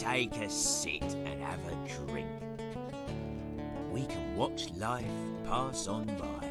take a sit and have a drink. We can watch life pass on by.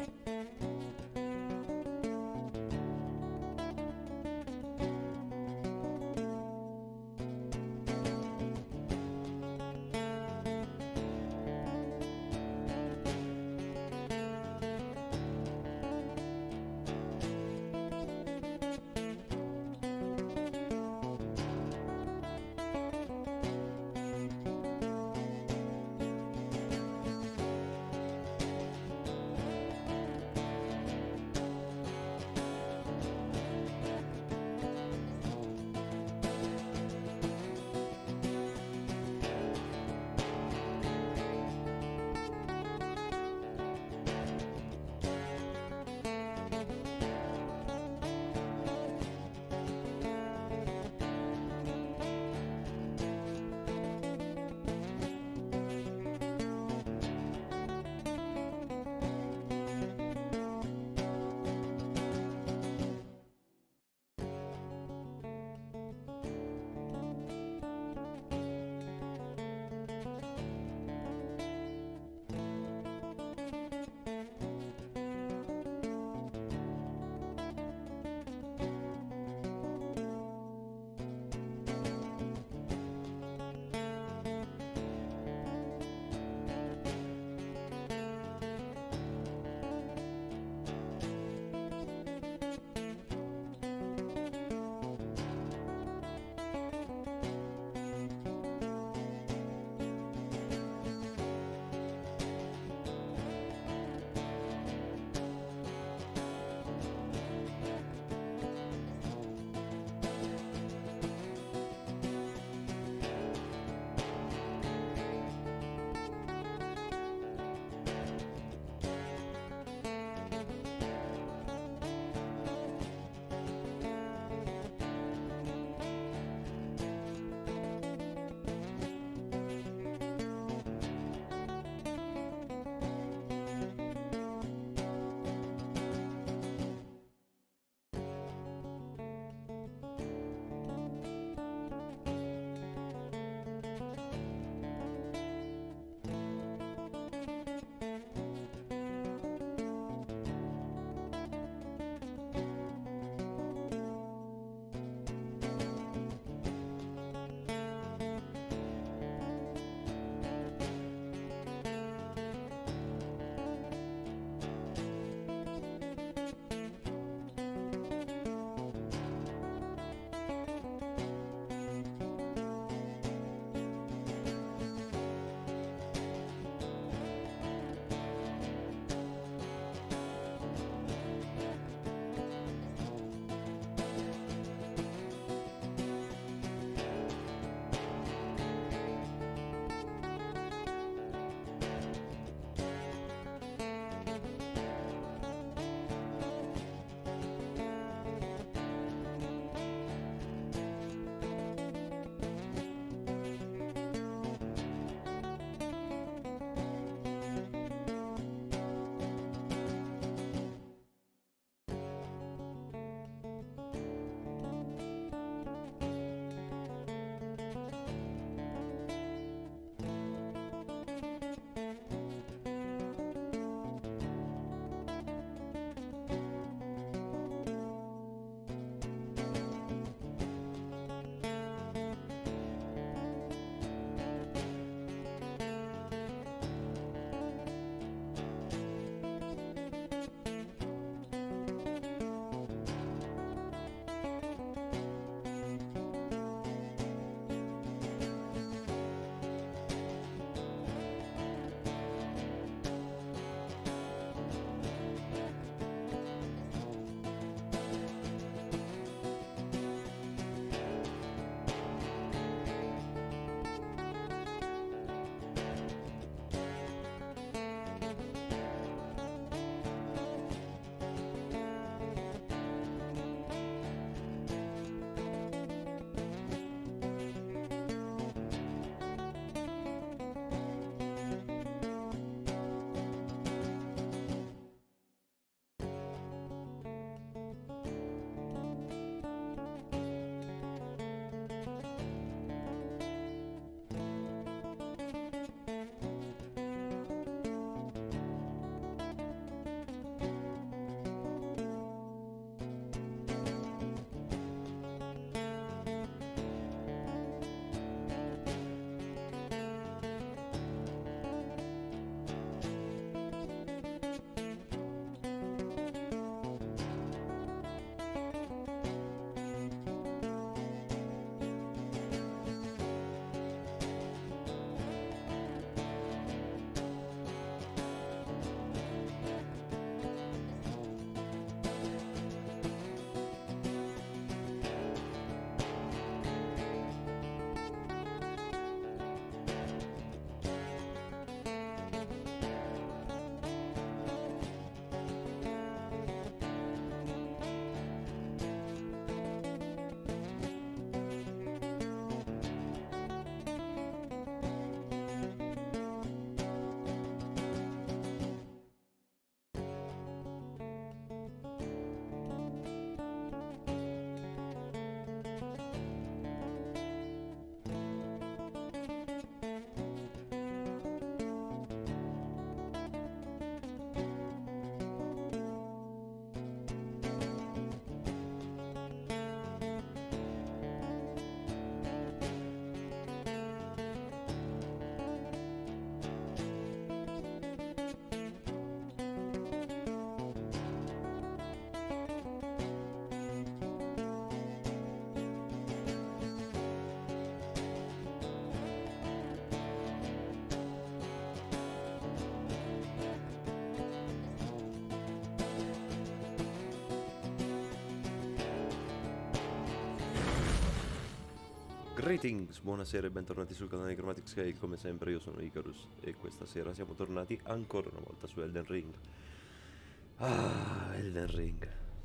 Greetings, buonasera e bentornati sul canale Chromatic Scale. Come sempre io sono Icarus e questa sera siamo tornati ancora una volta su Elden Ring. Ah, Elden Ring.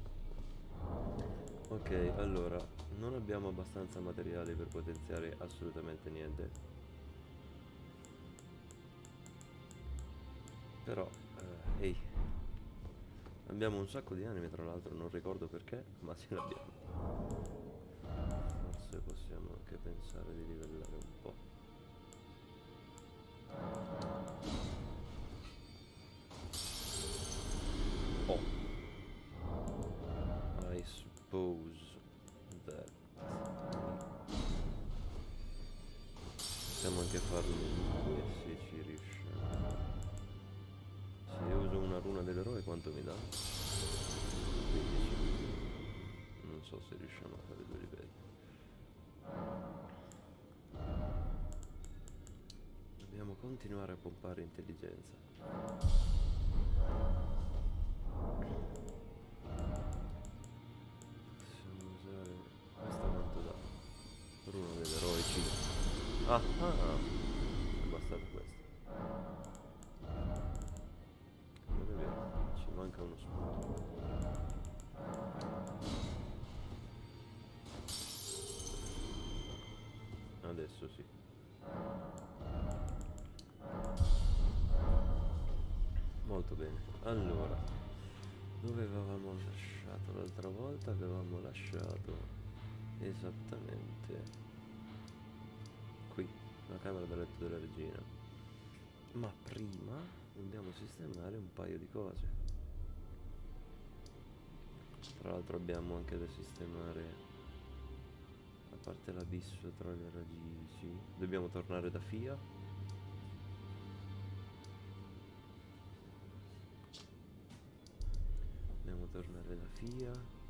Ok, allora, non abbiamo abbastanza materiale per potenziare assolutamente niente. Però, ehi, abbiamo un sacco di anime, tra l'altro, non ricordo perché, ma ce l'abbiamo. Forse possiamo anche pensare di livellare un po'. Oh, I suppose that possiamo anche farlo se ci riusciamo. Se io uso una runa dell'eroe quanto mi dà? 15. Non so se riusciamo a fare 2 livelli. Dobbiamo continuare a pompare intelligenza. Possiamo usare... Questo quanto dà? Runa dell'eroe 5. Ah, è bastato questo. Non è vero, ci manca uno spunto. Adesso sì. Molto bene. Allora, dove avevamo lasciato l'altra volta? Avevamo lasciato esattamente qui, la camera da letto della regina. Ma prima dobbiamo sistemare un paio di cose. Tra l'altro abbiamo anche da sistemare, a parte l'abisso tra le radici, dobbiamo tornare da Fia. Dobbiamo tornare da Fia.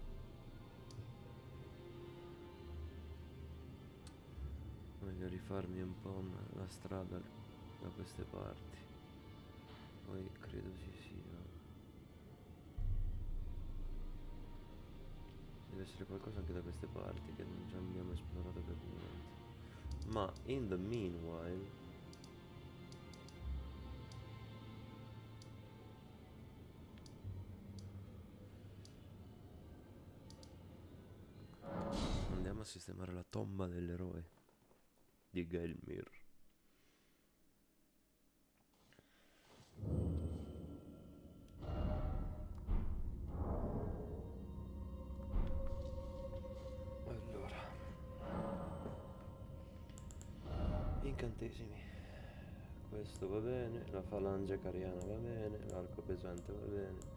Voglio rifarmi un po' la strada da queste parti. Poi credo ci sia... Deve essere qualcosa anche da queste parti che non già abbiamo esplorato per niente. Ma in the meanwhile andiamo a sistemare la tomba dell'eroe di Gelmir. Allora, incantesimi. Questo va bene, la falange cariana va bene, l'arco pesante va bene.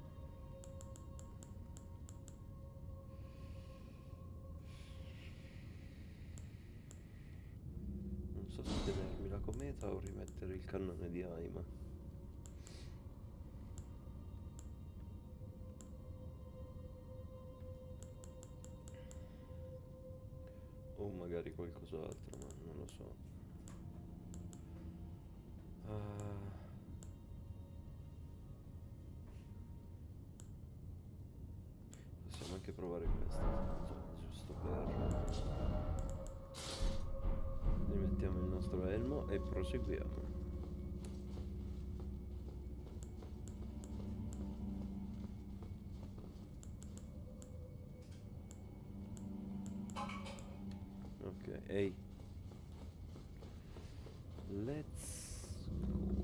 Non so se tenermi la cometa o rimettere il cannone di Aima. O magari qualcos'altro, ma non lo so. Possiamo anche provare questo, giusto per... Rimettiamo il nostro elmo e proseguiamo. Ok, ehi. Let's go.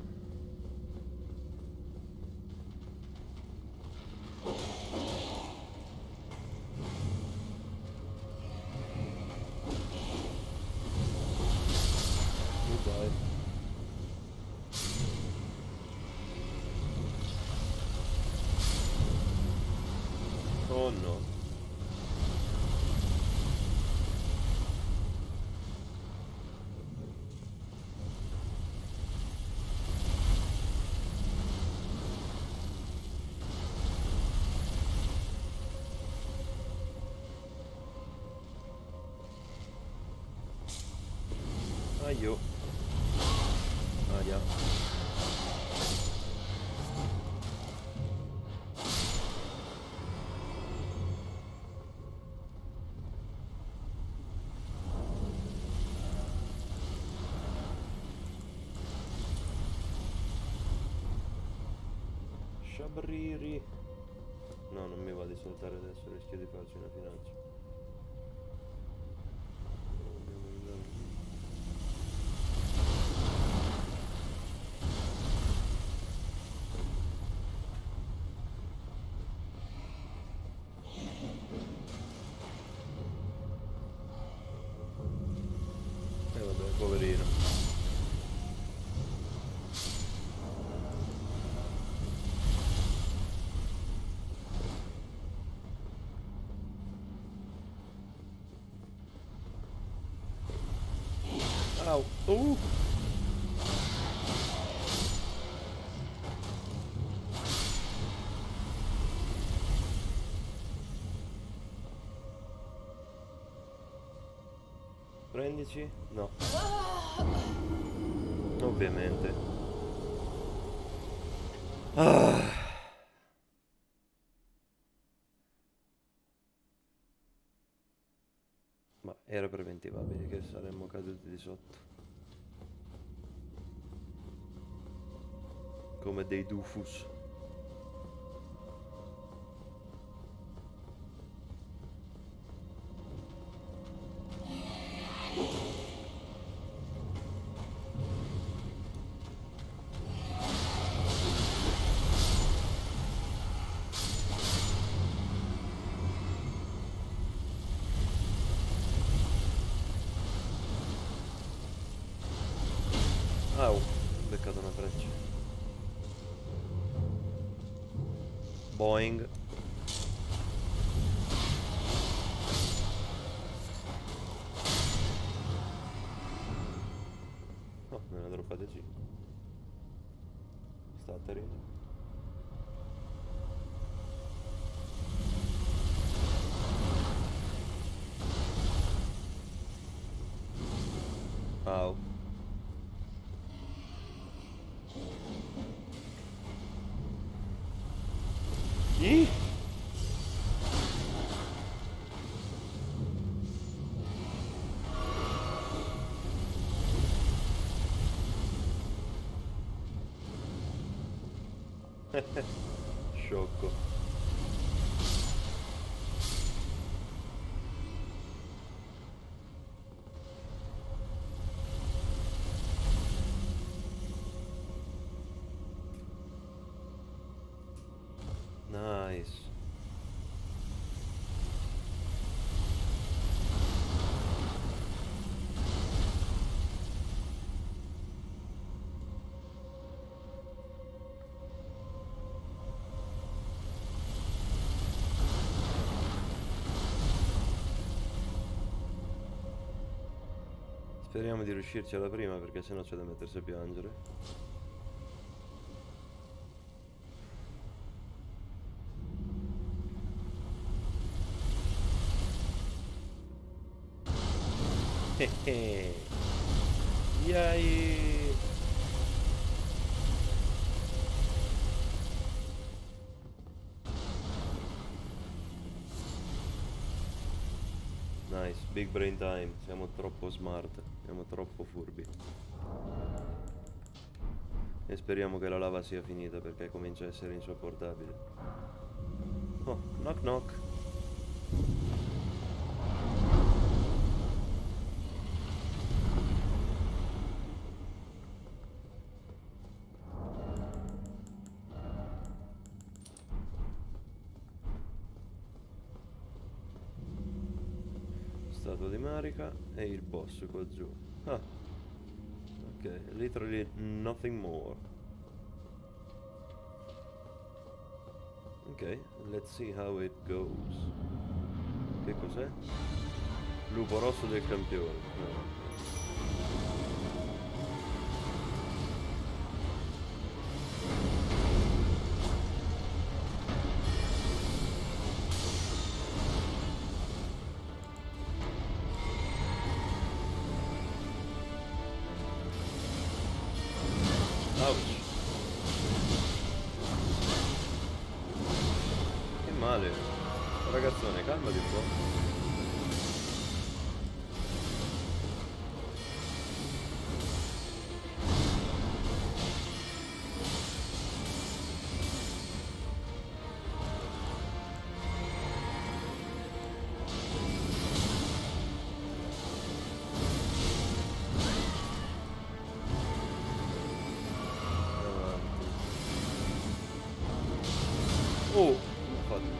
Goodbye. Oh no. Aio. Aia. sciabriri. No, non mi va di saltare adesso, rischio di farci una finaccia. Dobbiamo andare lì. Vabbè, poverino. Au. Prendici? No. Ovviamente. Ma era preventivabile che saremmo caduti di sotto. Come dei Dufus. Au, ho beccato una freccia. Boing. Oh, me ne ha droppate 5. Stateri. Au. Chi? Sciocco. Nice. Speriamo di riuscirci alla prima perché sennò c'è da mettersi a piangere. Yay! Nice, big brain time, siamo troppo smart, siamo troppo furbi. E speriamo che la lava sia finita perché comincia a essere insopportabile. Oh, knock knock. Statua di Marika e il boss qua giù. Ah, ok, literally nothing more. Ok, let's see how it goes. Che cos'è? Lupo rosso del campione. No. Ouch. Che male. Ragazzone, calmati un po'. Oh, l'ho fatto.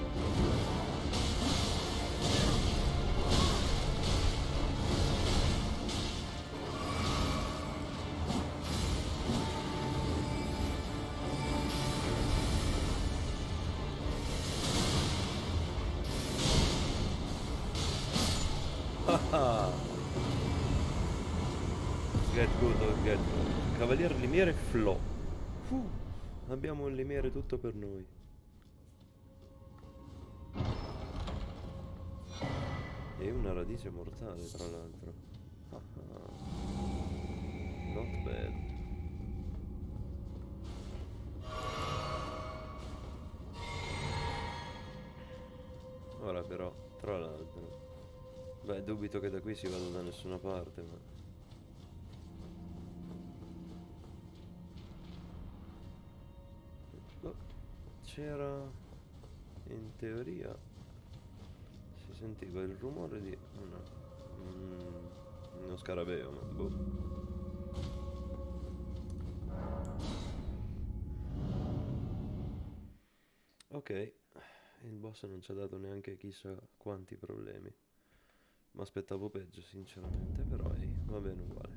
Ah, get good or get good. Cavaliere limiere Flo. Abbiamo un limiere tutto per noi. E una radice mortale, tra l'altro. Not bad. Ora però, tra l'altro... Beh, dubito che da qui si vada da nessuna parte, ma... Oh, c'era... In teoria... Si sentiva il rumore di... uno scarabeo, ma boh. Ok, il boss non ci ha dato neanche chissà quanti problemi. Mi aspettavo peggio sinceramente, però va bene uguale.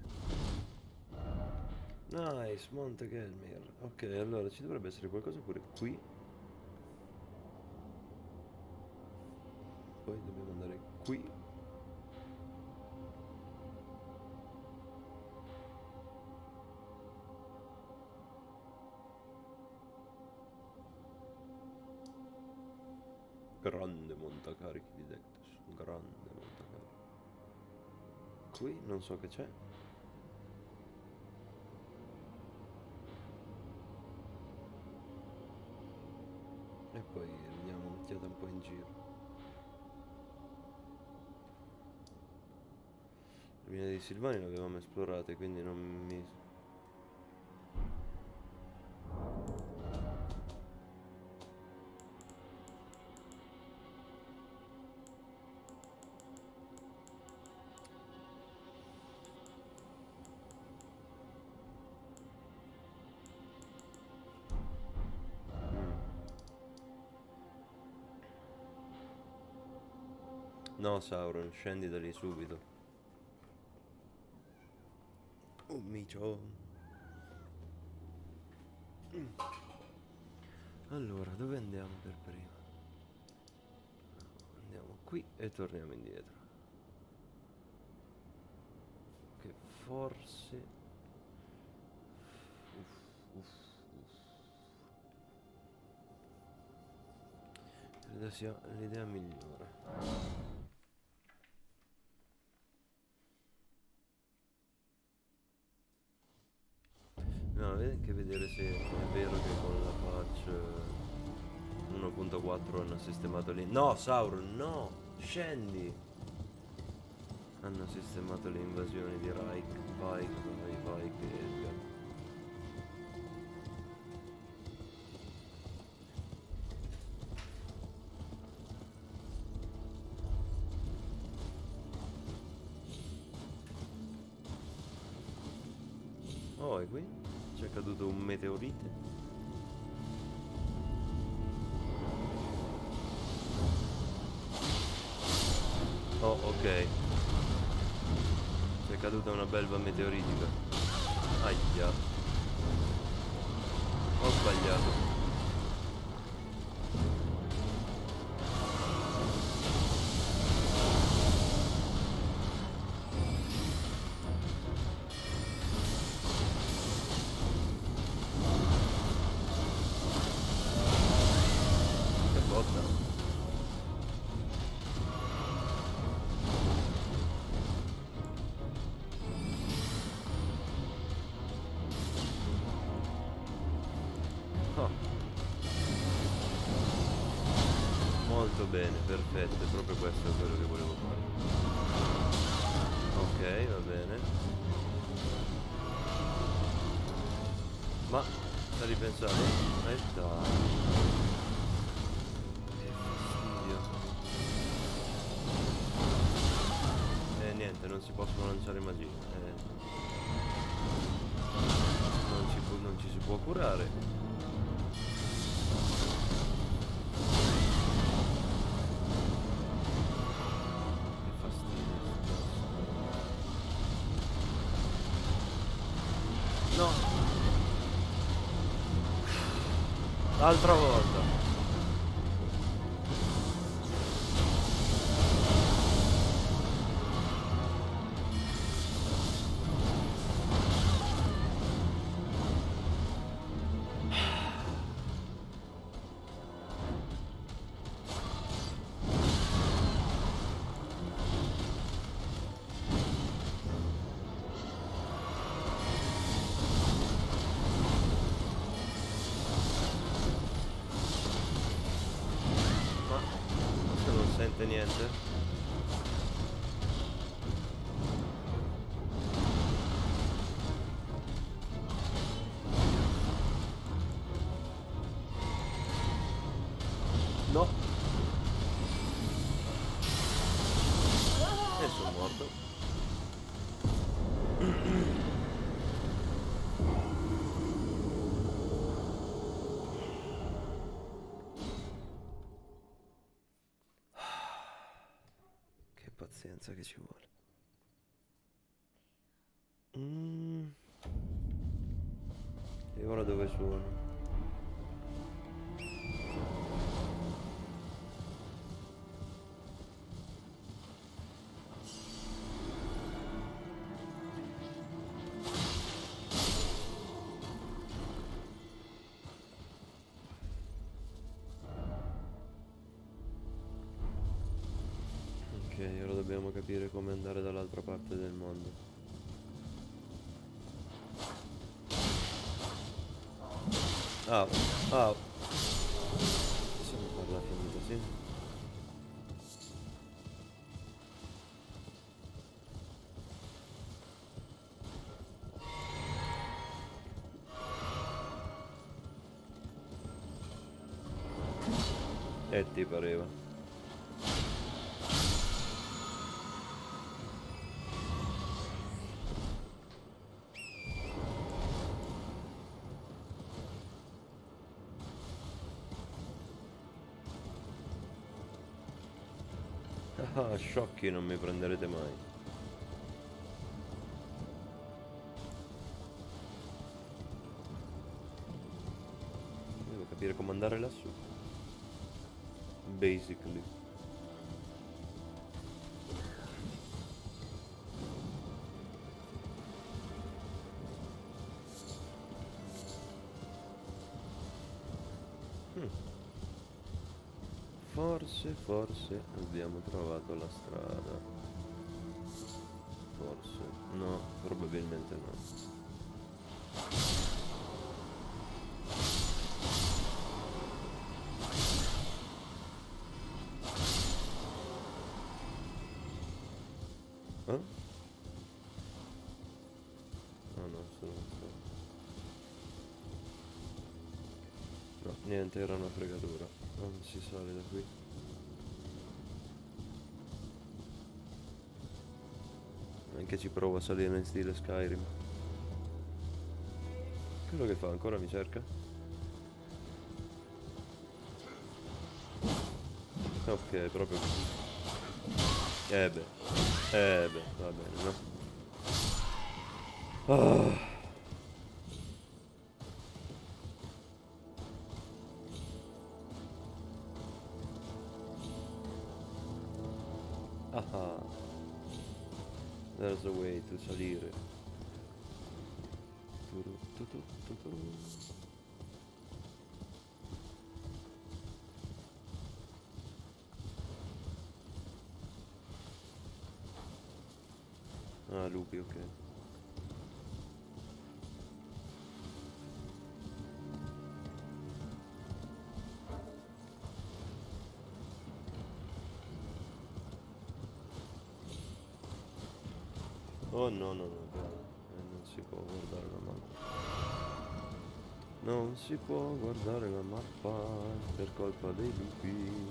Nice, Monte Gelmir. Ok, allora ci dovrebbe essere qualcosa pure qui. Poi dobbiamo andare qui. Grande montacarichi di Dectus. Grande montacarichi. Qui non so che c'è. E poi andiamo un'occhiata un po' in giro. Le mine di Silvani le avevamo esplorate, quindi non mi... No, Sauron, scendi da lì subito. Oh, micio. Allora, dove andiamo per prima? Andiamo qui e torniamo indietro. Che forse... Credo sia l'idea migliore. No, vedi che vedere se è vero che con la patch 1.4 hanno sistemato lì. No, Sauron, no! Scendi! Hanno sistemato le invasioni di Pike e Edgar. Oh, e qui? C'è caduto un meteorite. Oh, ok. C'è caduta una belva meteoritica. Aia. Ho sbagliato. Molto bene, perfetto, è proprio questo quello che volevo fare. Ok, va bene. Ma, sta ripensando? Dai. Che fastidio. Niente, non si possono lanciare magie. Non ci si può curare. Altra volta. Sente niente? No. E sono morto. Pazienza che ci vuole. E ora dove sono? Ok, ora dobbiamo capire come andare dall'altra parte del mondo. Ah, ah. Possiamo farla finita, sì? Ti pareva. Ah, sciocchi, non mi prenderete mai. Devo capire come andare lassù. Basically. Forse abbiamo trovato la strada. Forse. No, probabilmente no. Eh? Oh no, sono... No, niente, era una fregatura. Non si sale da qui. Anche ci provo a salire in stile Skyrim. Quello che fa, ancora mi cerca? Ok, proprio così. Beh, va bene, no? Ah. Ah. There's a way to salire. Ah, lupi, ok. Oh no, no, no, non si può guardare la mappa. Non si può guardare la mappa per colpa dei lupi.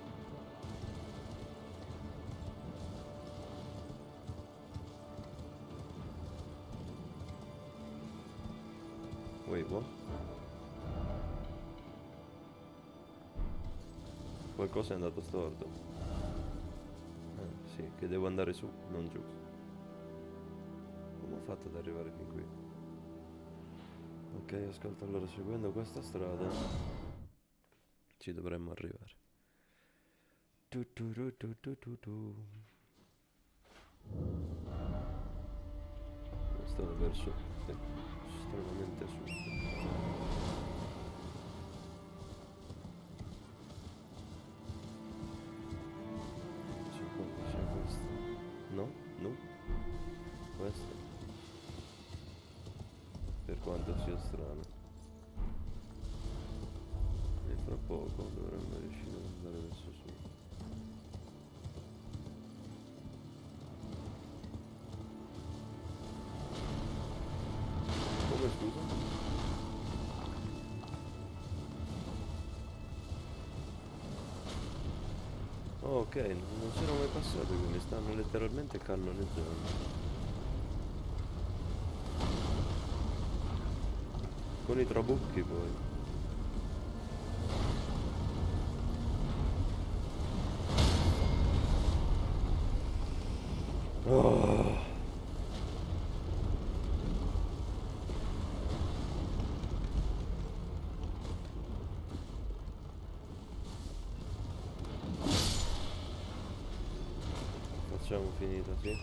Wait, what? Qualcosa è andato storto. Sì, che devo andare su, non giù. Come ho fatto ad arrivare fin qui? Ok, ascolta, allora seguendo questa strada ci dovremmo arrivare. Stavo verso estremamente sud. C'è questo. No, no. Questo. Per quanto sia strano. E fra poco dovremmo riuscire ad andare verso sud. Come scusa? Oh, ok, non c'ero mai passato qui, mi stanno letteralmente cannonizzando. Con i trabucchi poi. Oh. Facciamo finita, sì.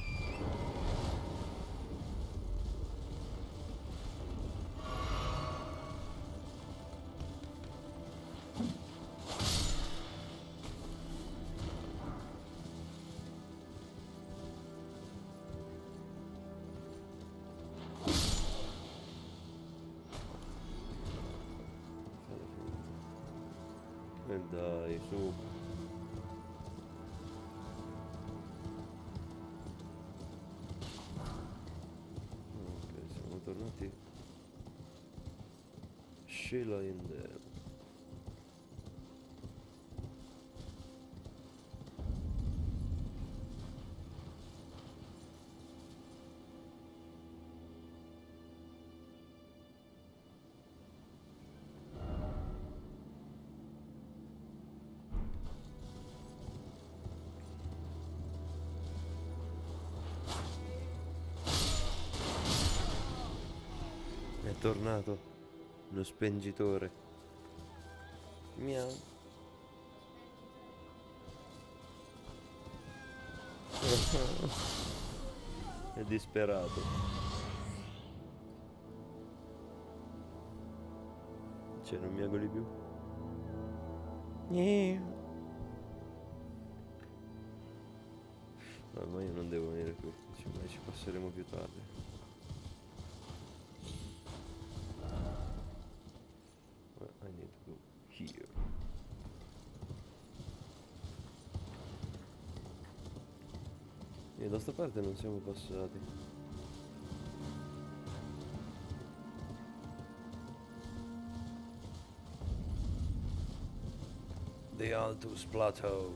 E dai, su. Ok, siamo tornati. Sheila in there. È tornato lo spengitore. Miau. È disperato. Cioè, non miagoli più. No, ma io non devo venire qui, ci passeremo più tardi. I need to go here. E da sta parte non siamo passati. The Altus Plateau.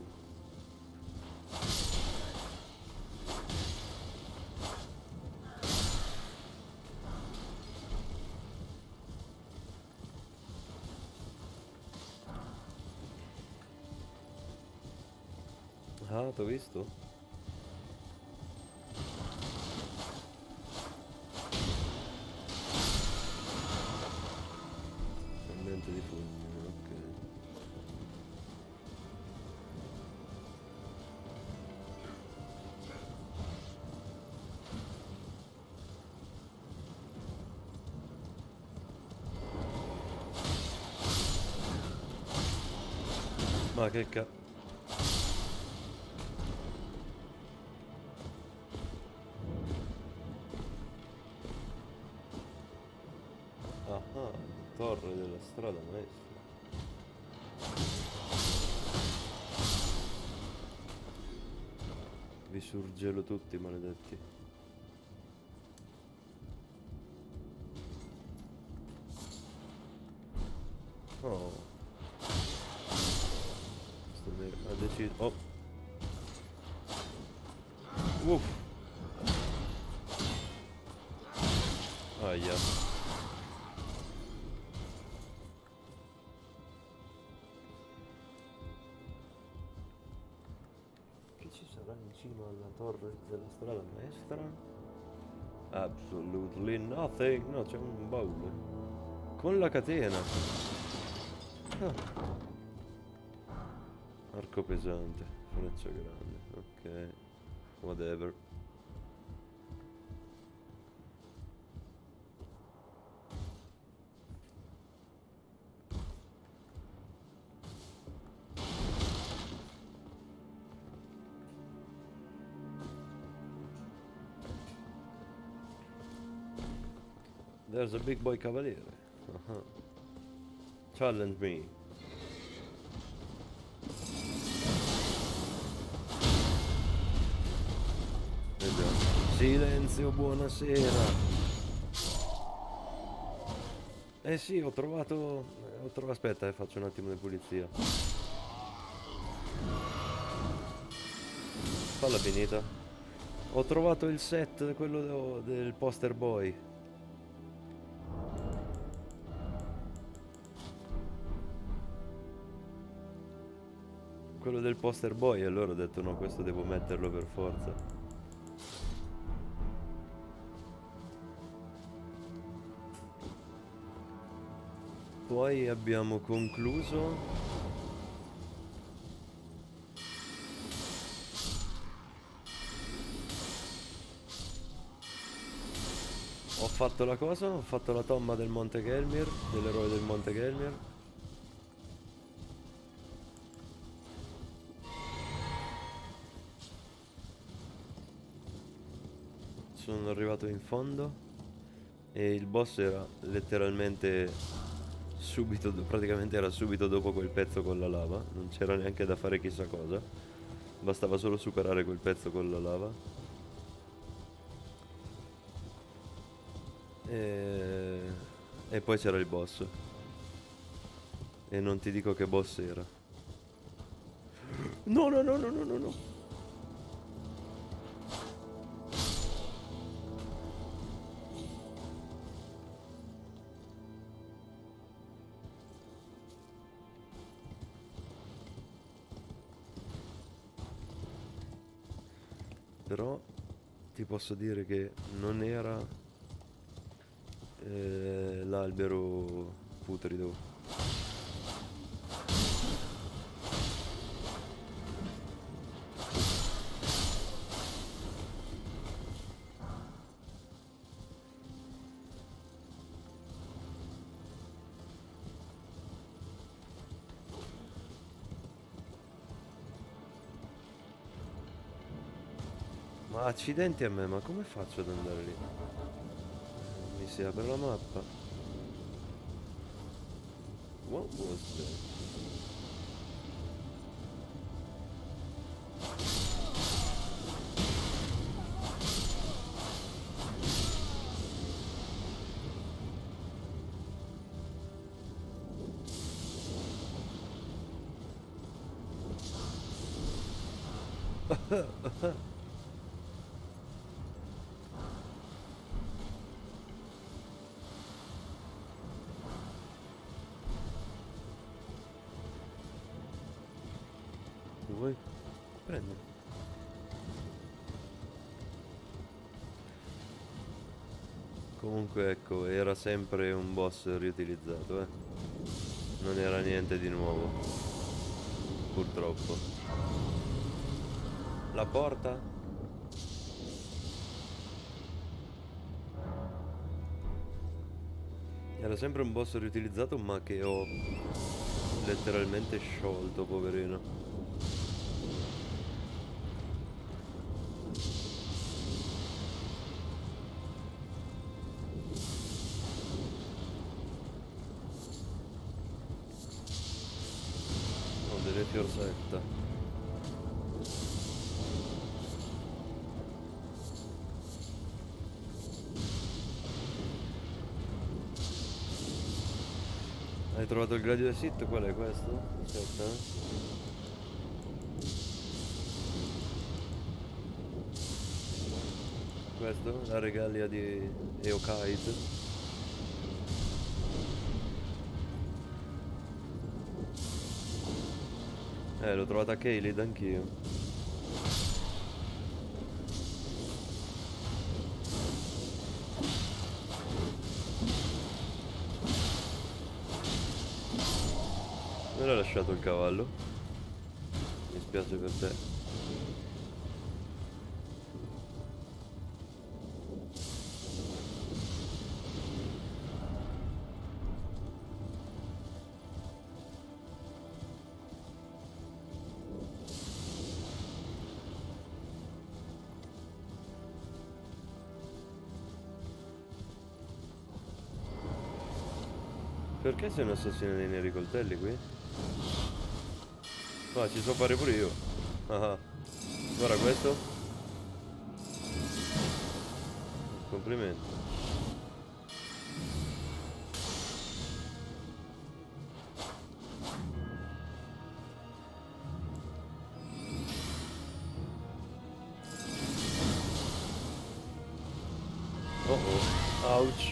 Ah, t'ho visto? Ambiente di fulmine, ok. Ma che cazzo. Ah, torre della strada maestra. Vi surgelo tutti, maledetti. Oh. Questo ha deciso. Oh. Uff. Aia. Che ci sarà in cima alla torre della strada maestra? Absolutely nothing. No, c'è un baule. Con la catena. Ah. Arco pesante, freccia grande, ok, whatever. There's a big boy cavaliere. Uh-huh. Challenge me. Silenzio, buonasera. Eh sì, ho trovato... Aspetta, faccio un attimo di pulizia. Falla finita. Ho trovato il set, quello del poster boy. Quello del poster boy, allora ho detto no, questo devo metterlo per forza. Poi abbiamo concluso. Ho fatto la cosa, ho fatto la tomba del Monte Gelmir, dell'eroe del Monte Gelmir. Sono arrivato in fondo e il boss era letteralmente subito, praticamente era subito dopo quel pezzo con la lava, non c'era neanche da fare chissà cosa, bastava solo superare quel pezzo con la lava. E poi c'era il boss. E non ti dico che boss era. No, no, no, no, no, no, no. Però ti posso dire che non era l'albero putrido. Ma accidenti a me, ma come faccio ad andare lì? Mi si apre la mappa. What was that? Vuoi? Prendi. Comunque ecco, era sempre un boss riutilizzato, eh. Non era niente di nuovo. Purtroppo. La porta? Era sempre un boss riutilizzato ma che ho letteralmente sciolto, poverino. Ho delle fiorsetta. Hai trovato il gradio del sito? Qual è questo? Aspetta. Questo? La regalia di Eokaid. L'ho trovata a Caelid anch'io. Me l'ha lasciato il cavallo. Mi spiace per te. Perché sei un assassino dei neri coltelli qui? Ah, ci so fare pure io. Ah, guarda questo. Complimenti. Oh oh, ouch.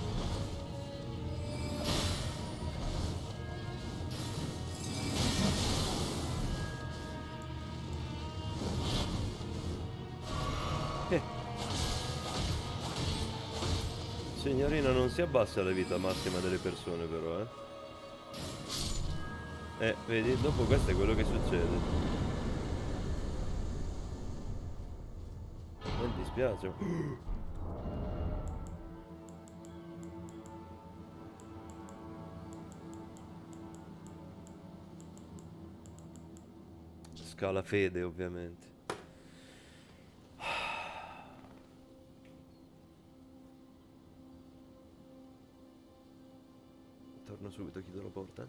Signorina, non si abbassa la vita massima delle persone però, eh. Vedi, dopo questo è quello che succede. Mi dispiace. Scala fede, ovviamente. Torno subito, chiudo la porta.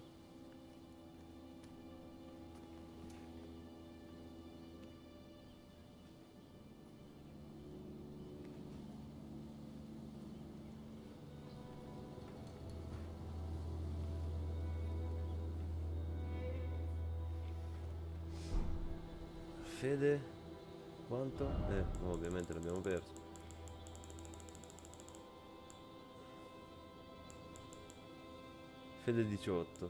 Fede? Quanto? Ovviamente l'abbiamo perso. Fede 18.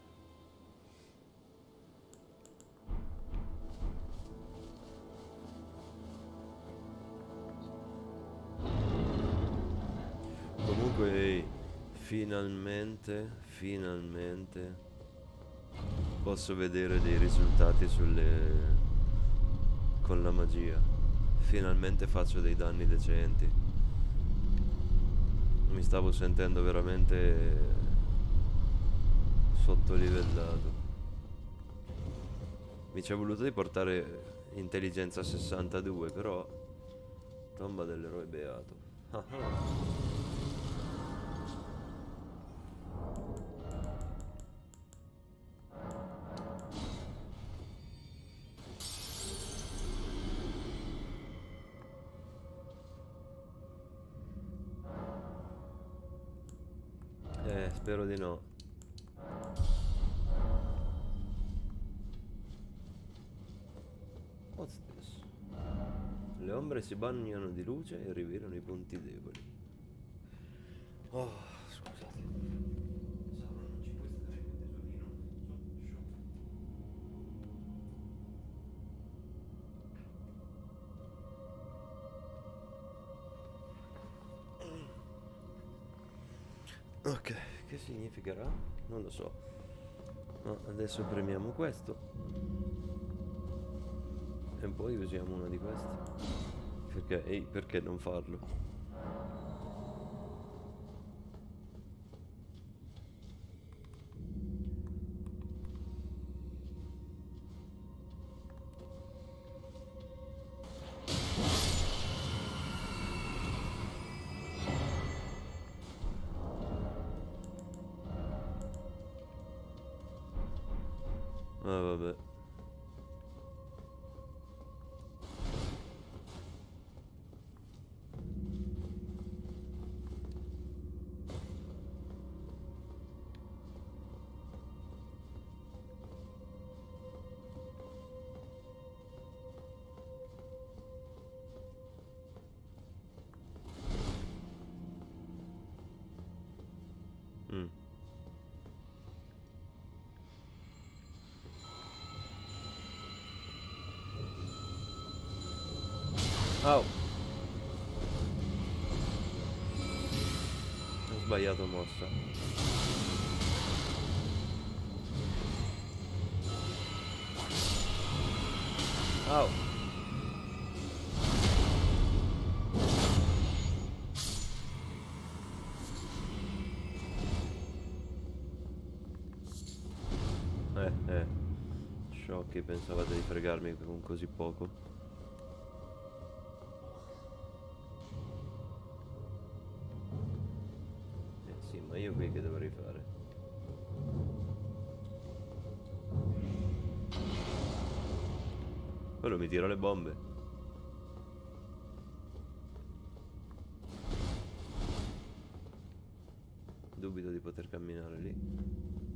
Comunque, ehi, finalmente posso vedere dei risultati con la magia. Finalmente faccio dei danni decenti. Mi stavo sentendo veramente sottolivellato. Mi ci è voluto di portare intelligenza 62, però tomba dell'eroe beato. Ah ah. Spero di no. What's this? Le ombre si bagnano di luce e rivelano i punti deboli. Oh, scusate. Sauro, non ci puoi stare qui, tesorino? Ok, che significherà? Non lo so. No, adesso premiamo questo. E poi usiamo una di queste. Perché, ehi, perché non farlo? Ah, vabbè. Mm. Oh. Ho sbagliato mossa. Au. Sciocchi, pensavate di fregarmi con così poco. Sì, ma io qui che dovrei fare? Quello mi tira le bombe. Dubito di poter camminare lì.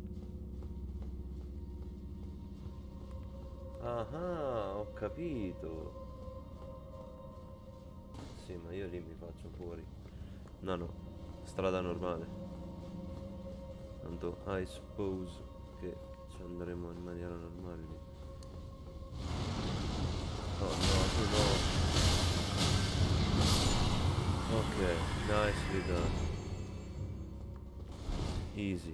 Ah, ho capito. Sì, ma io lì mi faccio fuori. No, no, strada normale. Tanto I suppose che ci andremo in maniera normale lì. Oh no, tu no. Ok, nicely done. Easy.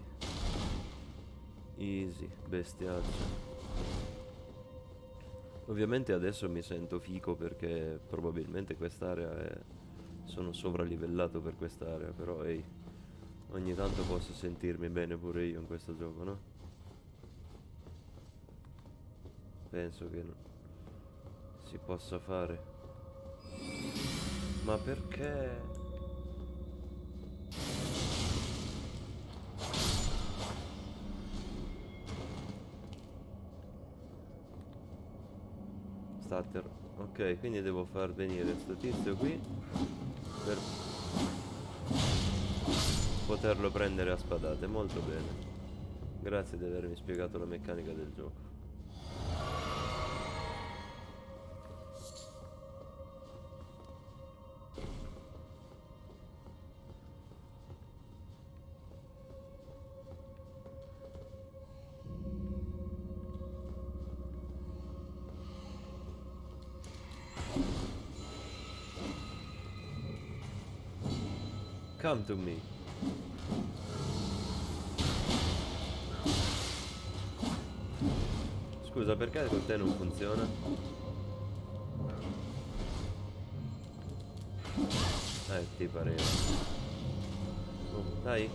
Easy, bestiaccia. Ovviamente adesso mi sento fico perché probabilmente quest'area è... sono sovralivellato per quest'area, però ehi, ogni tanto posso sentirmi bene pure io in questo gioco, no? Penso che si possa fare. Ma perché? Starter. Ok, quindi devo far venire sto tizio qui per poterlo prendere a spadate. Molto bene. Grazie di avermi spiegato la meccanica del gioco. Come to me. Scusa, perché con te non funziona? Ti pareva. Oh, dai.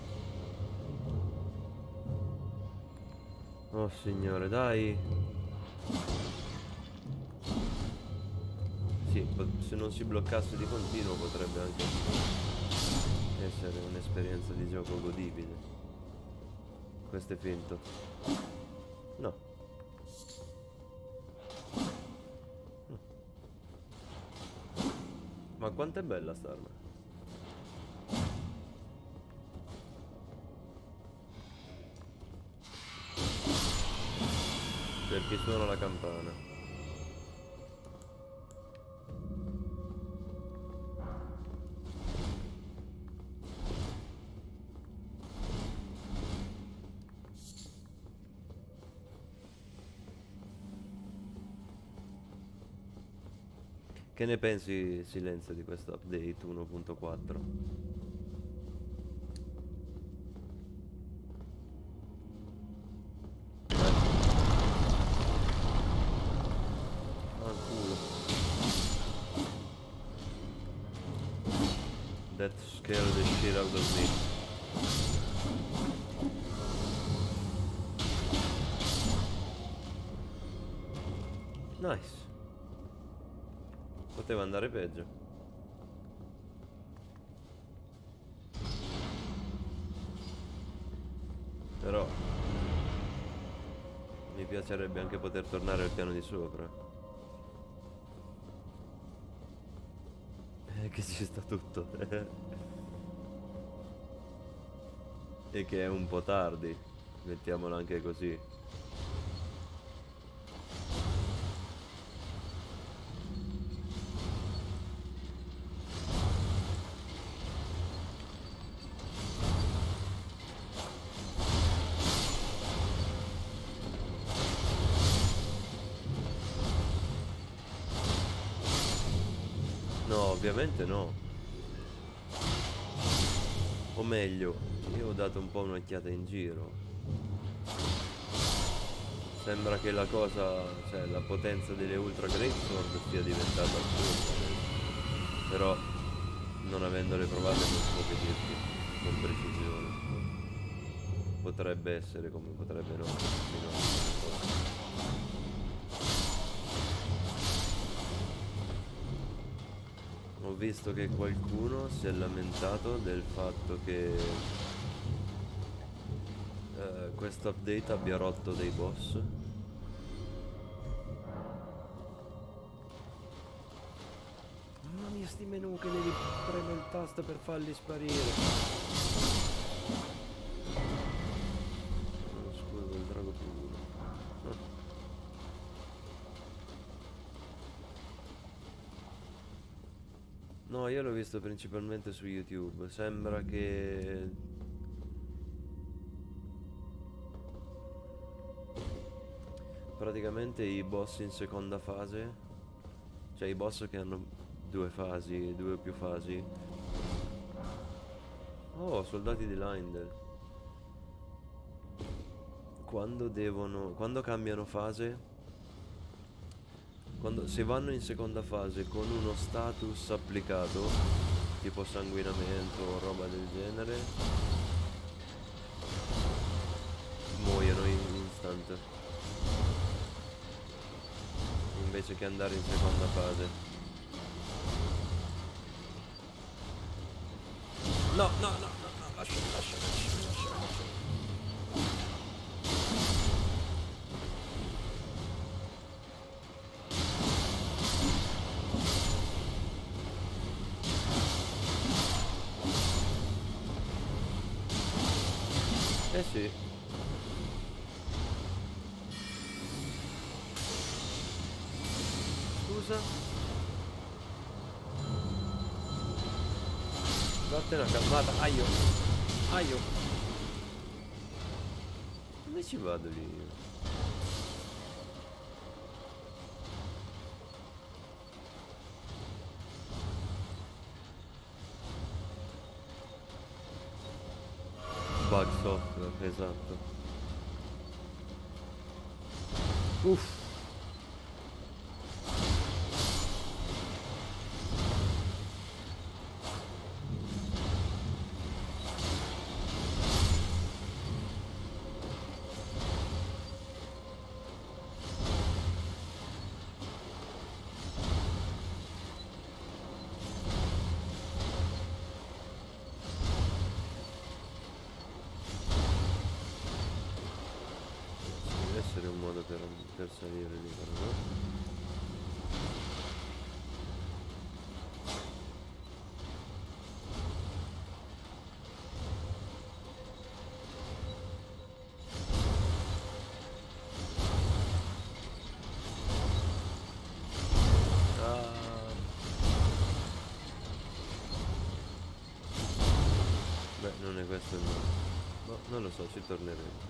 Oh signore, dai. Sì, se non si bloccasse di continuo potrebbe anche essere un'esperienza di gioco godibile. Questo è finto. No. Ma quanto è bella st'arma. Per chi suona la campana. Che ne pensi, Silenzio, di questo update 1.4? Ah, culo. That scared the shit out of me. Nice. Poteva andare peggio. Però mi piacerebbe anche poter tornare al piano di sopra. Che ci sta tutto. E che è un po' tardi. Mettiamola anche così. No, ovviamente no. O meglio, io ho dato un po' un'occhiata in giro. Sembra che la cosa, cioè la potenza delle Ultra Greatsword sia diventata assurda, però non avendole provate non so che dirti con precisione. Potrebbe essere come potrebbe no, fino a- Ho visto che qualcuno si è lamentato del fatto che questo update abbia rotto dei boss. Mamma mia, sti menu che devi premere il tasto per farli sparire. Oh, scusa, il drago più uno. No, io l'ho visto principalmente su YouTube. Sembra che praticamente i boss in seconda fase, cioè i boss che hanno due fasi, due o più fasi. Oh, soldati di Lindel. Quando cambiano fase, se vanno in seconda fase con uno status applicato, tipo sanguinamento o roba del genere, muoiono in instant. Invece che andare in seconda fase. No, no, no, no, no, lascia. Eh sì. Scusa. Vattene una calmata. Aio. Dove ci vado lì? Bug software, esatto. Uff. Deve essere un modo per salire lì, però, no? Ah. Beh, non è questo il modo. No, non lo so, ci torneremo.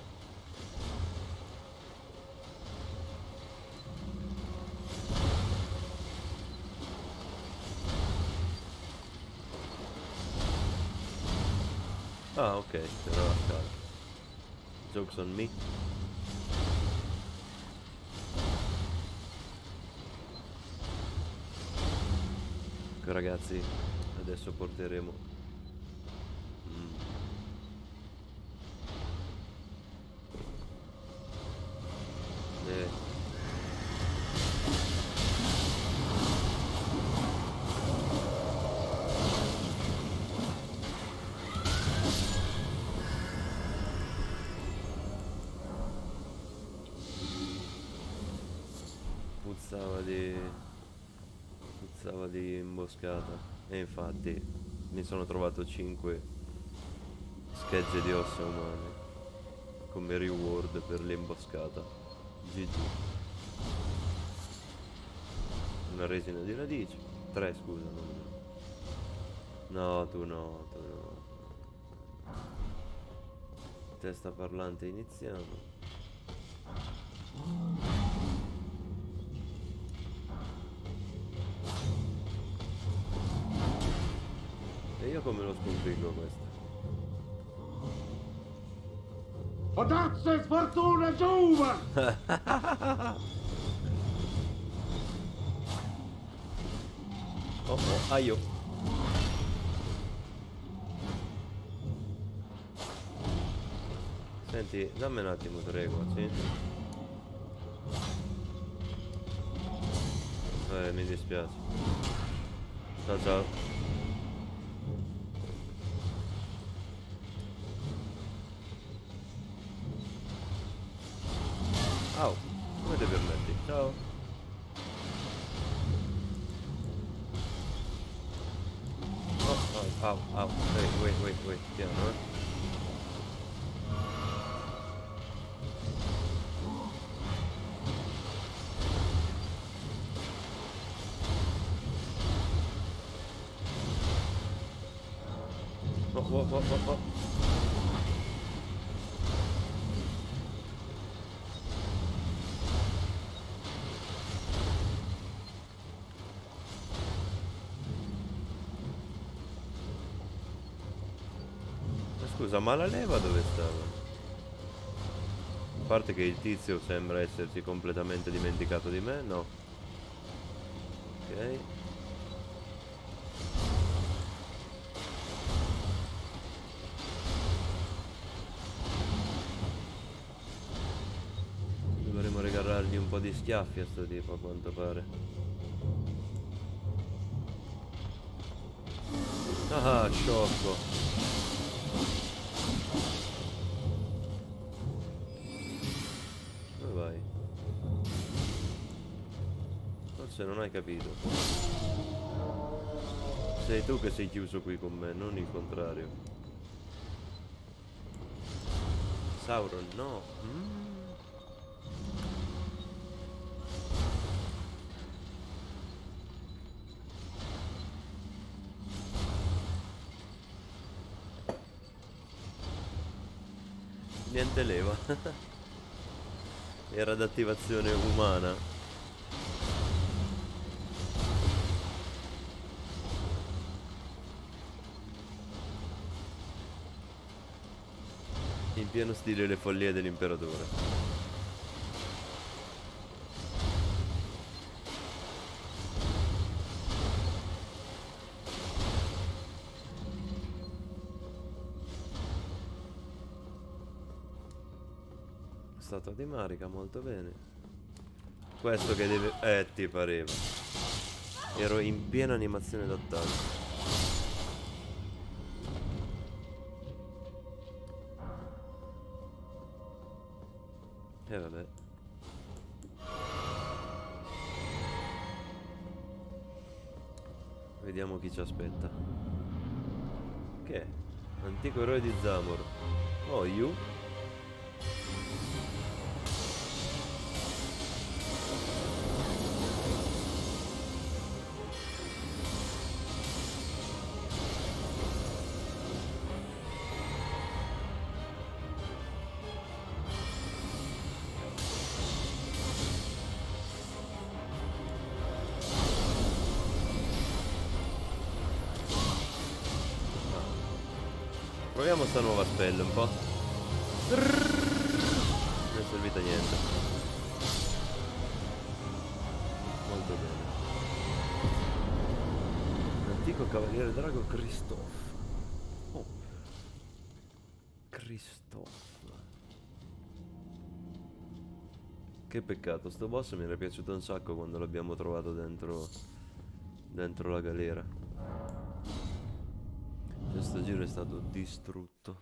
Ah, ok, però a scala. Jokes on me. Ecco ragazzi, adesso porteremo... Eh. Puzzava di imboscata. E infatti mi sono trovato 5 schegge di ossa umane come reward per l'imboscata. GG. Una resina di radici. 3 scusa, no, tu no. Testa parlante iniziamo. E io come lo sconfiggo questo? Potazza e sfortuna giuva! Oh oh, aio. Senti, dammi un attimo, prego, sì? Mi dispiace. Ciao ciao. Au, come ti permetti? Ciao. Oh, oh, au, au. Wait, piano, Oh. Ma scusa, ma la leva dove stava? A parte che il tizio sembra essersi completamente dimenticato di me, no? Ok. Dovremmo regalargli un po' di schiaffi a sto tipo, a quanto pare. Ah, sciocco. Dove vai? Forse non hai capito. Sei tu che sei chiuso qui con me, non il contrario. Sauron, no. Niente leva. Era d'attivazione umana. In pieno stile le follie dell'imperatore. Statua di Marika, molto bene. Questo che deve... ti pareva. Ero in piena animazione d'attacco. Vabbè. Vediamo chi ci aspetta. Che è? Antico eroe di Zamor. Oh, you? Proviamo sta nuova spell un po'. Non è servita a niente. Molto bene. Antico cavaliere drago Christoph. Oh. Christoph. Che peccato, sto boss mi era piaciuto un sacco quando l'abbiamo trovato dentro la galera. Questo giro è stato distrutto.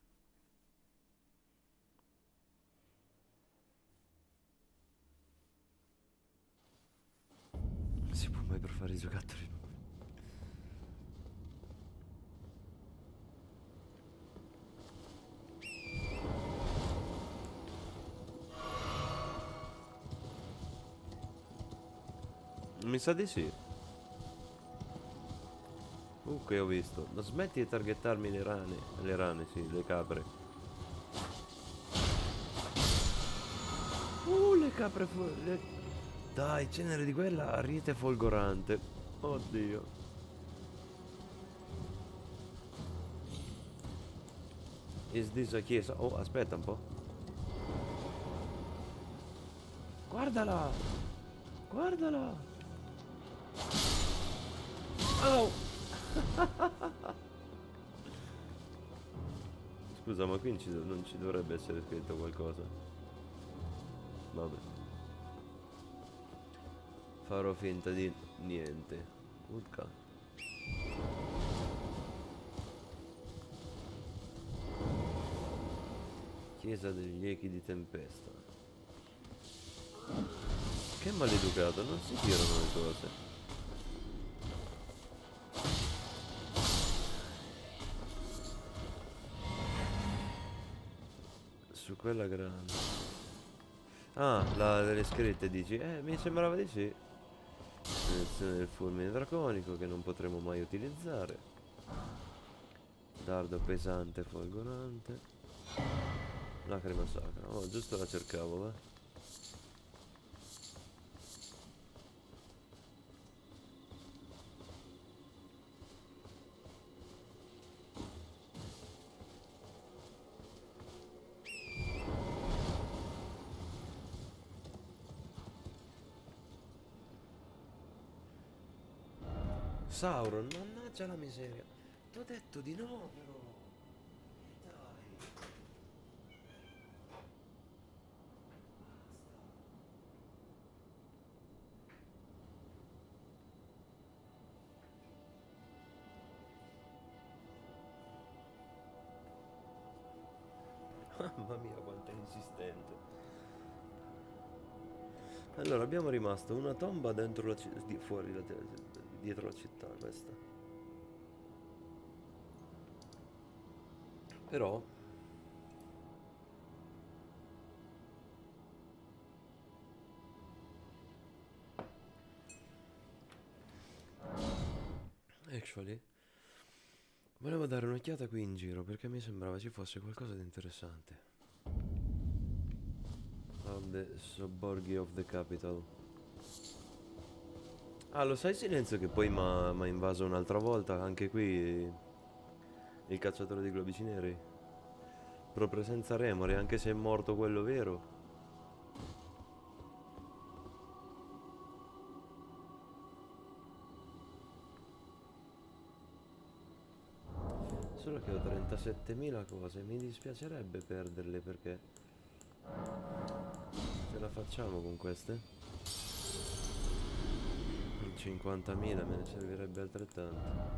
Non si può mai per fare i giocattoli. Mi sa di sì. Che ho visto. Ma smetti di targettarmi le rane. Le rane, sì, le capre. Le capre Dai, cenere di quella ariete folgorante. Oddio. Is this a chiesa? Oh, aspetta un po'. Guardala! Guardala! Oh! Scusa, ma qui non ci dovrebbe essere scritto qualcosa? Vabbè. Farò finta di niente. Urca. Chiesa degli echi di tempesta. Che maleducato, non si tirano le cose. Su quella grande. Ah, la delle scritte dici? Mi sembrava di sì. Selezione del fulmine draconico che non potremo mai utilizzare. Dardo pesante folgorante. Lacrima sacra. Oh, giusto la cercavo, va. Sauron, mannaggia la miseria. T'ho detto di no, però. Dai. Mamma mia, quanto è insistente. Allora, abbiamo rimasto una tomba dentro la fuori dietro la città, questa. Però actually volevo dare un'occhiata qui in giro perché mi sembrava ci fosse qualcosa di interessante. On the sobborghi of the capital. Ah, lo sai Silenzio che poi m'ha invaso un'altra volta, anche qui il cacciatore di globici neri. Proprio senza remore, anche se è morto quello vero. Solo che ho 37.000 cose, mi dispiacerebbe perderle perché ce la facciamo con queste? 50.000 me ne servirebbe altrettanto.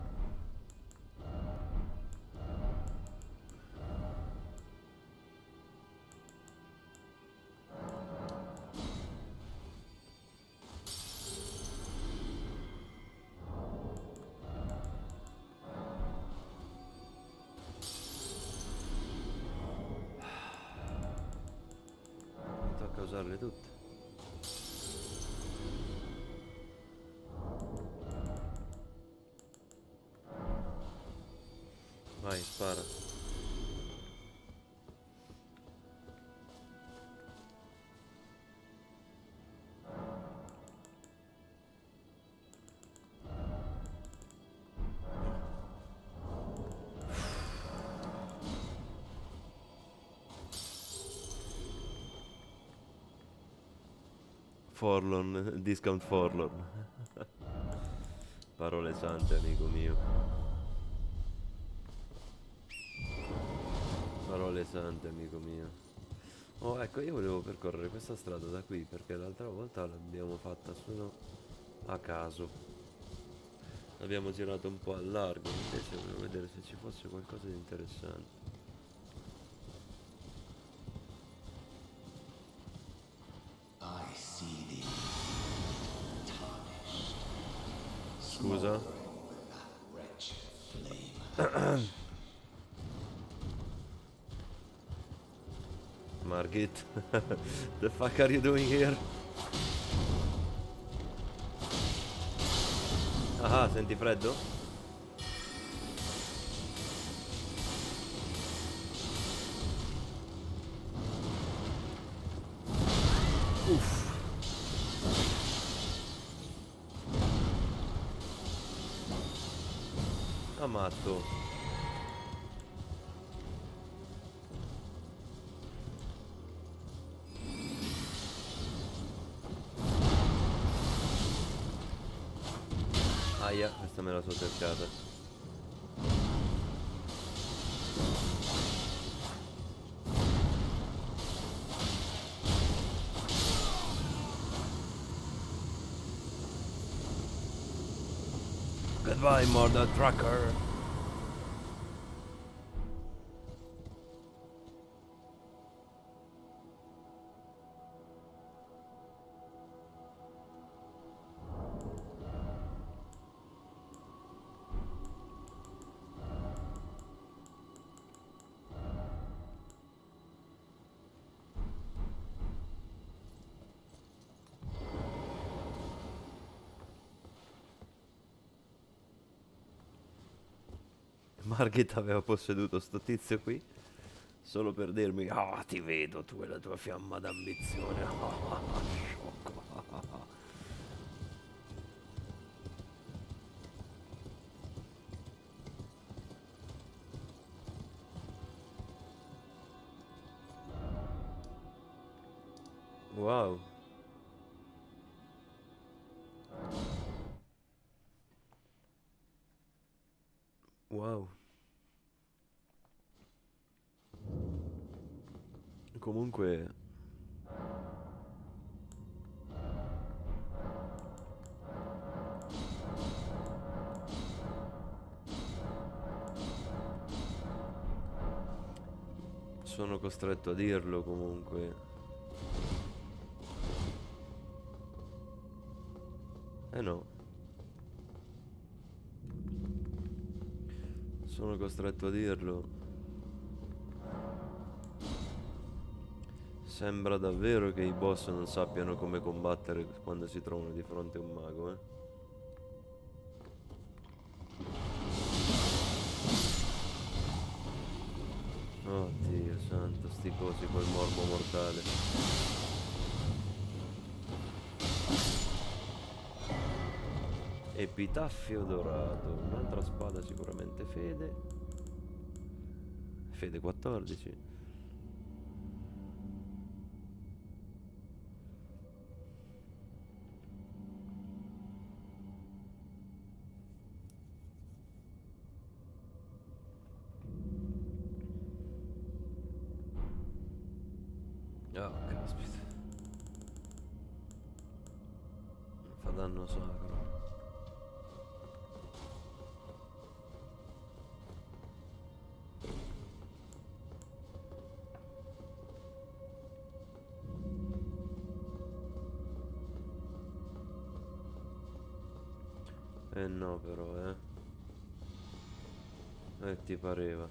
Mi tocca usarle tutte. Vai, spara. Forlorn, discount Forlorn. Parole sante, amico mio. Parole sante, amico mio. Oh, ecco, io volevo percorrere questa strada da qui perché l'altra volta l'abbiamo fatta solo a caso. Abbiamo girato un po' a largo, invece volevo vedere se ci fosse qualcosa di interessante. Scusa? Margit, the fuck are you doing here? Ah, senti freddo? Uff. Amatto. Aia, questa me la so cercata. Goodbye, Murder Trucker. Margit aveva posseduto sto tizio qui solo per dirmi: ah, ti vedo, tu e la tua fiamma d'ambizione. Sciocco. Wow. Wow. Comunque sono costretto a dirlo comunque. No. Sono costretto a dirlo. Sembra davvero che i boss non sappiano come combattere quando si trovano di fronte a un mago, eh. Oddio santo, sti cosi col morbo mortale. Epitaffio dorato, un'altra spada sicuramente fede. Fede 14. Oh, caspita. Fa danno sacro. No però, ti pareva.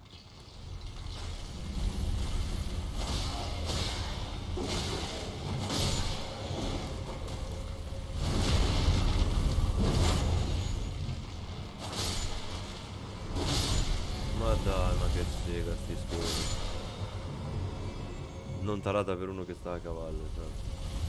Ma dai, ma che sega sti scuri. Non tarata per uno che sta a cavallo, cioè.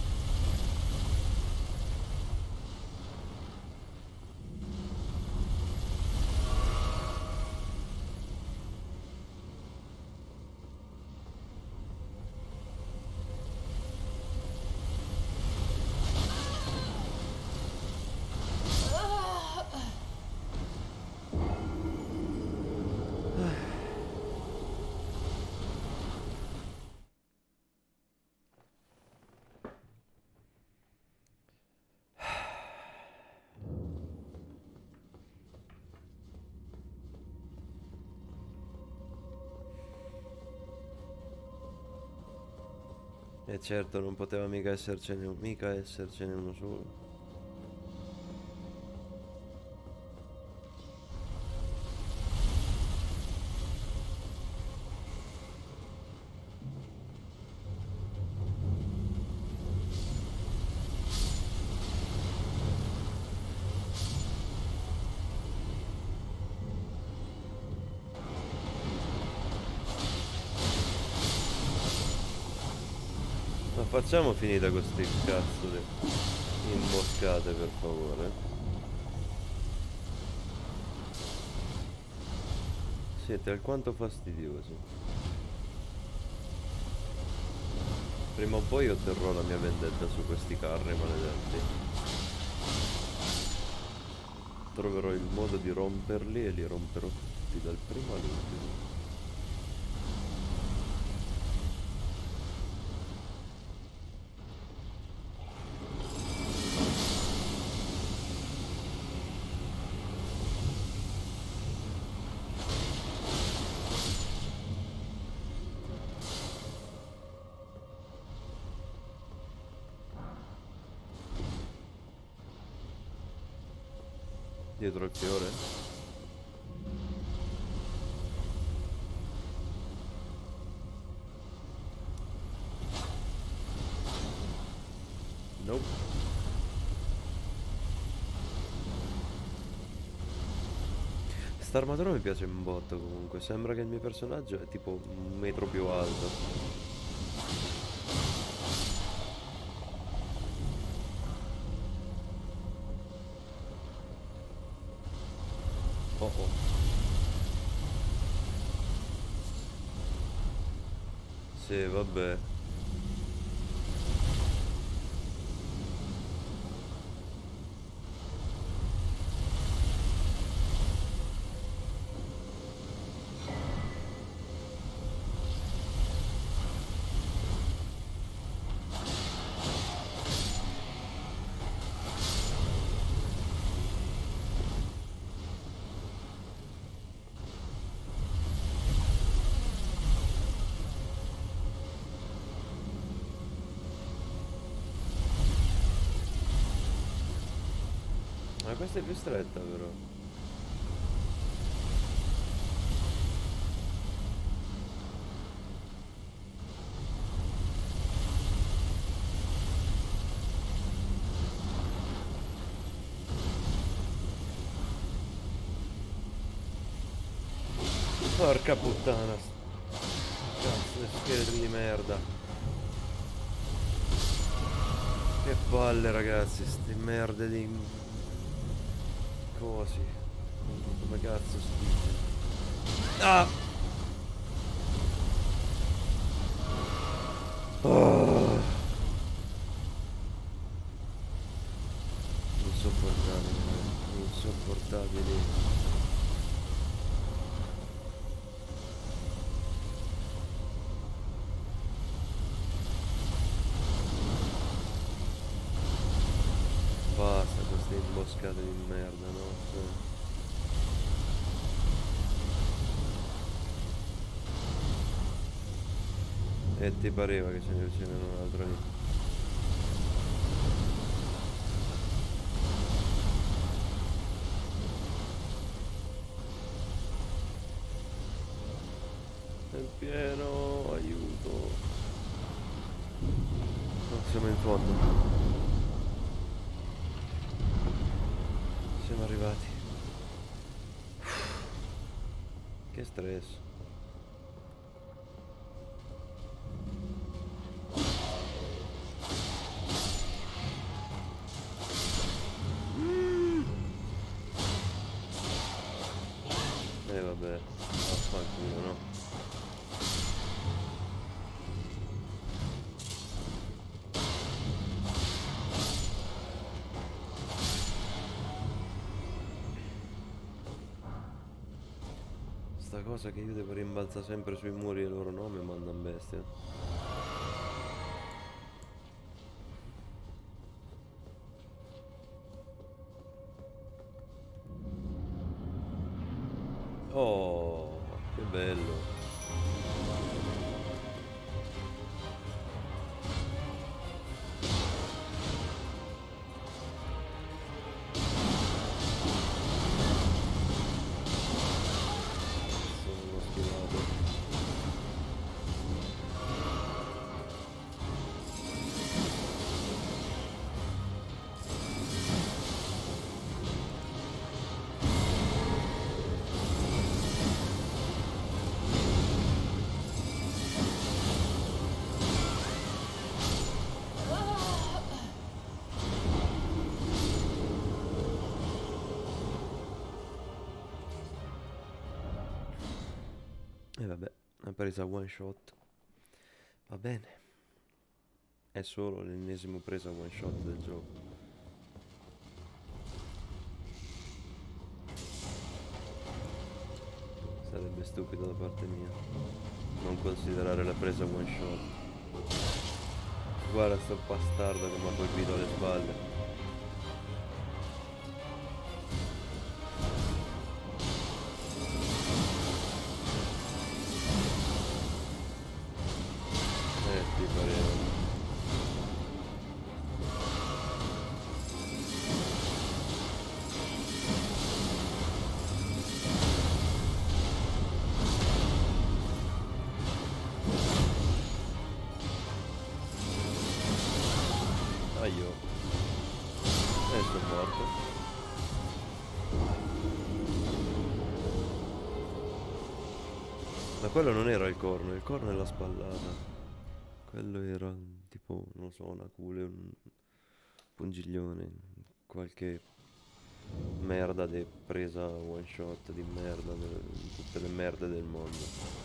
E certo non poteva mica essercene uno solo. Facciamo finita con sti cazzo di imboscate, per favore. Siete alquanto fastidiosi. Prima o poi otterrò la mia vendetta su questi carri maledetti. Troverò il modo di romperli e li romperò tutti dal primo all'ultimo. Dietro il fiore? Nope. Sta armatura mi piace un botto comunque. Sembra che il mio personaggio è tipo 1 metro più alto. Oh oh. Sì, vabbè. Ma questa è più stretta però. Porca puttana. Cazzo di scheletri di merda. Che palle ragazzi, sti merde di cosi. Come cazzo si dice? Ah! Oh. Insopportabile, insopportabili. Basta queste imboscate di merda, no? E ti pareva che ce ne c'era un altro lì? È pieno, aiuto. No, siamo in fondo. Siamo arrivati. Che stress. Vabbè, affanculo, no? Sta cosa che io devo rimbalzare sempre sui muri e il loro nome manda in bestia. Oh, che bello. Sono schivato. E vabbè, è presa one shot. Va bene. È solo l'ennesimo presa one shot del gioco. sarebbe stupido da parte mia non considerare la presa one shot. Guarda sto bastardo che mi ha colpito alle spalle. Ti pareva. Aio. Sono morto. Ma quello non era il corno è la spallata. Quello era tipo, non so, una cule, un pungiglione, qualche merda di presa one shot di merda, tutte le merde del mondo.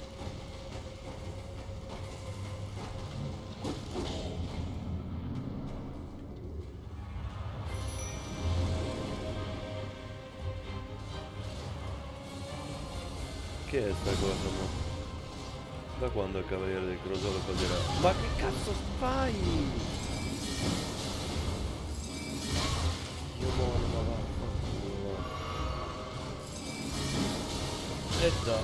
Che è sta cosa, no? Da quando il Cavaliere del Crosolo cos'era? Ma che cazzo fai? Io buono, ma vaffanculo. Già.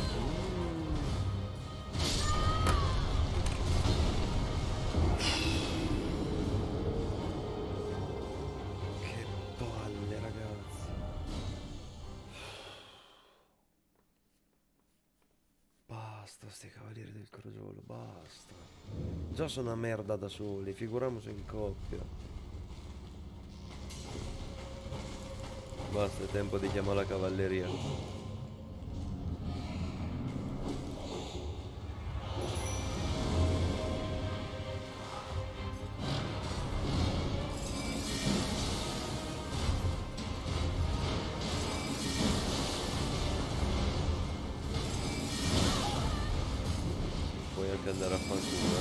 Che palle, ragazzi. Basta sti Cavalieri del Crogiolo, basta. Già sono una merda da soli, figuriamoci in coppia. Basta, è tempo di chiamare la cavalleria. Andare a fanculo,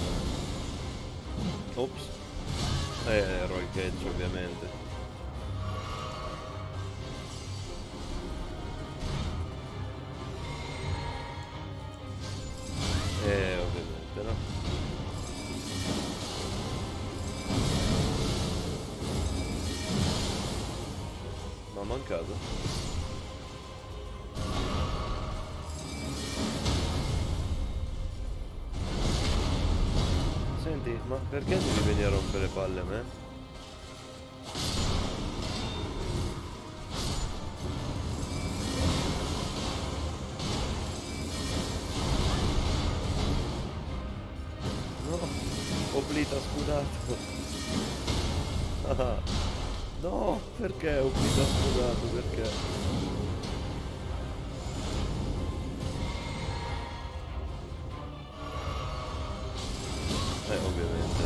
Ops. Ero il catch, ovviamente. Ovviamente, no? Ma ha mancato. Senti, ma perché devi venire a rompere le palle a me? No, Oblita scudato. Ah, no, perché Oblita scudato? Perché? Ovviamente.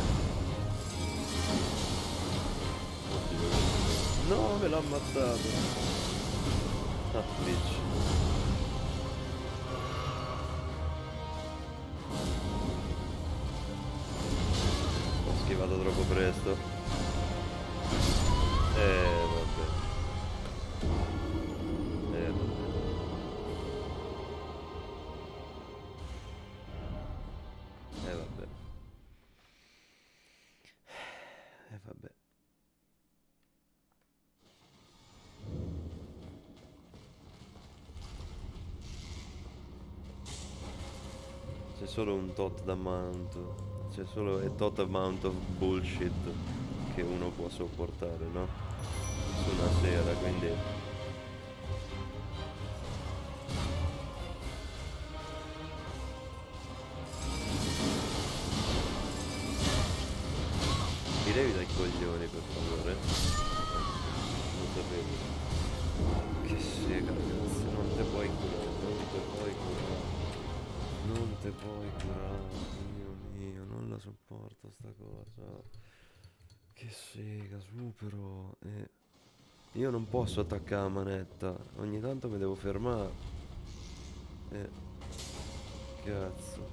No, me l'ha ammazzato. Ah, bitch. Ho schivato troppo presto. Vabbè. Vabbè. C'è solo un tot amount, c'è solo a tot amount of bullshit che uno può sopportare, no? Su una sera, quindi... Mi levi dai coglioni, per favore? Non sapevo. Che sega, ragazzi, non te puoi curare, non te puoi curare. Non te puoi curare, Dio mio, non la sopporto sta cosa. Che sega, su però. Io non posso attaccare la manetta, ogni tanto mi devo fermare. Cazzo.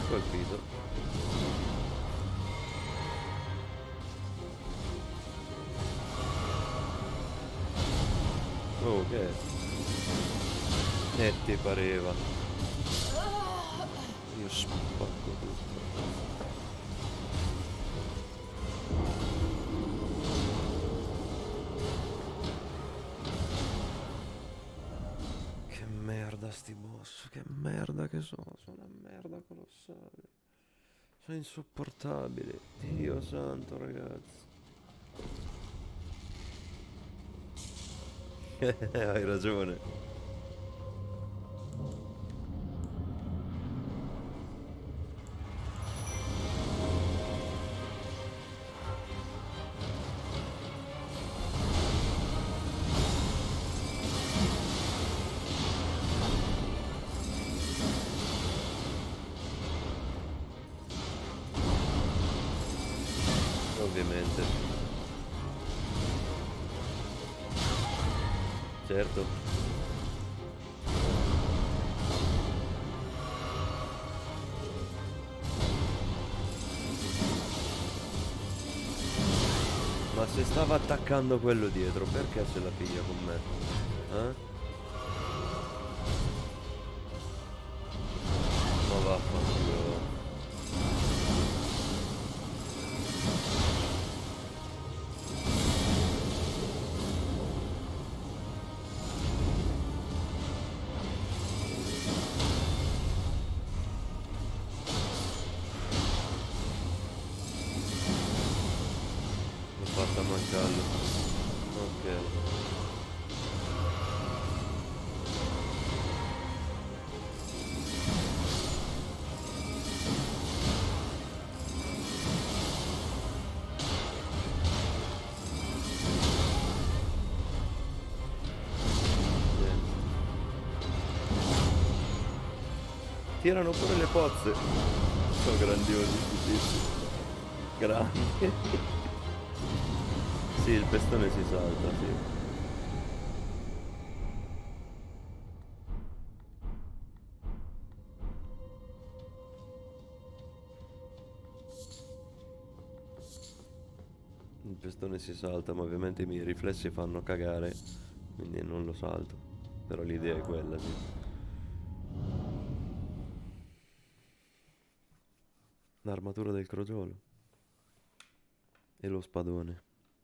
Colpito. Oh, che è? Ti pareva. Io spacco tutto. Che merda sti boss, che merda che sono una merda colossale. Sono insopportabili. Dio santo, ragazzi. Hai ragione. Ovviamente. Certo. Ma se stava attaccando quello dietro, perché se la piglia con me? Eh? Ma vaffanculo. L'ho fatta mancarlo. Ok. Tirano pure le pozze. Sono grandiosi tutti. Grandi. Sì, il pestone si salta, sì. Il pestone si salta, ma ovviamente i miei riflessi fanno cagare, quindi non lo salto. Però l'idea è quella, sì. L'armatura del crogiolo. E lo spadone.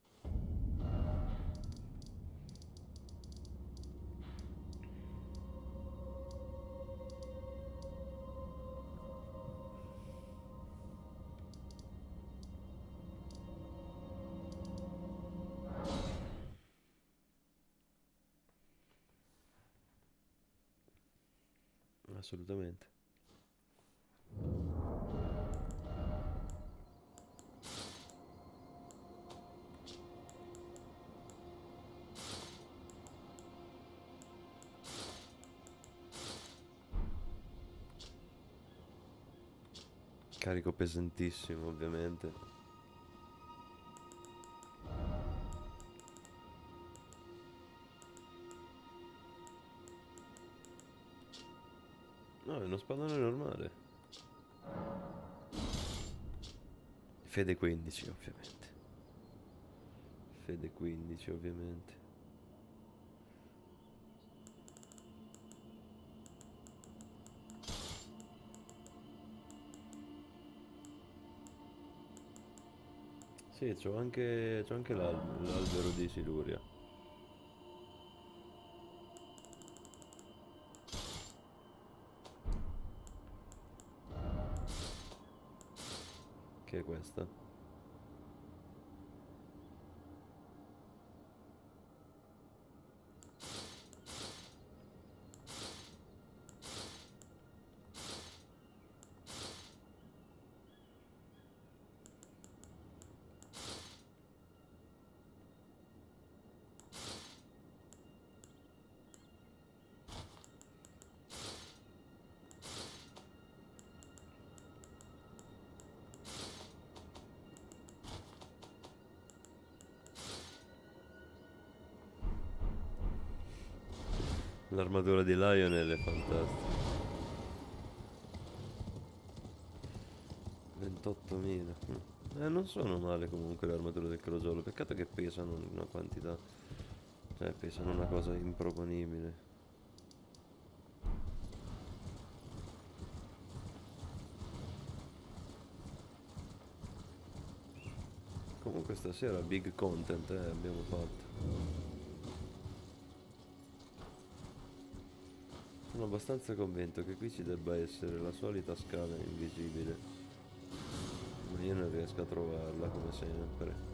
Assolutamente. Carico pesantissimo, ovviamente. No, è uno spadone normale. Fede 15, ovviamente. Fede 15, ovviamente. Sì, c'ho anche l'albero di Siluria. Che è questa? L'armatura di Lionel è fantastica. 48.000. Non sono male comunque le armature del crogiolo. Peccato che pesano una quantità. Cioè, pesano una cosa improponibile. Comunque stasera big content abbiamo fatto. Sono abbastanza convinto che qui ci debba essere la solita scala invisibile, ma io non riesco a trovarla come sempre.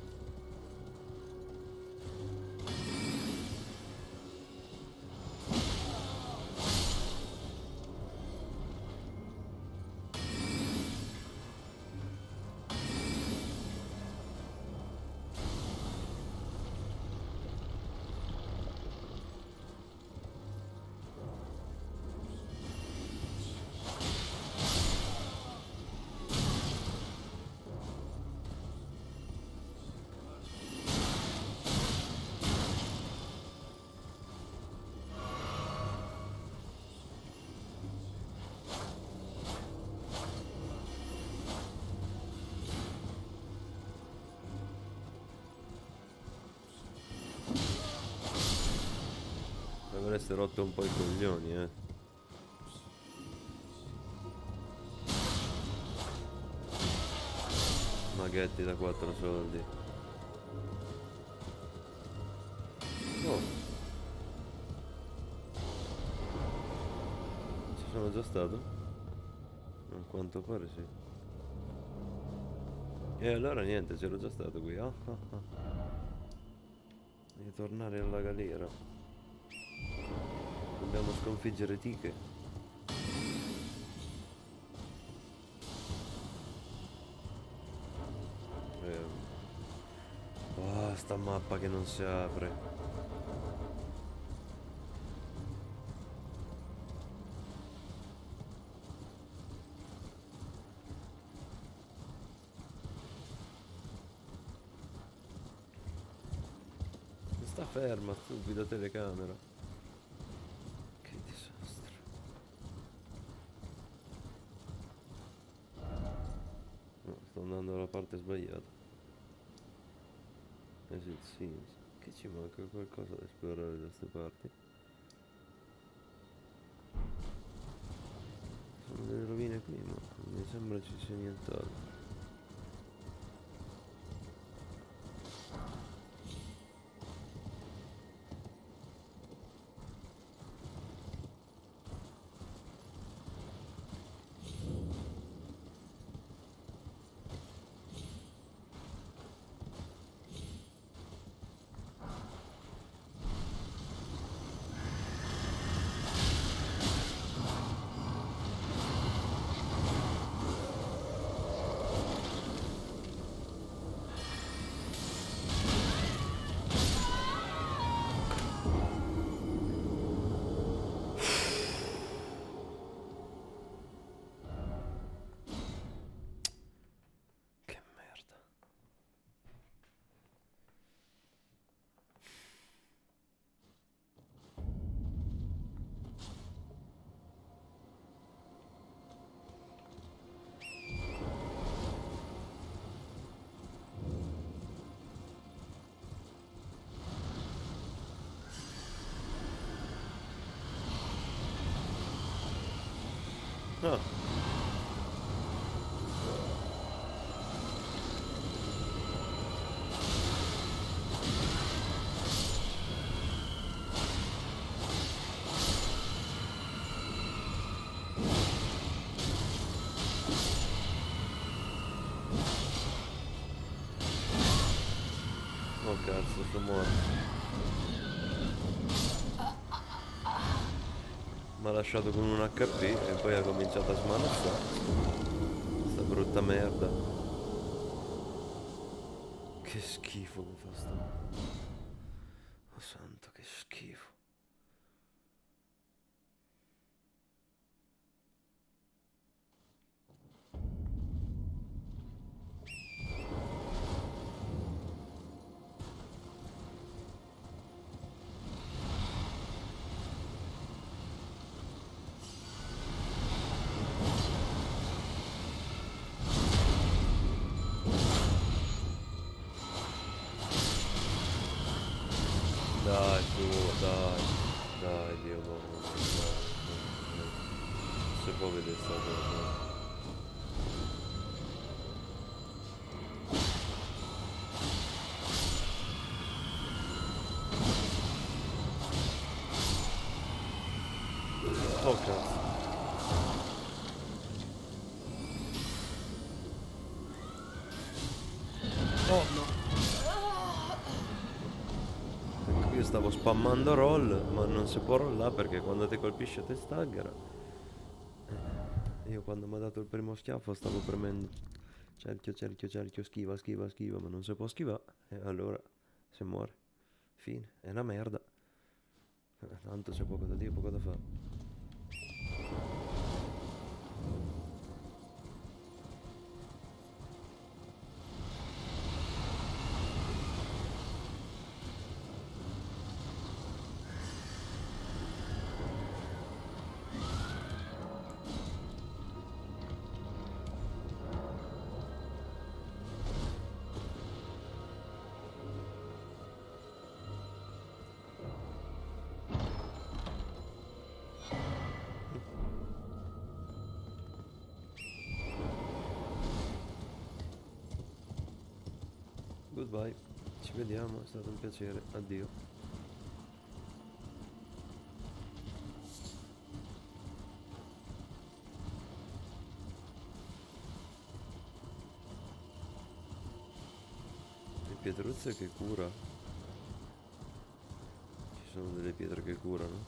Avreste rotto un po' i coglioni, Maghetti da 4 soldi. Oh, ci sono già stato? A quanto pare sì. E allora niente, c'ero già stato qui. Devi tornare alla galera. Dobbiamo sconfiggere Tiche. Sta mappa che non si apre. Sta ferma, stupida telecamera. Che disastro. No, sto andando dalla parte sbagliata. Exit scenes. Che ci manca qualcosa da esplorare da queste parti? Sono delle rovine qui, ma non mi sembra ci sia nient'altro. Ah. Oh cazzo, sono morto. Mi ha lasciato con un HP e poi ha cominciato a smanazzare. Sta brutta merda. Che schifo che fa sto. Oh santo, che schifo. Dai, Dio, no, non si può vedere sta cosa. Oh cazzo. Oh no. Ecco, io stavo spammando roll, ma non si può rollare perché quando ti colpisce te staggera. Io quando mi ha dato il primo schiaffo stavo premendo cerchio, cerchio, cerchio, schiva, schiva, schiva, ma non si può schivare e allora si muore. Fine, è una merda. Tanto c'è poco da dire, poco da fare. Goodbye, ci vediamo, è stato un piacere, addio. Le pietruzze che cura. Ci sono delle pietre che curano.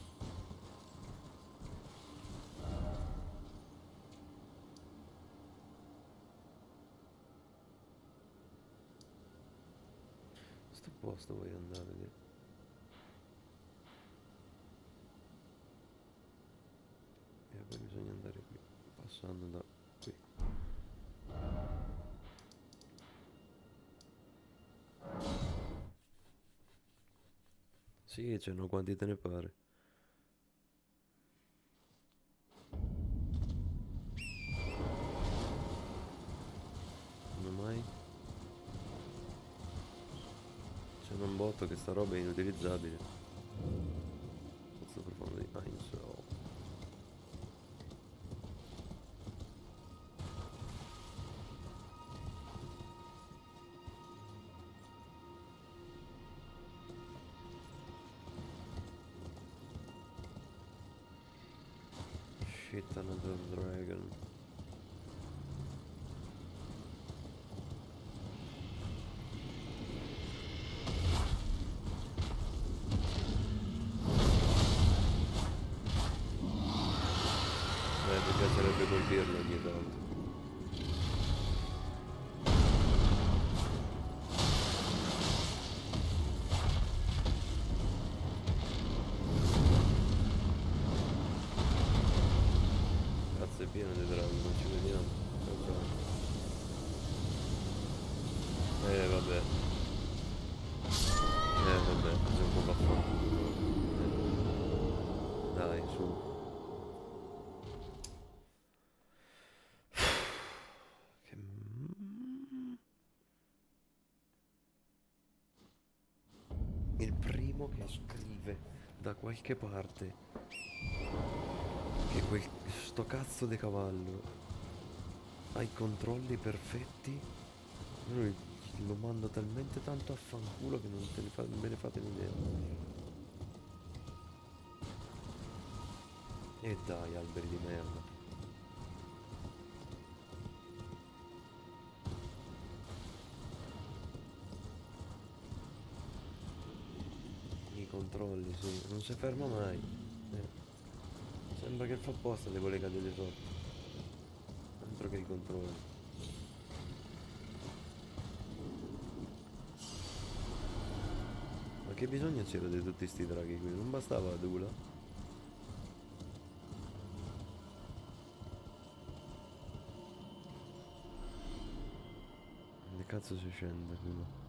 Sto posto voglio andare lì. E poi bisogna andare qui, passando da qui. Sì, ce n'ho quanti te ne pare. Come mai? C'è un botto che sta roba è inutilizzabile. Pozzo profondo di Ainsel. Shit, another dragon. Mi piacerebbe colpirlo ogni tanto. Cazzo è pieno di draghi, non ci vediamo. Ciao ciao. Vabbè. Vabbè, gioco vaffanculo. Dai, su. Che... Il primo che scrive da qualche parte che sto cazzo di cavallo ha i controlli perfetti, lui lo mando talmente tanto a fanculo che non ve ne fate un'idea. E dai, alberi di merda. I controlli, sì, non si ferma mai. Sembra che fa apposta le vuole cadere sotto. Altro che i controlli. Ma che bisogno c'era di tutti sti draghi qui? Non bastava Dula? Che cazzo si scende qui?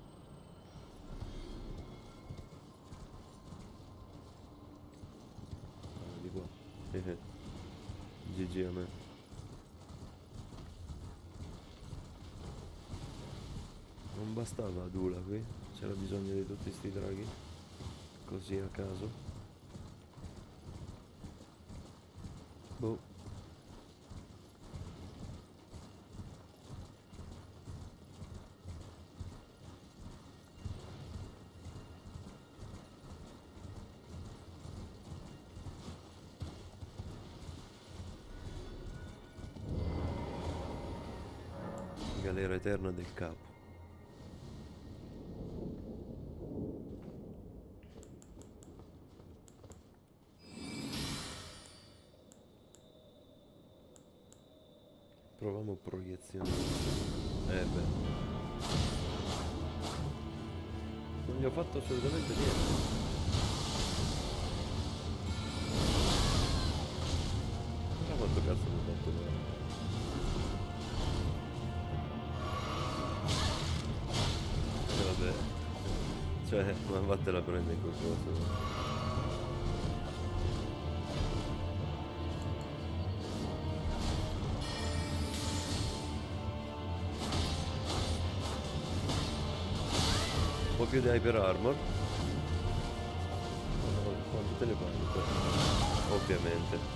Di qua. GG a me. Non bastava Dula qui? C'era bisogno di tutti sti draghi? Così a caso. Boh. Galera eterna del capo. Proviamo proiezione. Beh. Non gli ho fatto assolutamente niente. Ma quanto cazzo mi ho fatto male? Vabbè. Cioè, ma vattela a prendere qualcosa. Un po' più di hyper armor. Quanto te ne parli? Ovviamente.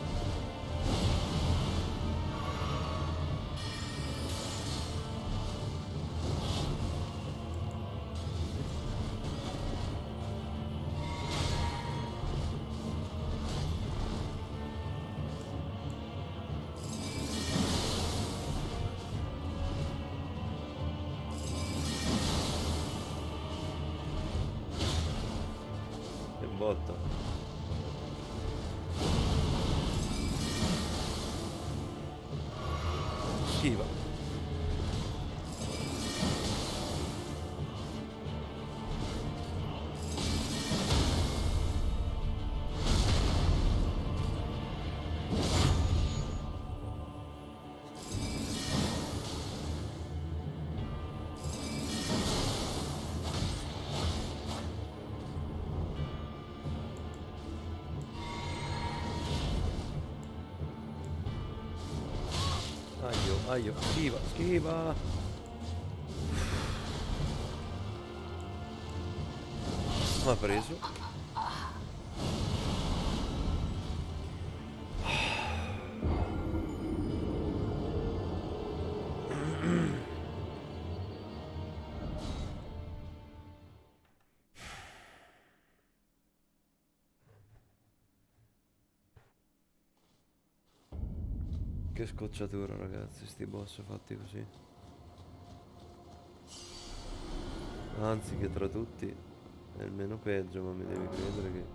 Botta. Schiva. Aio, schiva. M'ha preso. Che scocciatura, ragazzi, sti boss fatti così. Anzi, che tra tutti è il meno peggio, ma mi devi credere che...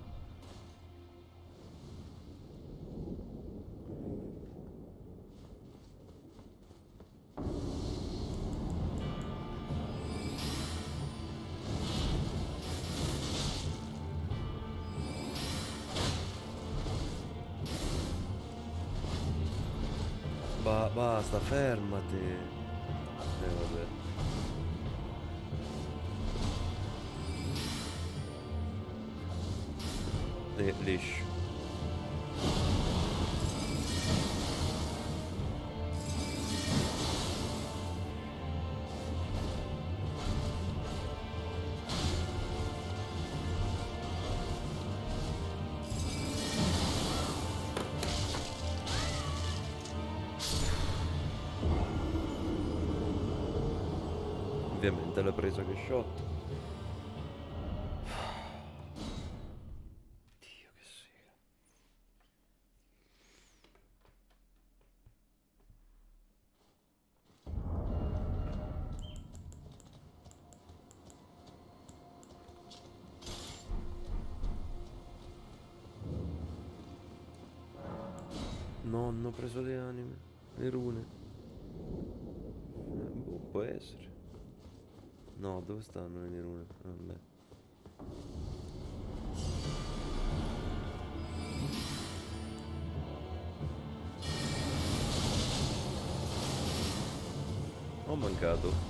Basta, fermati. Vabbè. Liscio. Ovviamente l'ha presa che shot. Dio che sega. No, non ho preso le anime, le rune. Boh, può essere. No, dove stanno le mie rune? Vabbè. Ho mancato.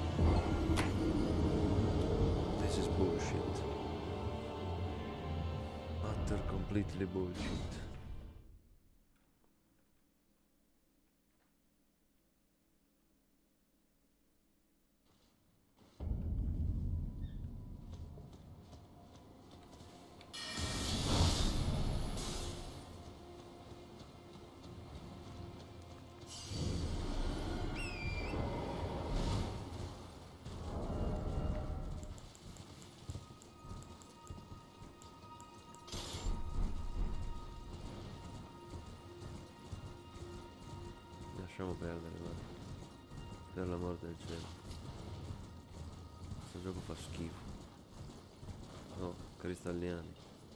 This is bullshit. Utter completely bullshit. Lasciamo perdere, guarda. Per l'amor del cielo. Questo gioco fa schifo. Oh, cristalliani.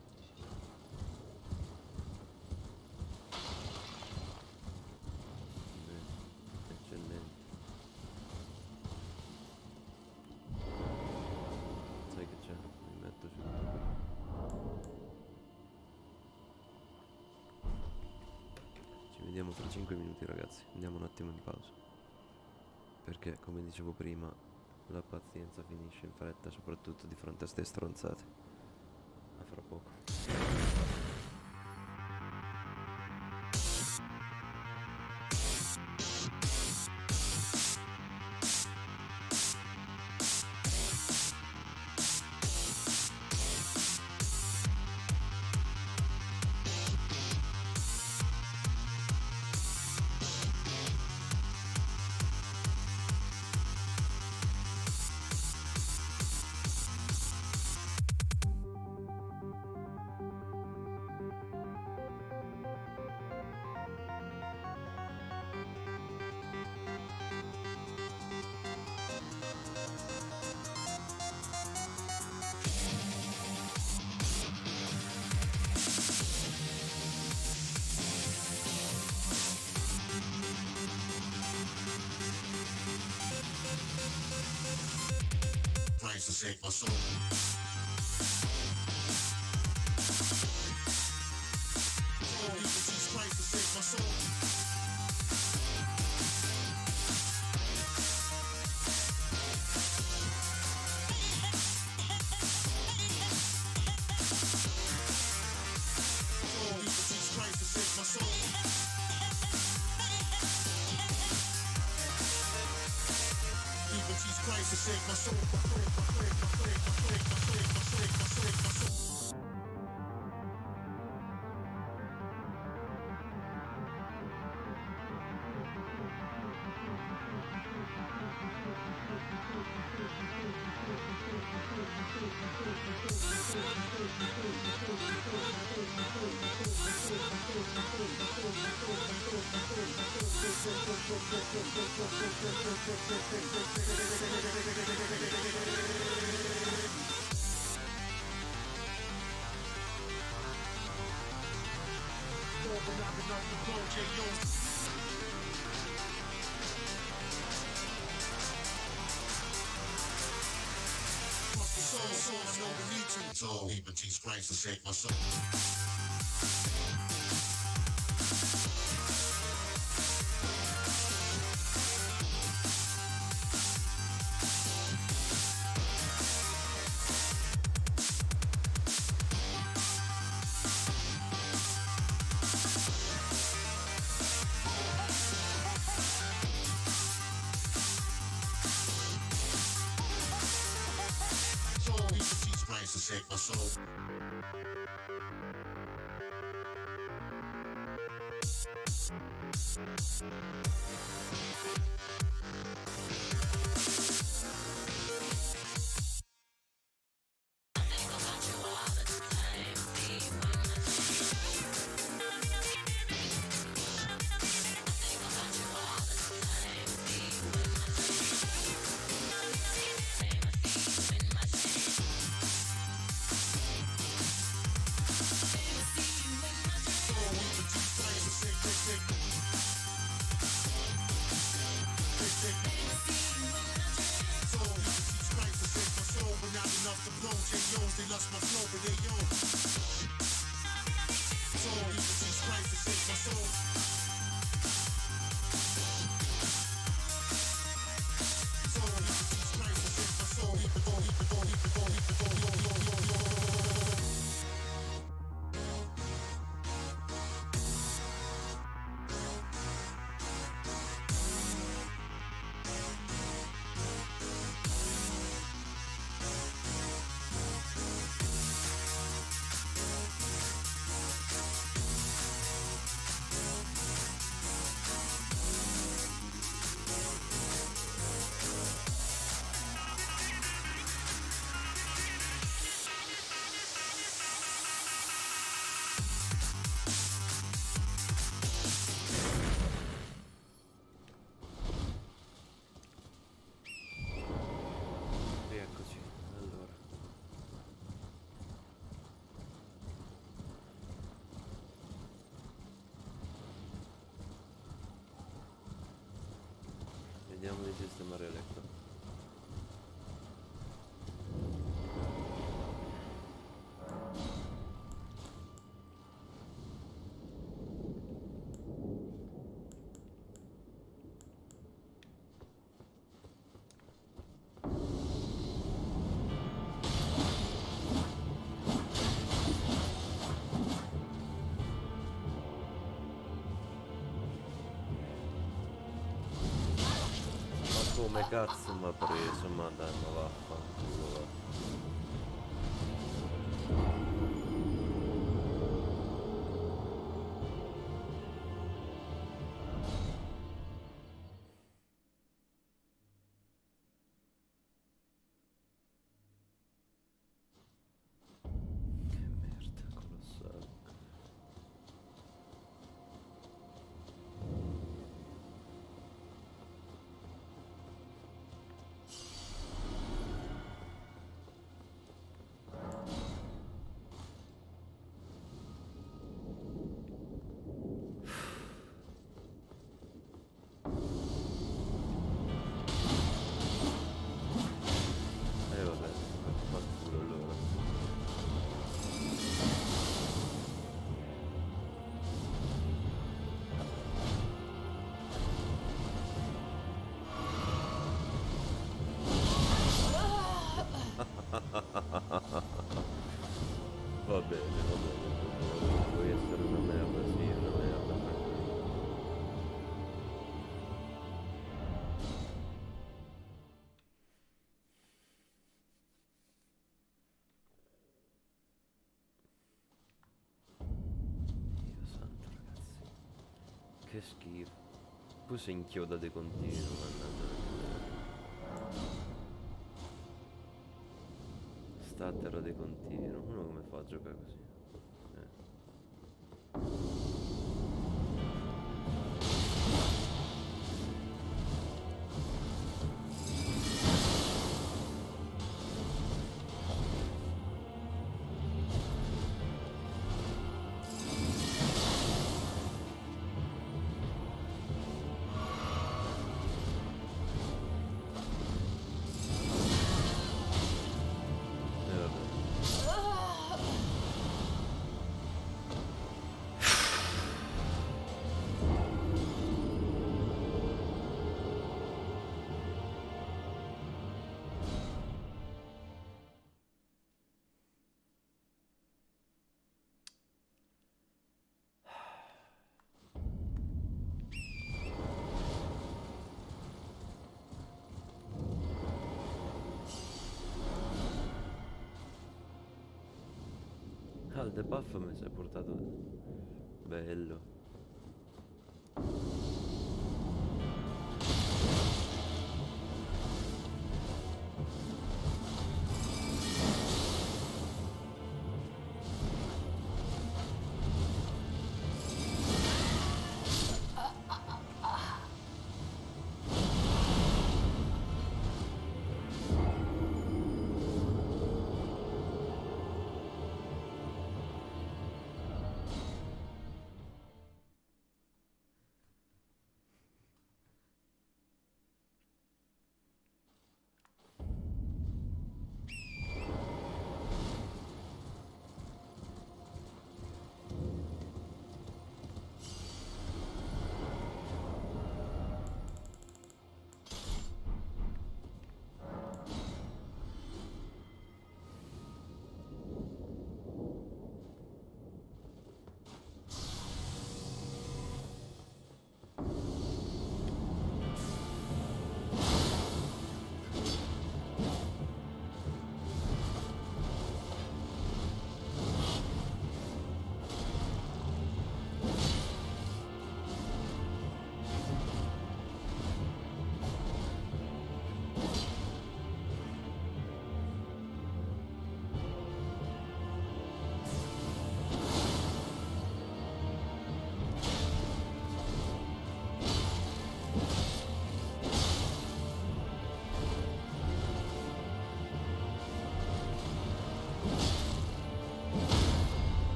Beh, eccellente. Sai che c'è? Mi metto subito qui. Ci vediamo fra 5 minuti, ragazzi. Andiamo un attimo in pausa. Perché, come dicevo prima, la pazienza finisce in fretta, soprattutto di fronte a ste stronzate. A fra poco. To save my soul. Oh, Jesus Christ to save my soul. Oh, Jesus Christ to save my soul. Jesus Christ to save my soul. So even Jesus Christ to save my soul. To save my soul. Vediamo di sistemare le cose. Come cazzo mi ha preso? Ma dai, ma vaffanculo, va. Che merda colossale. Vabbè, vaffanculo allora. Va bene, puoi essere una merda, sì, una merda, tranquillo. Dio santo, ragazzi. Che schifo. Poi si inchioda di continuo, mannaggia la miseria. Sta a terra di continuo. Uno come fa a giocare così? Vabbè. Ah, il debuff mi si è portato bello.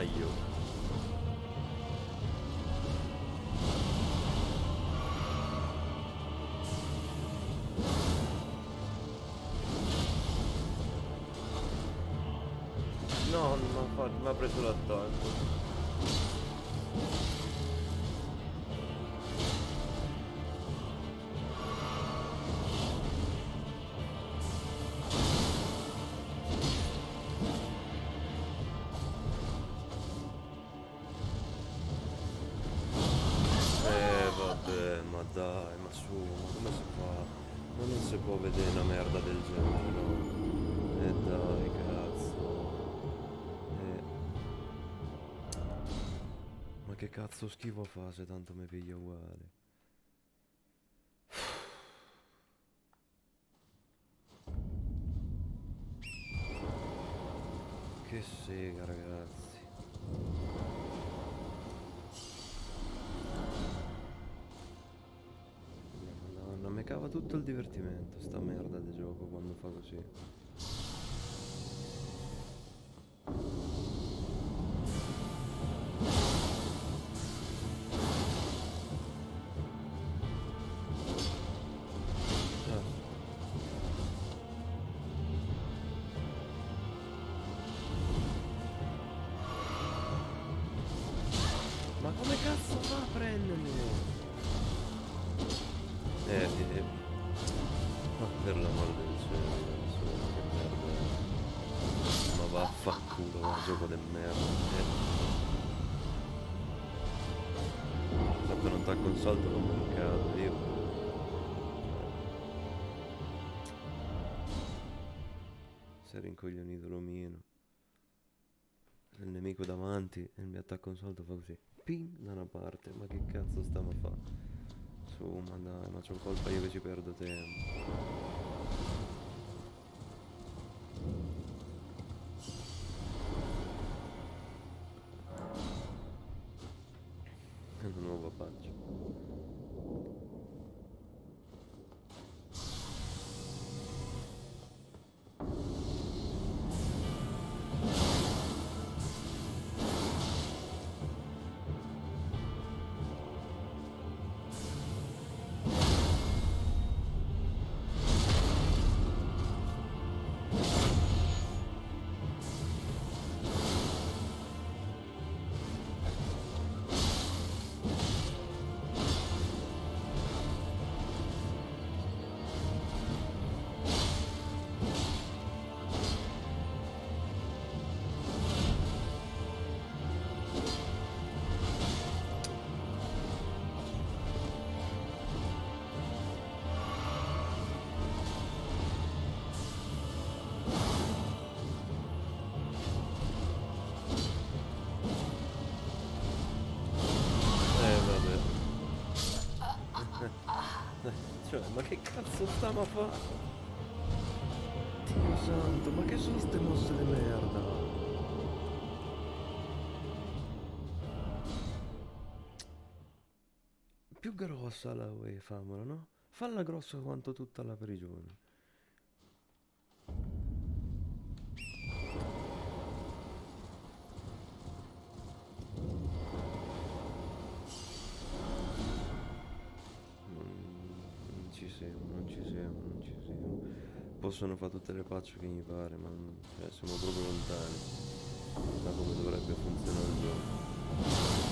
Aio. No, mi ha preso l'attacco. Vabbè, ma dai, ma su, ma come si fa? Ma non si può vedere una merda del genere, no? Dai, cazzo. Ma che cazzo schifo fa se tanto mi piglia uguale? Che sega, ragazzi. Madonna, mi cava tutto il divertimento sta merda di gioco quando fa così. Ma come cazzo fa a prendermi? Ma per l'amore del cielo, che merda. Ma vaffanculo, ma gioco di merda. Appena non tacco un salto non mi cado, io. Si è rincoglionito l'omino. Il nemico davanti e il mio attacco un salto fa così. Ping da una parte, ma che cazzo stiamo a fare? Su, ma dai, ma c'ho colpa io che ci perdo tempo. È una nuova patch. Cioè, ma che cazzo stiamo a fare? Dio santo, ma che sono ste mosse di merda? Più grossa la UE, famola, no? Falla grossa quanto tutta la prigione. Non ci siamo. Possono fare tutte le patch che gli pare, ma cioè, siamo proprio lontani da come dovrebbe funzionare il gioco.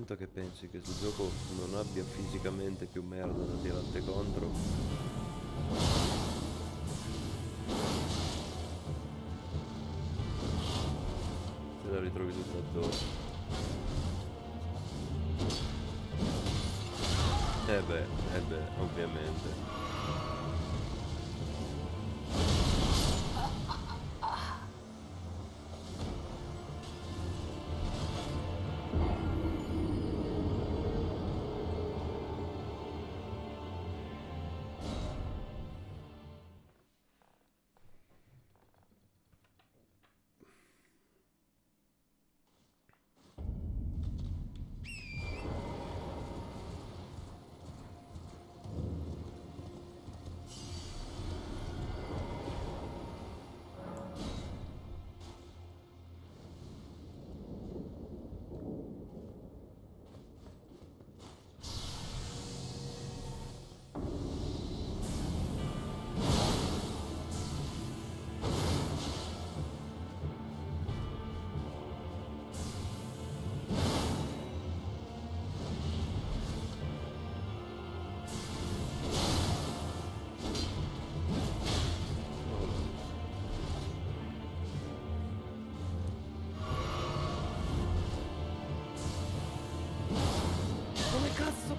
tanto che pensi che sul gioco non abbia fisicamente più merda da tirarti contro. Te la ritrovi tutta addosso. Eh beh, ovviamente. Come cazzo?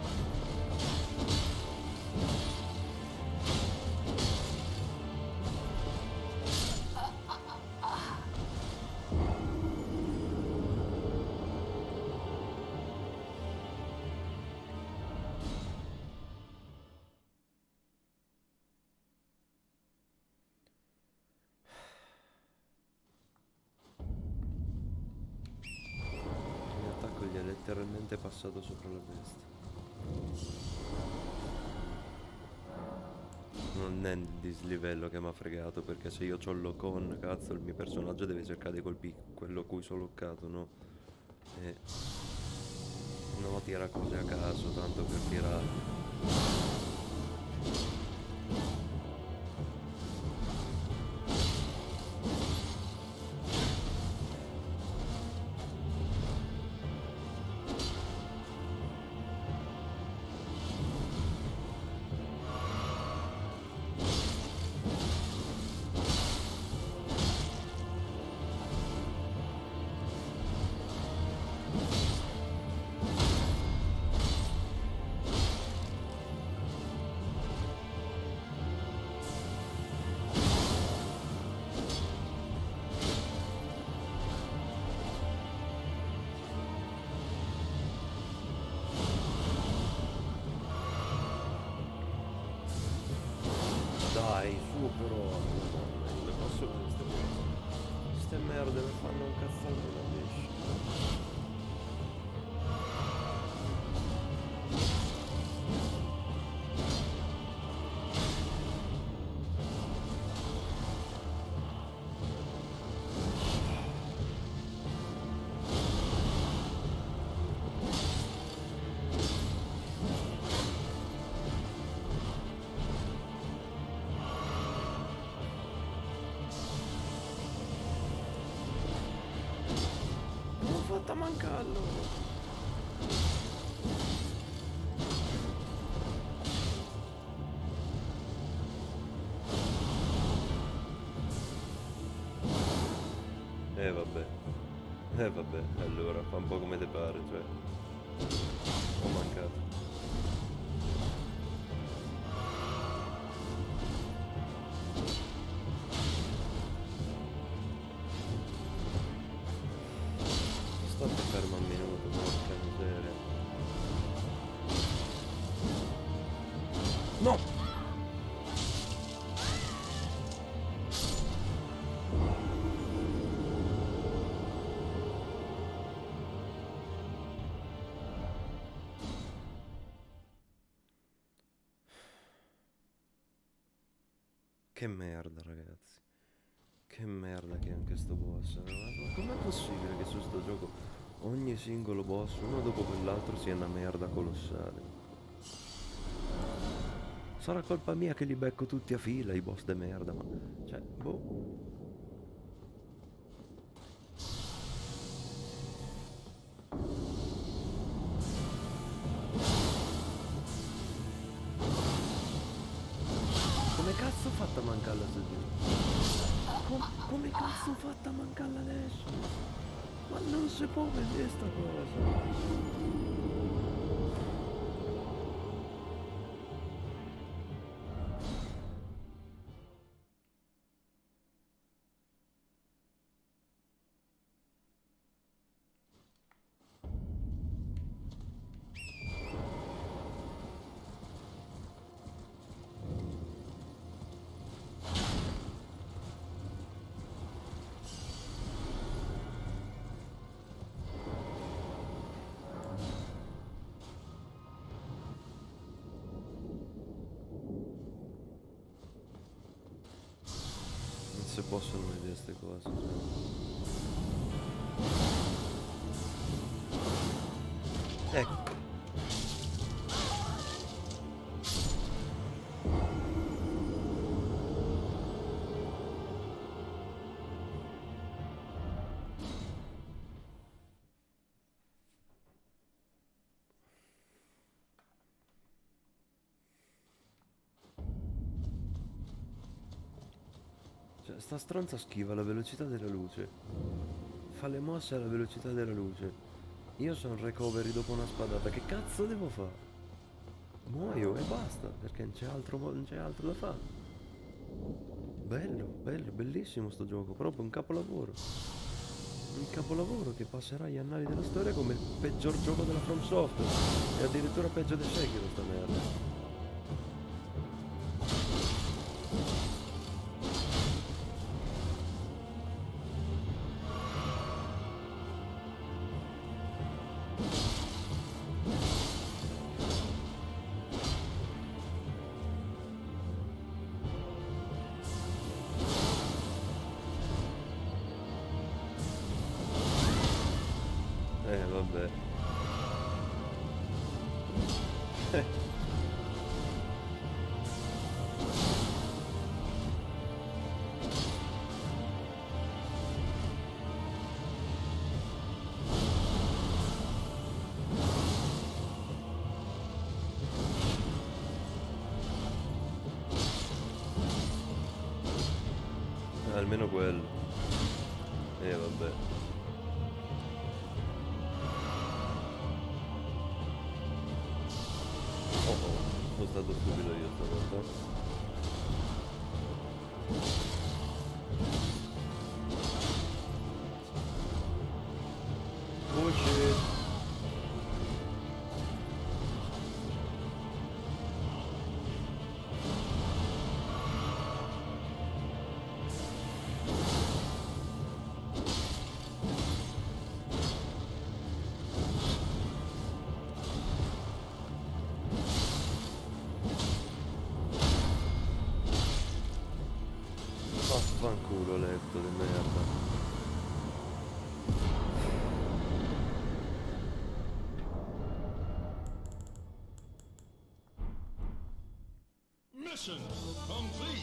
L'attacco gli è letteralmente passato sopra la testa. Non è il dislivello che mi ha fregato, perché se io c'ho il lock-on, cazzo, il mio personaggio deve cercare di colpire quello a cui sono loccato, no? E no, tira cose a caso, tanto per tirare. Dai, su però, Madonna, non le posso queste merde mi fanno incazzare la pesce. L'ho fatta mancarlo. Vabbè, allora fa un po' come te pare, cioè. Ho mancato. State fermo un minuto, porca miseria. No! Che merda, ragazzi. Che merda che è anche sto boss. Ma com'è possibile che su sto gioco ogni singolo boss, uno dopo quell'altro, sia una merda colossale? Sarà colpa mia che li becco tutti a fila, i boss de merda, ma... cioè, boh... mancarla sta giù? Come cazzo ho fatto a mancarla adesso? Ma non si può vedere sta cosa. Non si possono vedere queste cose. Ecco. Cioè, sta stronza schiva alla velocità della luce. Fa le mosse alla velocità della luce. Io sono recovery dopo una spadata. Che cazzo devo fare? Muoio e basta, perché non c'è altro da fare. Bello, bello, bellissimo sto gioco, proprio un capolavoro. Un capolavoro che passerà agli annali della storia come il peggior gioco della From Software. E addirittura peggio di Sekiro sta merda. Vabbè. Almeno quello. Vabbè. Sono stato stupido io stavolta. Oh shit. Vaffanculo letto di merda. Mission complete.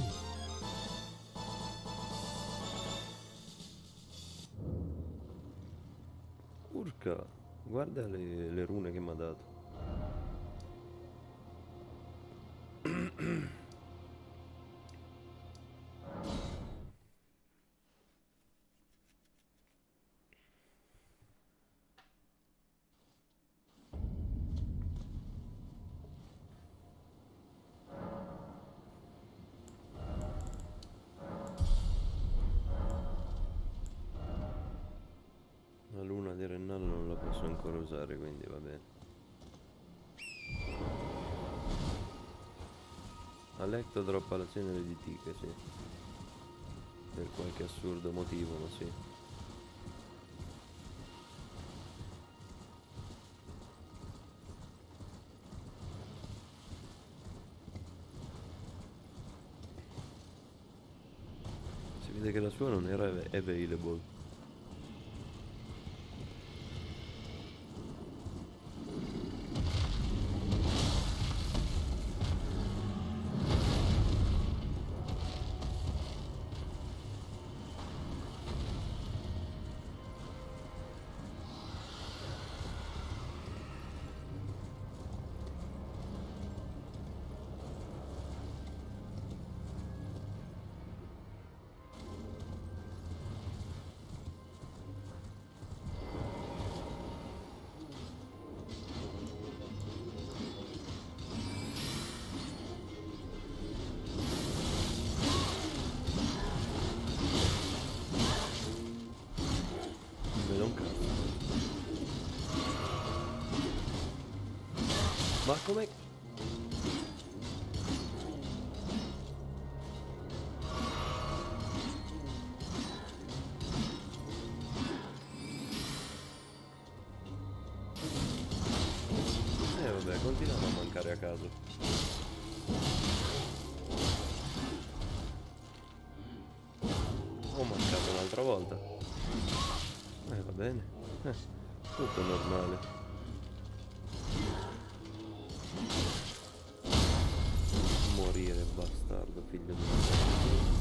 Urca, guarda le rune che mi ha dato. La luna di Rennalo non la posso ancora usare, quindi va bene. A letto droppa la cenere di Tika, sì. Per qualche assurdo motivo, ma sì. Si vede che la sua non era available. da un cazzo. Ma com'è? Vabbè, continuiamo a mancare a caso. Ho mancato un'altra volta. Va bene. Tutto normale. Morire, bastardo, figlio di merda.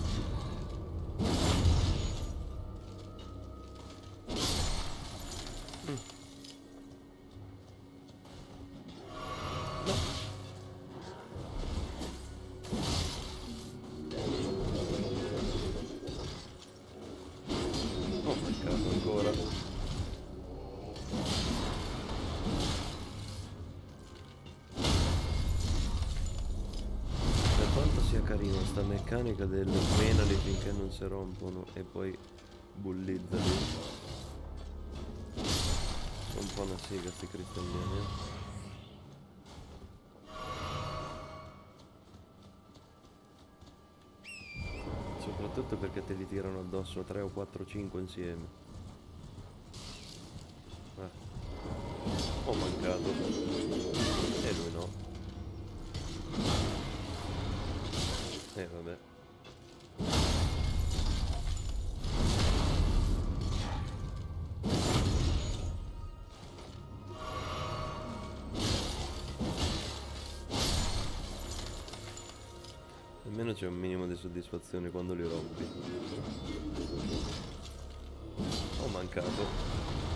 Carina sta meccanica del menali finché non si rompono e poi bullizzali. Sono un po' una sega sti cristallini. Soprattutto perché te li tirano addosso 3 o 4 o 5 insieme. Ho mancato. E lui no. Vabbè. Almeno c'è un minimo di soddisfazione quando li rompi. Ho mancato.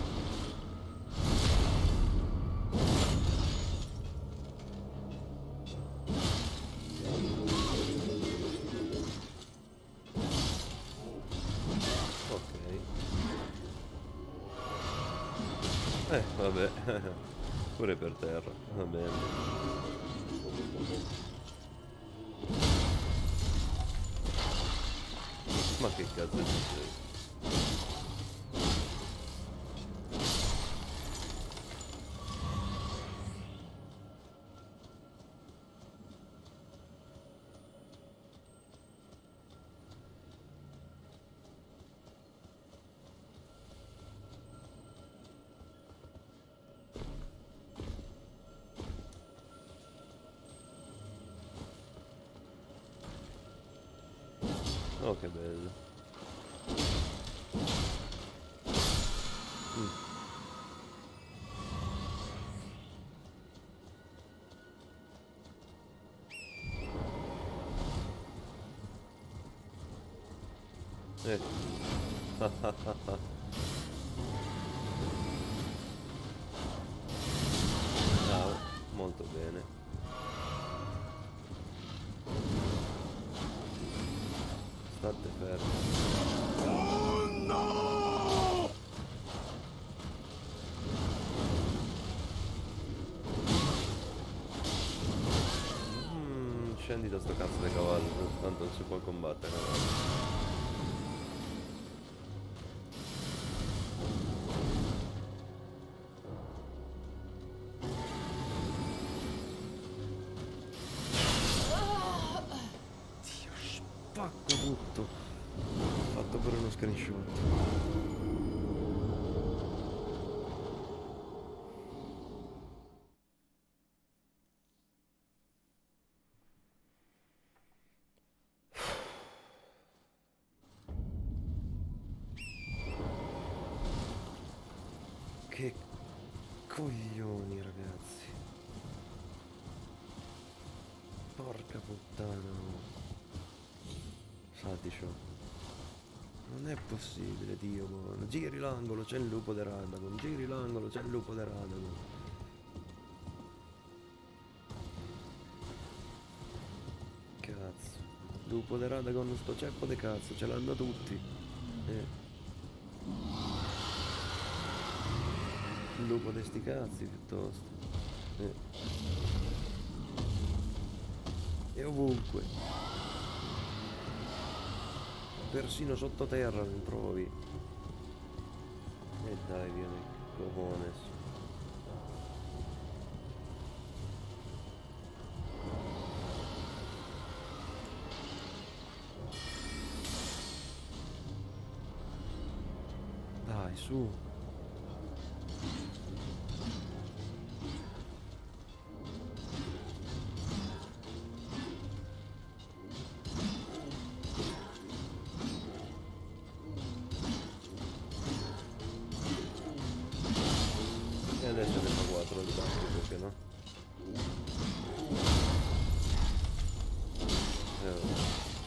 Vabbè, pure per terra, va bene. Ma che cazzo è successo? Oh, che bello. Ciao, molto bene. State fermi. Oh no! Scendi da sto cazzo di cavallo, tanto non si può combattere. Dio, spacco tutto. Ho fatto pure uno screenshot. Che coglioni, ragazzi. Porca puttana. Sadicio. Non è possibile, Dio buono. Giri l'angolo, c'è il lupo di Radagon. Giri l'angolo, c'è il lupo di Radagon. Cazzo. Lupo di Radagon, sto ceppo di cazzo, ce l'hanno tutti. Il lupo di sti cazzi piuttosto. E ovunque. Persino sottoterra lo trovi. Dai, vieni, cojones. Dai, su. E adesso ne fa 4 di tanto, perché no? Vabbè.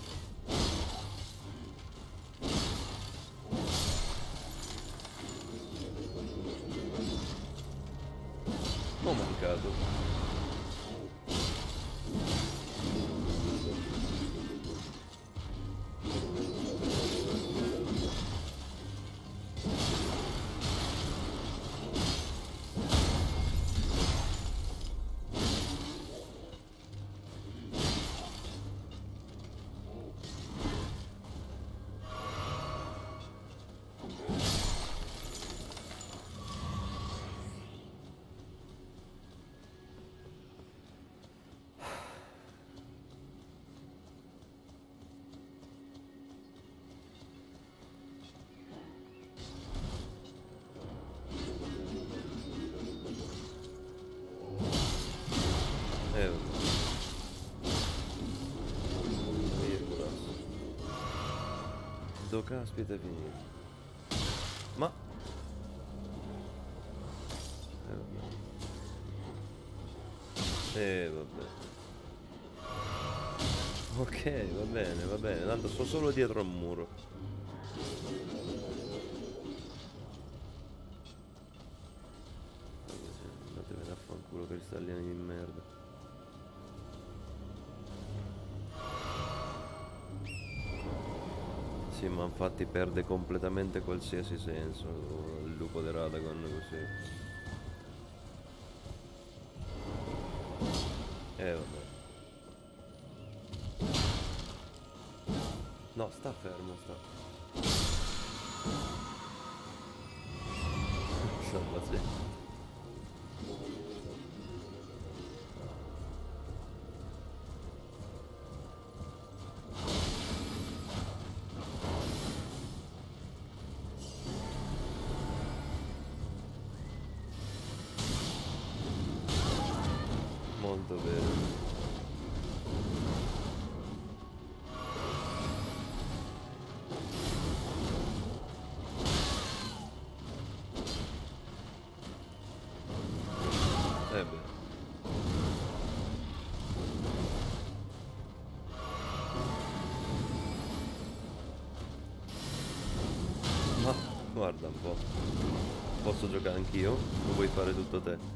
Ho mancato. Do caspita è finito. Ma vabbè. Ok, va bene, tanto sto solo dietro al muro. Andatevene a fanculo, cristalliani di merda. Sì, ma infatti perde completamente qualsiasi senso il lupo di Radagon così. Vabbè. No, sta fermo, sta. Sta pazienza. Molto bene. Beh. Ma guarda un po'. Posso giocare anch'io? O vuoi fare tutto te?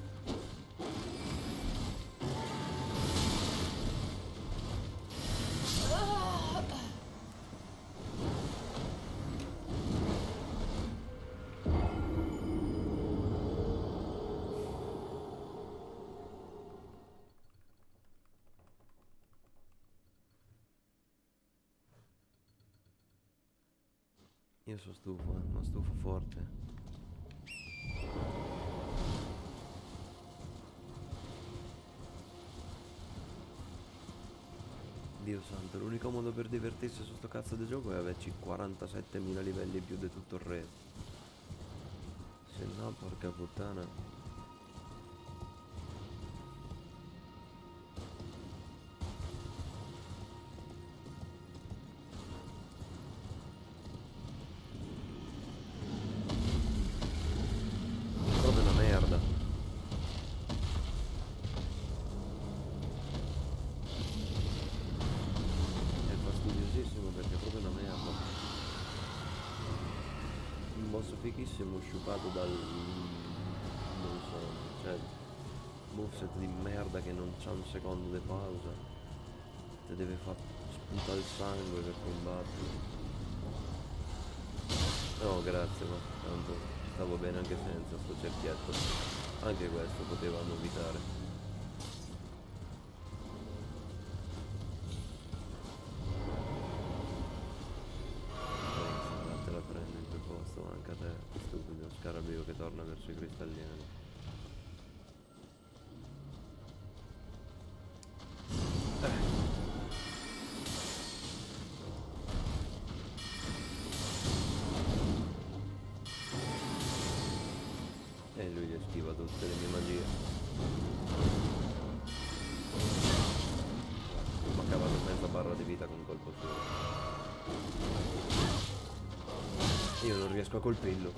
Io sono stufo, ma stufo forte. Dio santo, l'unico modo per divertirsi su sto cazzo di gioco è averci 47.000 livelli più di tutto il resto. Se no, porca puttana. Proprio una merda. È fastidiosissimo perché è proprio una merda. Un boss fighissimo sciupato dal... non so, cioè... moveset di merda che non c'ha un secondo di pausa. Te deve far spuntare il sangue per combattere. No, grazie, ma tanto stavo bene anche senza sto cerchietto. Anche questo potevamo evitare. Te la prendo in quel posto, anche a te, stupido. Lo scarabeo che torna verso i cristallini. E lui gli schiva tutte le mie magie. Mi ha cavato mezza barra di vita con un colpo solo. Io non riesco a colpirlo.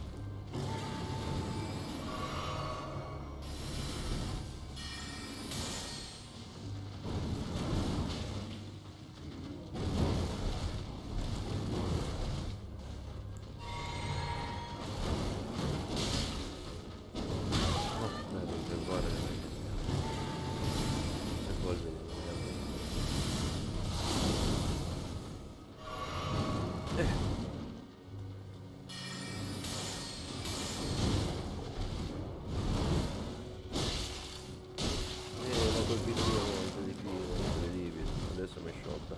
Adesso mi è sciolta.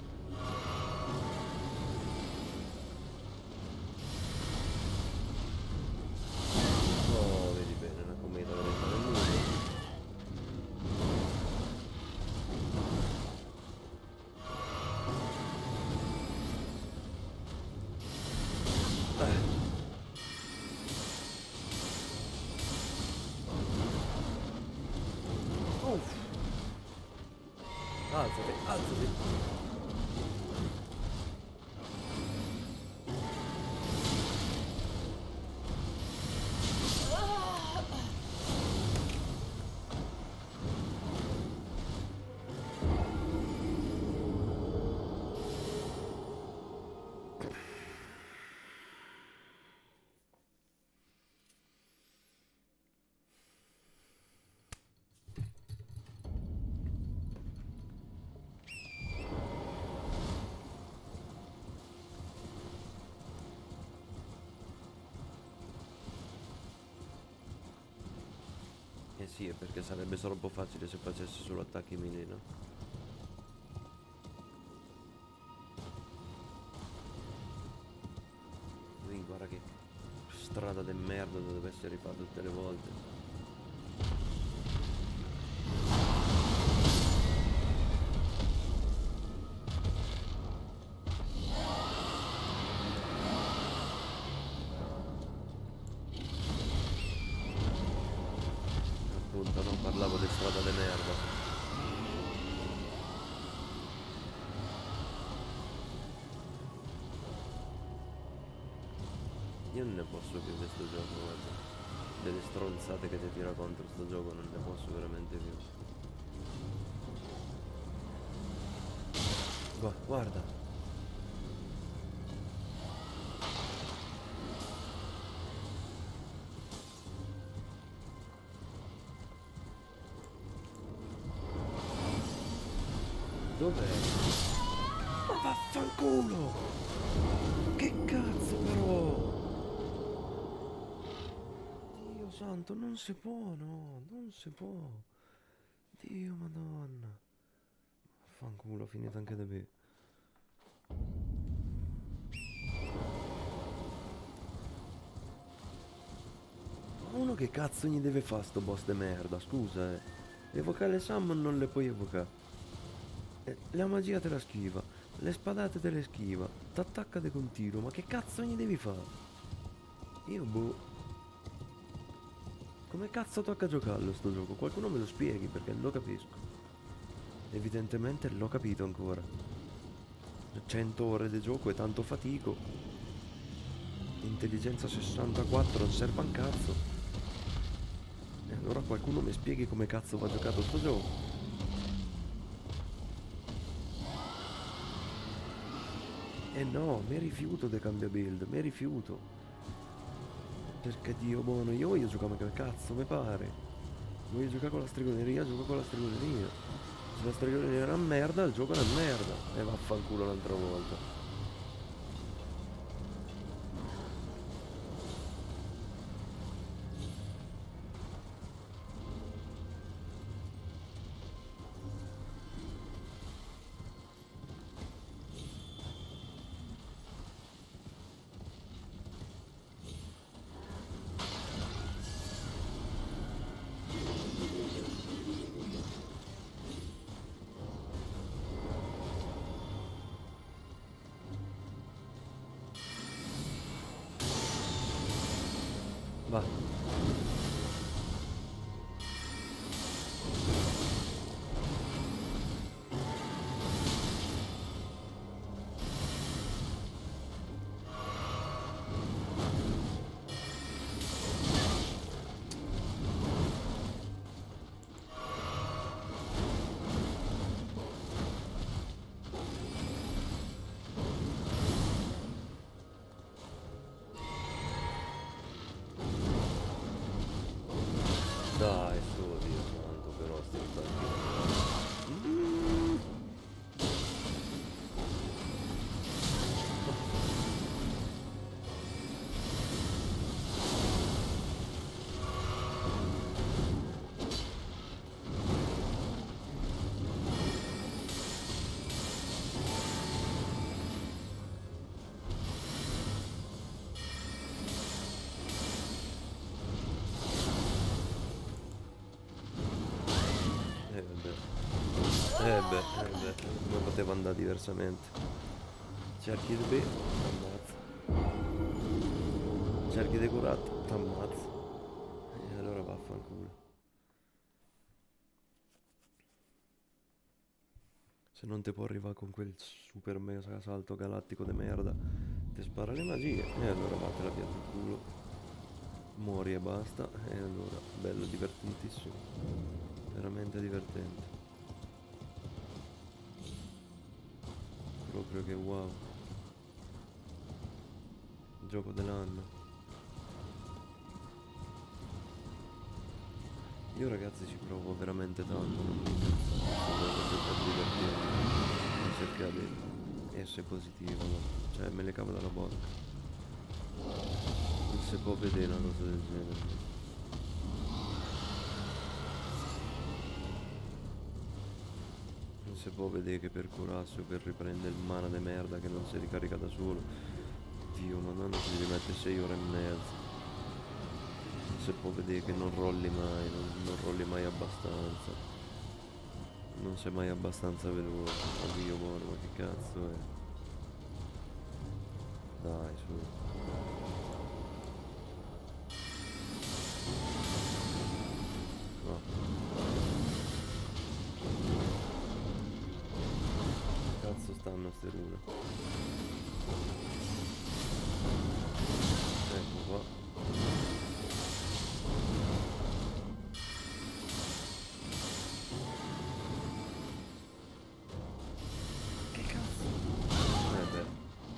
Oh, vedi bene, una cometa dentro nel muro. Alzati, alzati. Eh sì, è perché sarebbe troppo facile se facessi solo attacchi melee, no? Guarda che strada de merda dove essere rifatta tutte le volte. Appunto, non parlavo di strada de merda. Io non ne posso più di questo gioco, guarda. Delle stronzate che ti tira contro sto gioco non ne posso veramente più. Guarda. Dov'è? Ma vaffanculo! Che cazzo però! Dio santo, non si può, no, non si può. Dio madonna. Vaffanculo, ho finito anche da me. Ma uno che cazzo gli deve fare sto boss de merda, scusa, eh. Evocare le summon non le puoi evocare. La magia te la schiva, le spadate te le schiva, t'attacca di continuo, ma che cazzo gli devi fare? Io boh. Come cazzo tocca giocarlo sto gioco? Qualcuno me lo spieghi perché non lo capisco. Evidentemente l'ho capito ancora. 100 ore di gioco e tanto fatico. Intelligenza 64 non serve un cazzo. E allora qualcuno mi spieghi come cazzo va giocato sto gioco. E no, mi rifiuto di cambiare build, mi rifiuto. Perché Dio buono, io voglio giocare come cazzo mi pare. Voglio giocare con la stregoneria, gioco con la stregoneria. Se la stregoneria è una merda, il gioco è una merda. E vaffanculo un'altra volta. Va. Dai, su, Dio santo, però sti attacchi. Beh, come poteva andare diversamente? Cerchi di B, t'ammazza. Cerchi di curato, t'ammazza. E allora vaffanculo. Se non ti può arrivare con quel super mega salto galattico de merda, ti spara le magie e allora vattela via sul culo. Muori e basta. E allora, bello, divertentissimo. Veramente divertente. Proprio che wow. Gioco dell'anno. Io ragazzi ci provo veramente tanto, non mi incazzo per divertirmi e cercare di essere positivo, no? Cioè me le cavo dalla bocca. Non si può vedere una cosa del genere. Non si può vedere che per curarsi o per riprendere il mana de merda che non si ricarica da solo. Dio, ma non si rimette 6 ore e mezza. Non si può vedere che non rolli mai, non rolli mai abbastanza. Non sei mai abbastanza veloce. Oddio buono, ma che cazzo è? Dai, su. No. Cazzo stanno ste rune? Ecco qua. Che cazzo? Beh.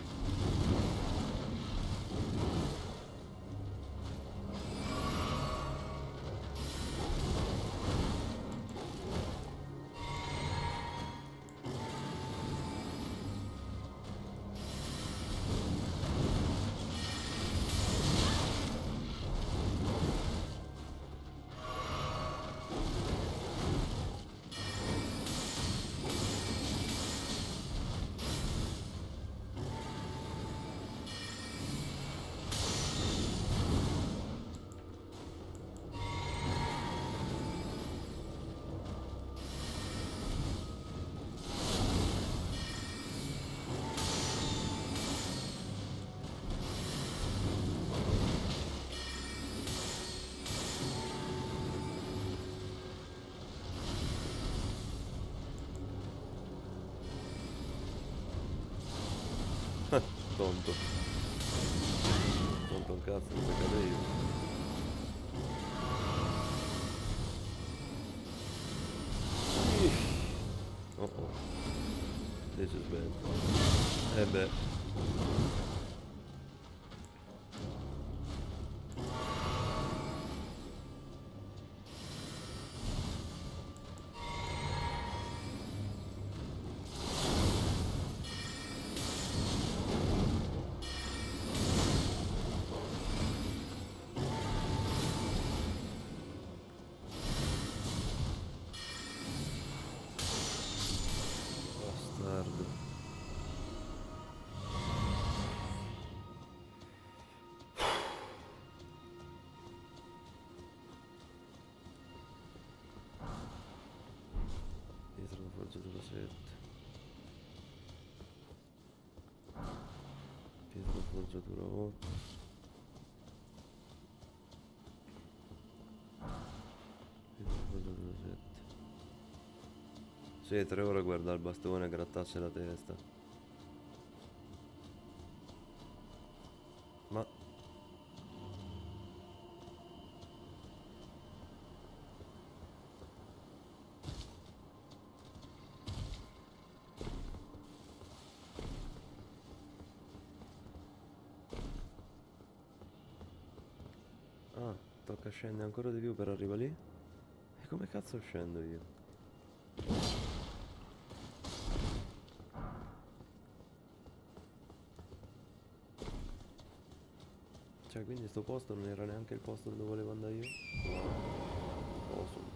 Tonto. Tonto un cazzo, dove cade io? Oh oh. This is bad. Beh. Bastardo. Pietra da forgiatura 7. Pietra da forgiatura 8. Sì, 3 ore a guardare il bastone e grattarsi la testa. Ma... Ah, tocca scendere ancora di più per arrivare lì? E come cazzo scendo io? Cioè, quindi sto posto non era neanche il posto dove volevo andare io? Wow. Awesome.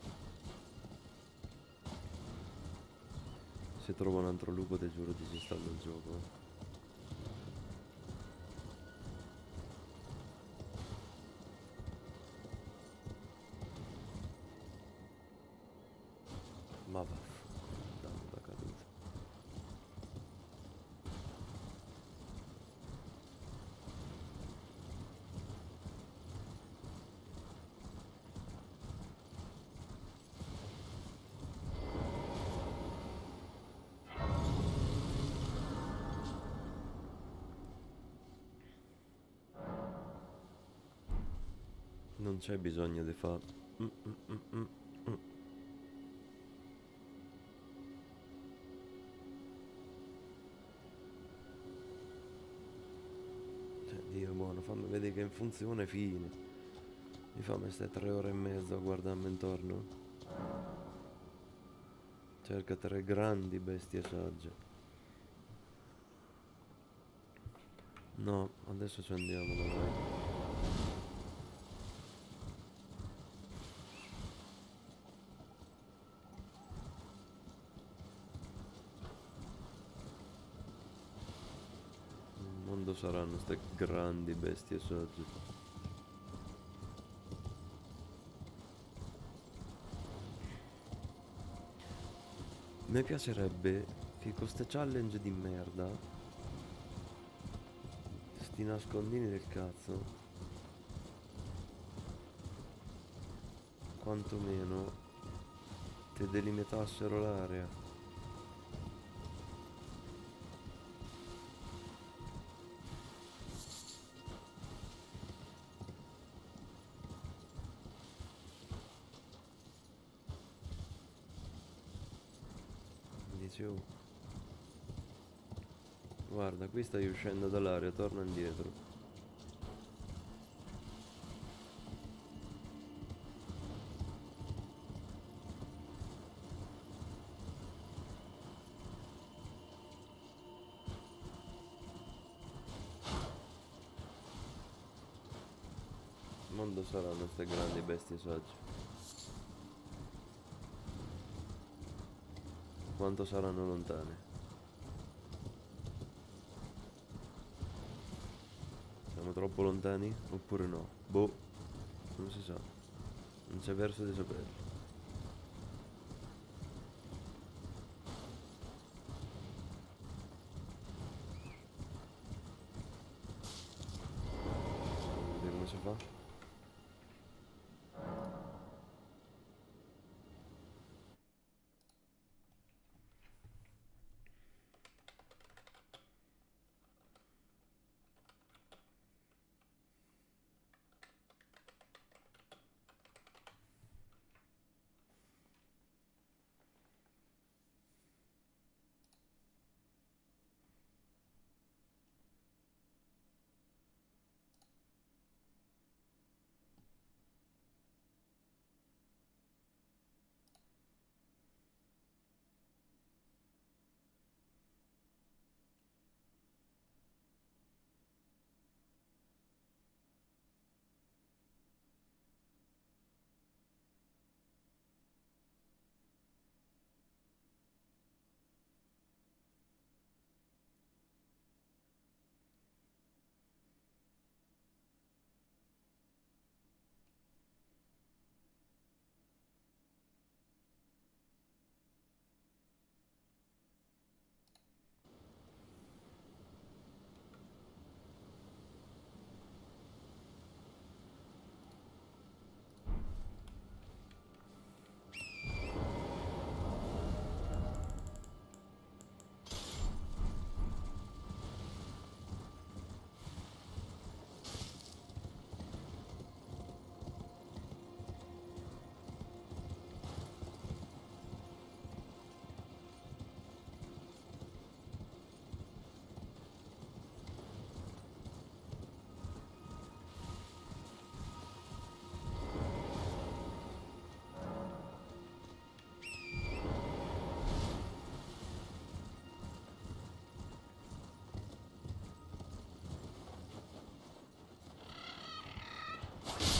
Se trovo un altro lupo ti giuro disinstallo il gioco. Ma vaff, tanta caduta. Non c'è bisogno di fare... Mm, mm, mm, mm, mm. Cioè, Dio buono, fammi vedere che in funzione fine. Mi fammi ste 3 ore e mezza a guardarmi intorno. Cerca 3 grandi bestie sagge. No, adesso ci andiamo, dai. Il mondo saranno ste grandi bestie sagge. Mi piacerebbe che con ste challenge di merda, sti nascondini del cazzo, quantomeno te delimitassero l'area. Dici, oh, guarda, qui stai uscendo dall'area, torna indietro. Il mondo saranno ste grandi bestie sagge. Quanto saranno lontane? Siamo troppo lontani? Oppure no? Boh, non si sa. Non c'è verso di saperlo. Vediamo come si fa.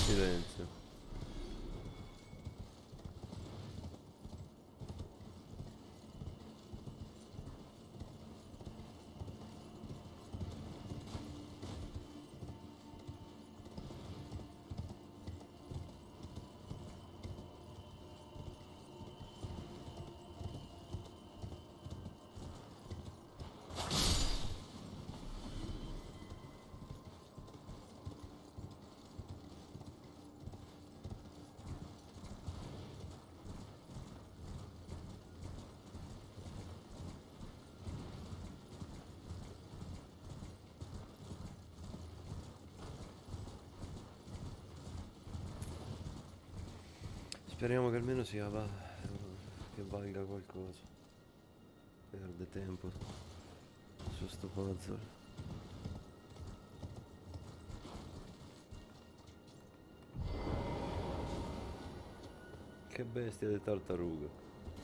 Silenzio. Speriamo che almeno che valga qualcosa. Perde tempo su sto puzzle. Che bestia di tartaruga.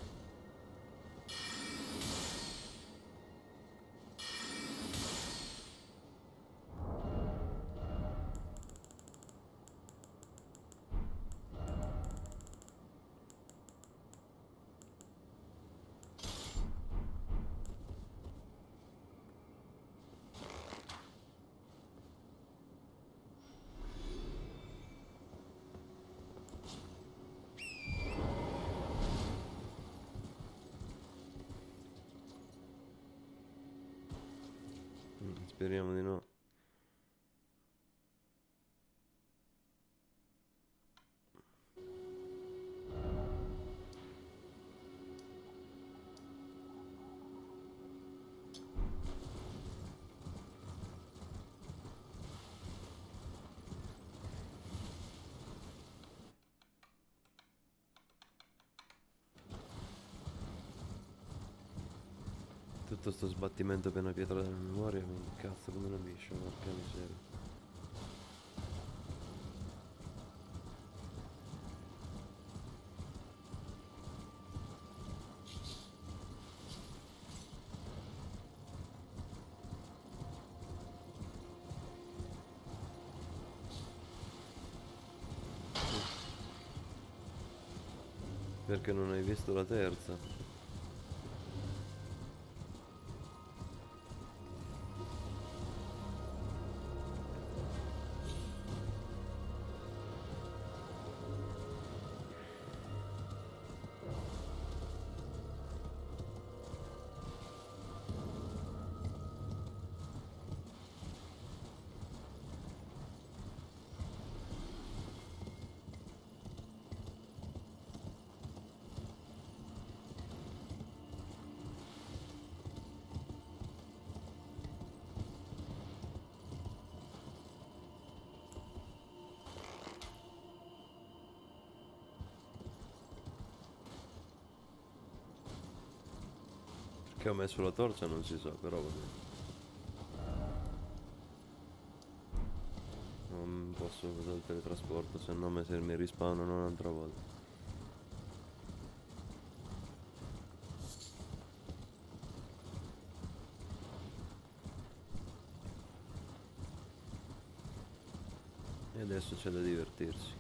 Speriamo di no. Tutto sto sbattimento per una pietra della memoria, mi incazzo come una biscia, porca miseria. Perché non hai visto la terza? Che ho messo la torcia non si sa, però va bene. Non posso usare il teletrasporto, se no se mi rispawnano un'altra volta. E adesso c'è da divertirsi.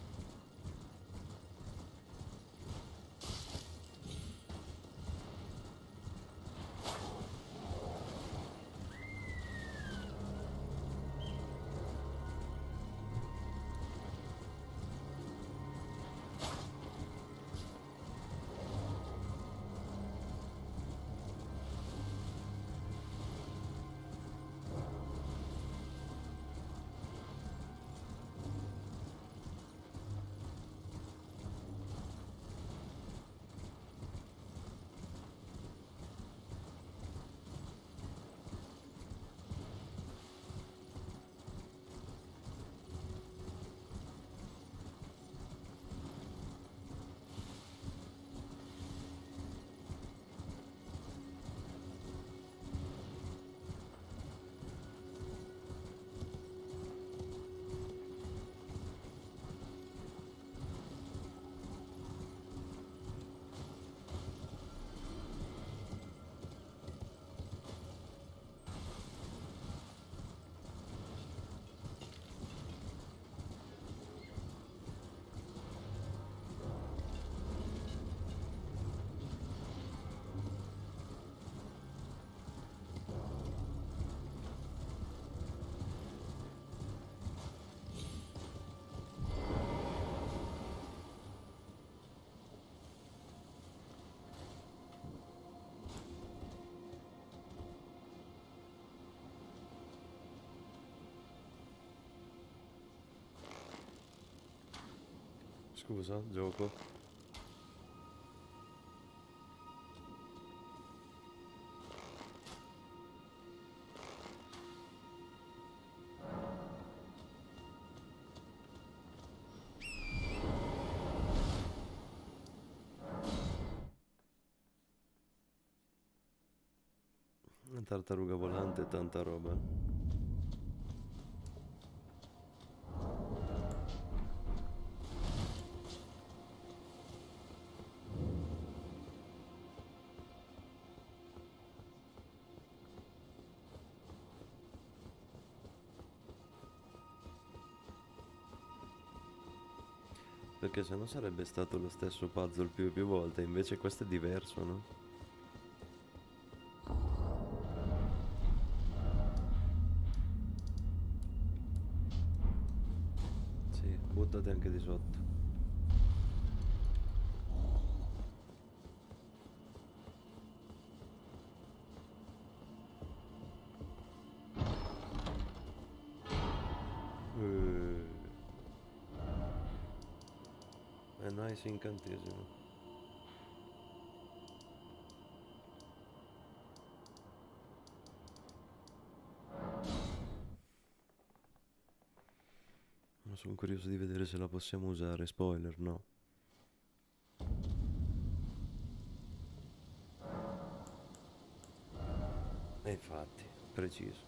Scusa, gioco. Una tartaruga volante e tanta roba. Perché sennò sarebbe stato lo stesso puzzle più e più volte, invece questo è diverso, no? Sì, buttate anche di sotto. È nice incantesimo. Ma sono curioso di vedere se la possiamo usare. Spoiler, no. E infatti, preciso.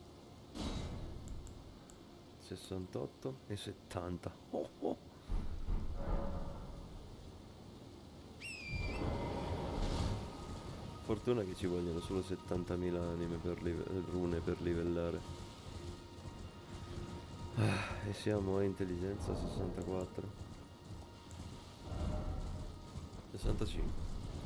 68 e 70. Oh, oh. Fortuna che ci vogliono solo 70.000 anime per rune per livellare. E siamo a intelligenza 64. 65.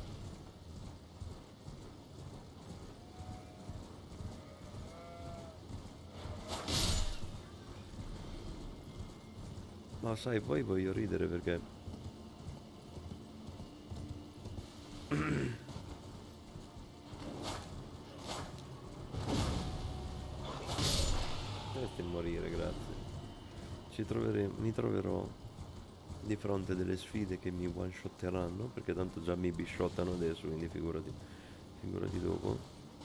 Ma sai, poi voglio ridere perché dovresti morire, grazie. Mi troverò di fronte delle sfide che mi one shotteranno, perché tanto già mi bishottano adesso, quindi figurati dopo.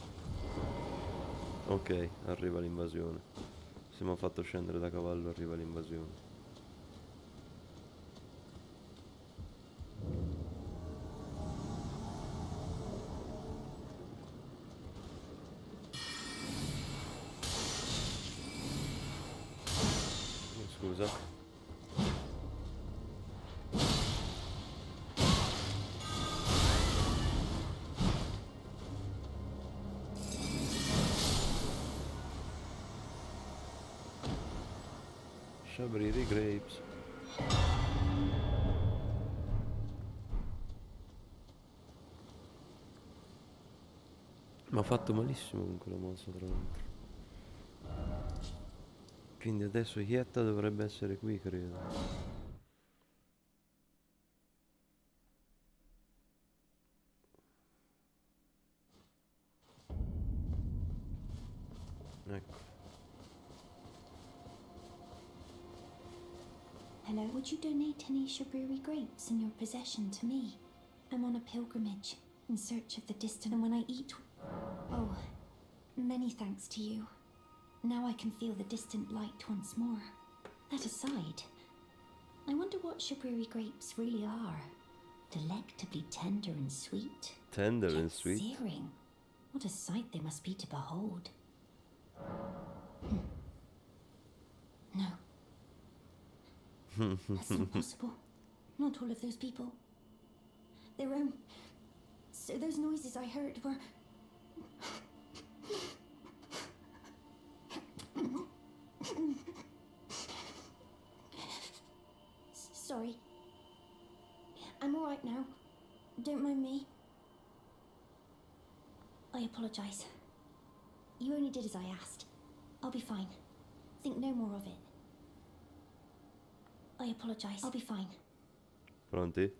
Ok, arriva l'invasione. Se mi ha fatto scendere da cavallo arriva l'invasione. Scusa. Sciabrire i grapes. Ma ha fatto malissimo con quella mossa, tra l'altro. Quindi adesso Hietta dovrebbe essere qui, credo. Ecco. Hello, would you donate any Shabriri grapes in your possession to me? I'm on a pilgrimage in search of the distant, and when I eat... Oh, many thanks to you. Now I can feel the distant light once more. That aside, I wonder what Shabriri grapes really are. Delectably tender and sweet. Tender and Yet sweet. searing. What a sight they must be to behold. No. That's not possible. Not all of those people. Their own... So those noises I heard were... Sorry. I'm alright now. Don't mind me. I apologize. You only did as I asked. I'll be fine. Think no more of it. I apologize. I'll be fine. Pronti?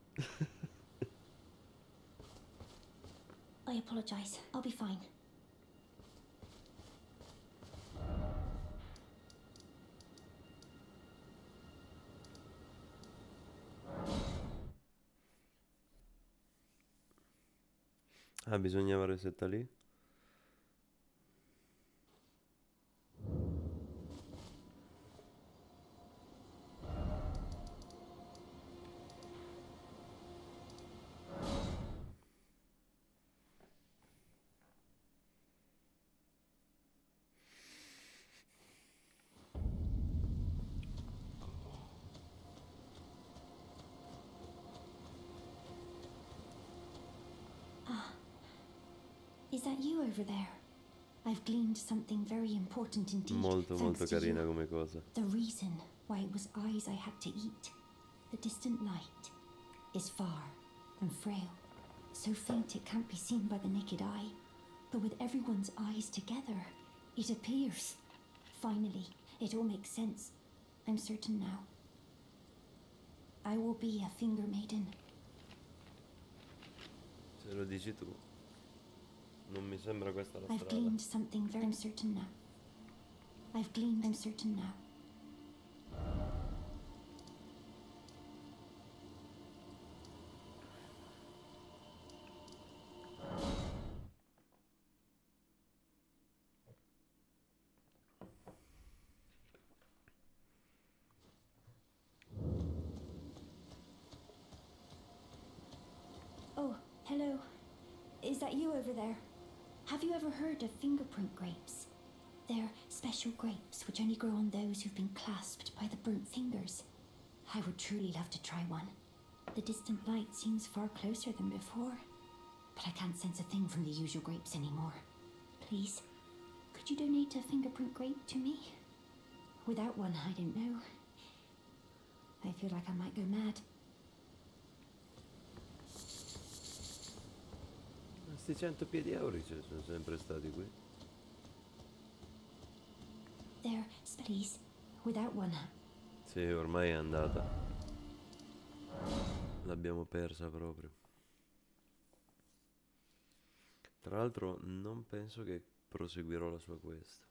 I apologize. I'll be fine. Ah, bisognava resetta lì? Is that you over there? I've gleaned something very important indeed. Molto thanks molto to carina you. come cosa. The reason why it was eyes I had to eat. The distant light is far and frail, so faint it can't be seen by the naked eye. But with everyone's eyes together, it appears. Finally, it all makes sense. I'm certain now. I will be a finger maiden. Se lo dici tu. Non mi sembra questa la I've strada. gleaned something very certain now. I'm certain now. Oh, hello. Is that you over there? Have you ever heard of fingerprint grapes? They're special grapes which only grow on those who've been clasped by the burnt fingers. I would truly love to try one. The distant light seems far closer than before, but I can't sense a thing from the usual grapes anymore. Please, could you donate a fingerprint grape to me? Without one, I don't know. I feel like I might go mad. Questi 100 piedi aurici sono sempre stati qui. There, please, without one. Sì, ormai è andata. L'abbiamo persa proprio. Tra l'altro non penso che proseguirò la sua quest.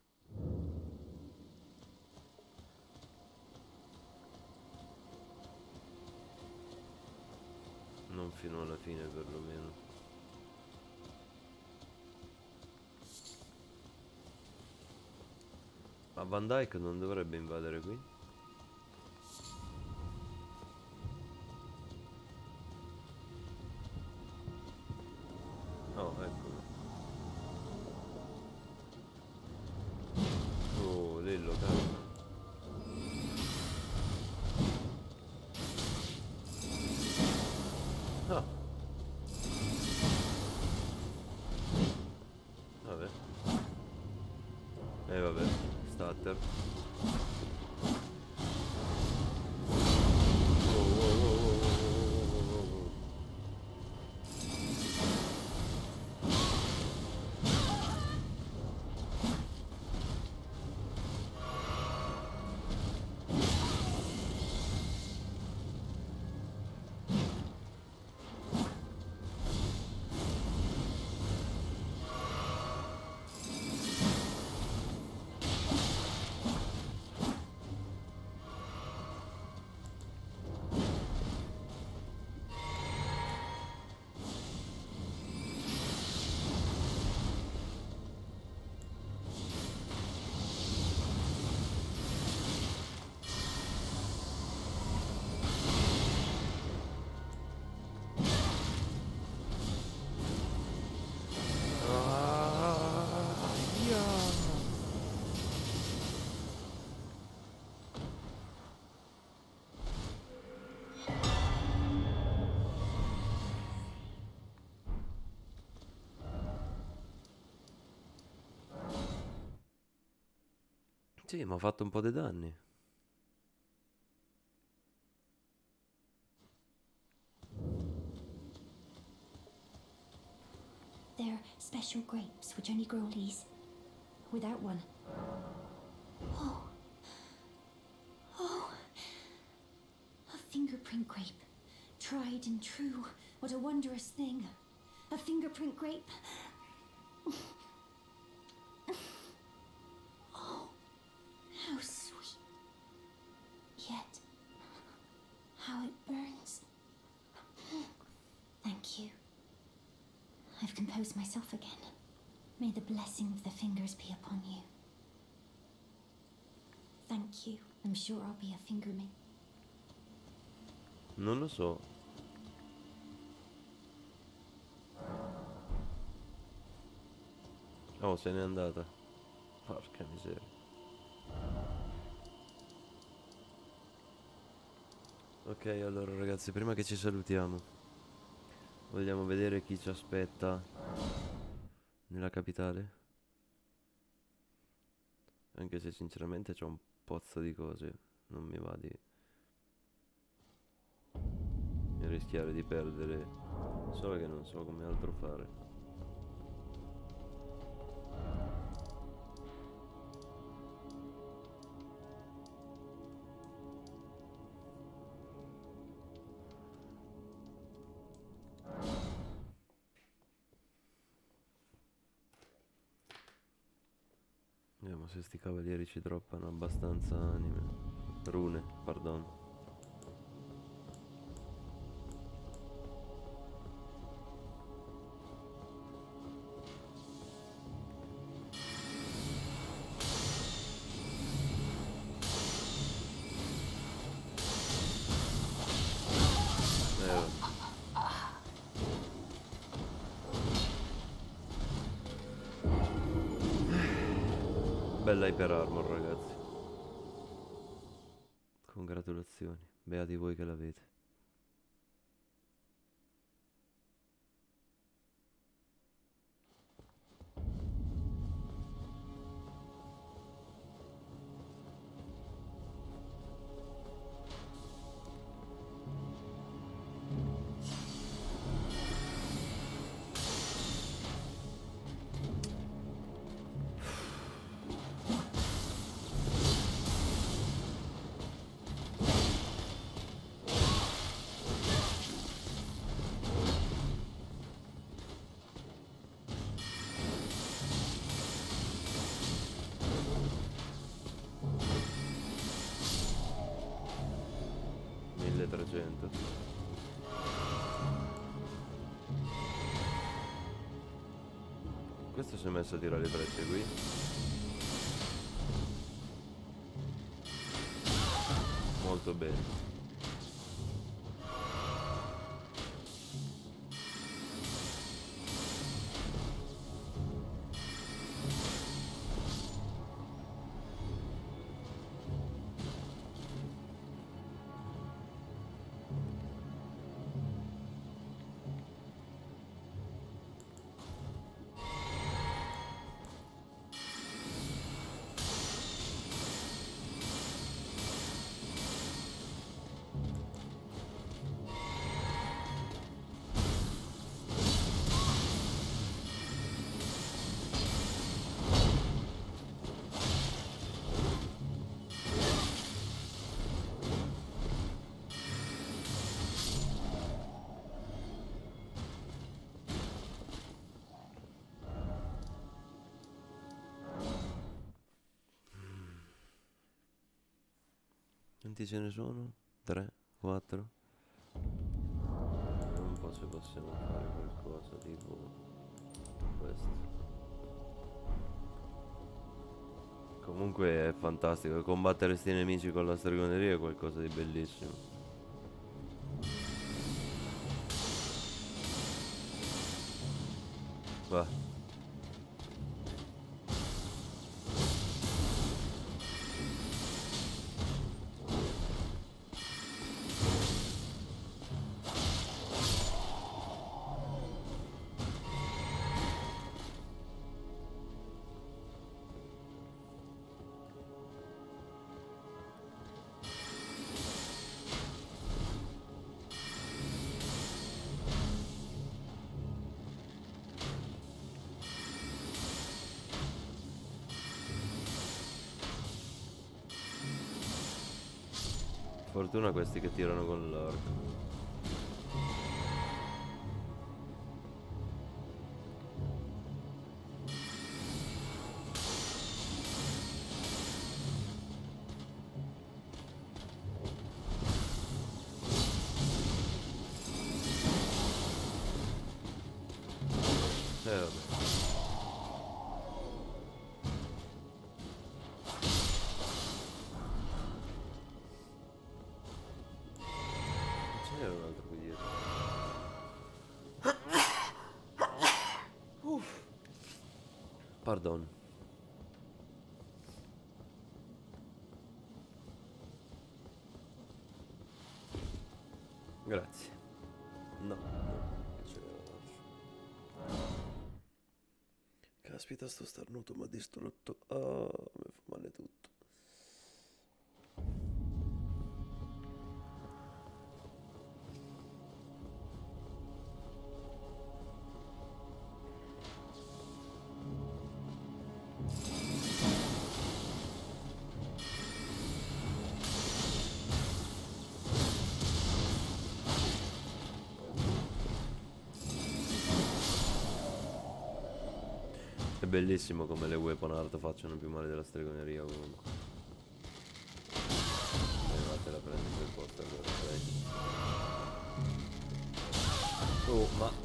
Non fino alla fine perlomeno. Ma Van Dyke non dovrebbe invadere qui? Oh, eccolo. Oh, Lello, calma. Ah. Vabbè. Vabbè, starter. Sì, mi ha fatto un po' di danni. They're special grapes which only grow these. Without one. Oh. Oh. A fingerprint grape. Tried and true. What a wondrous thing. A fingerprint grape. Oh. How sweet. Yet, how it burns. Thank you. I've composed myself again. May the blessing of the fingers be upon you. Thank you. I'm sure I'll be a fingerman. Non lo so. Oh, se n'è andata. Porca miseria. Ok, allora ragazzi, prima che ci salutiamo, vogliamo vedere chi ci aspetta nella capitale? Anche se sinceramente c'ho un pozzo di cose, non mi va di rischiare di perdere, solo che non so come altro fare. Vediamo se sti cavalieri ci droppano abbastanza anime. Rune, pardon. Bella Hyper Armor, ragazzi. Congratulazioni, beati voi che l'avete. Questo si è messo a tirare le frecce qui. Molto bene. Quanti ce ne sono? 3, 4. Non so se possiamo fare qualcosa tipo questo. Comunque è fantastico, combattere sti nemici con la stregoneria è qualcosa di bellissimo. Va. Fortuna questi che tirano con l'arco. Vabbè. Pardon. Grazie. No, che ce l'ho. Caspita, sto starnuto mi ha distrutto. Ah, mi fa male tutto. È bellissimo come le weapon art facciano più male della stregoneria comunque. Te la prendi per posto allora, dai. Oh, ma...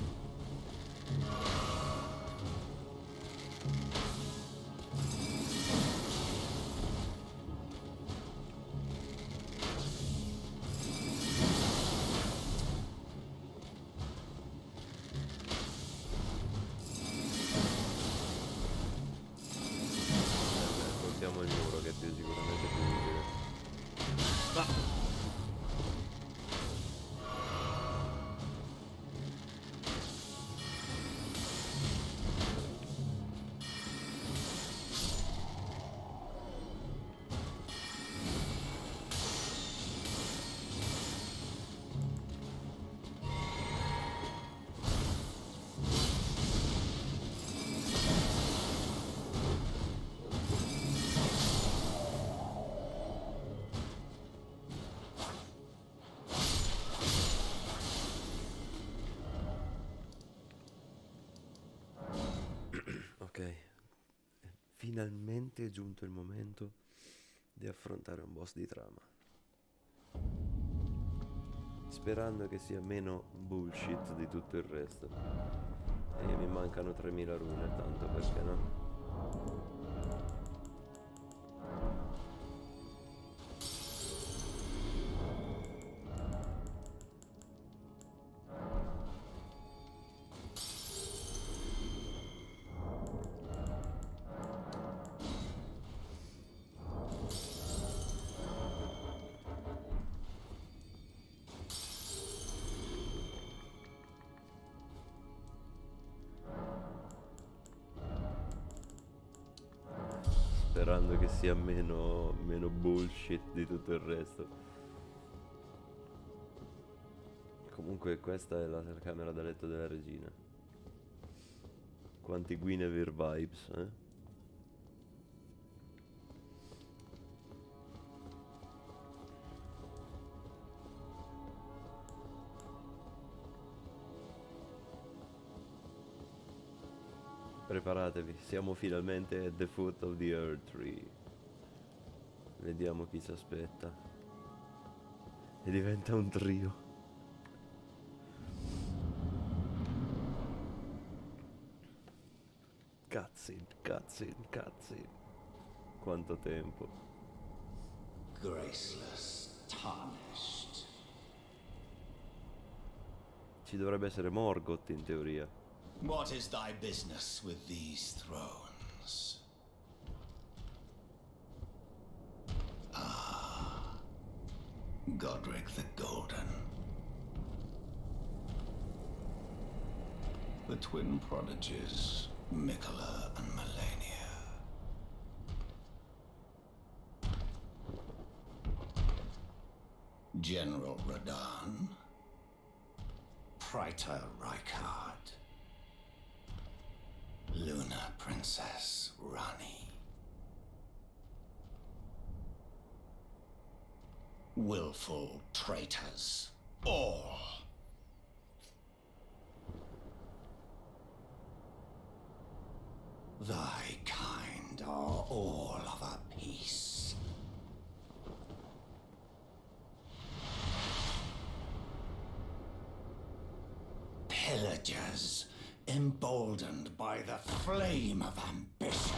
Portiamo il muro che è più sicuramente più utile. Ah! Ok, finalmente è giunto il momento di affrontare un boss di trama. Sperando che sia meno bullshit di tutto il resto. E mi mancano 3000 rune, tanto perché no? Sperando che sia meno bullshit di tutto il resto. Comunque questa è la camera da letto della regina. Quanti Guinevere vibes, eh? Preparatevi, siamo finalmente at the foot of the Earth Tree. Vediamo chi ci aspetta. E diventa un trio. Cutscene, cutscene, cutscene. Quanto tempo. Graceless, tarnished. Ci dovrebbe essere Morgoth in teoria. What is thy business with these thrones? Ah, Godric the Golden. The twin prodigies, Mikola and Malenia. General Radahn. Praetor Rykard. Luna Princess Rani. Willful traitors, all. Thy kind are all of a piece. Pillagers, emboldened by the flame of ambition.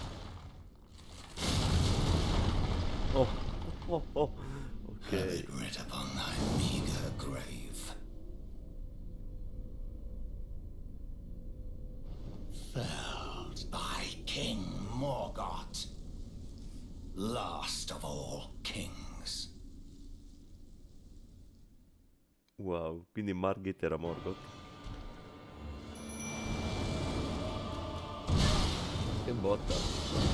Oh, oh, oh, ok. Have it writ upon thy meager grave. Felled by King Morgoth, last of all kings. Wow, quindi Margit era Morgoth. Che botta.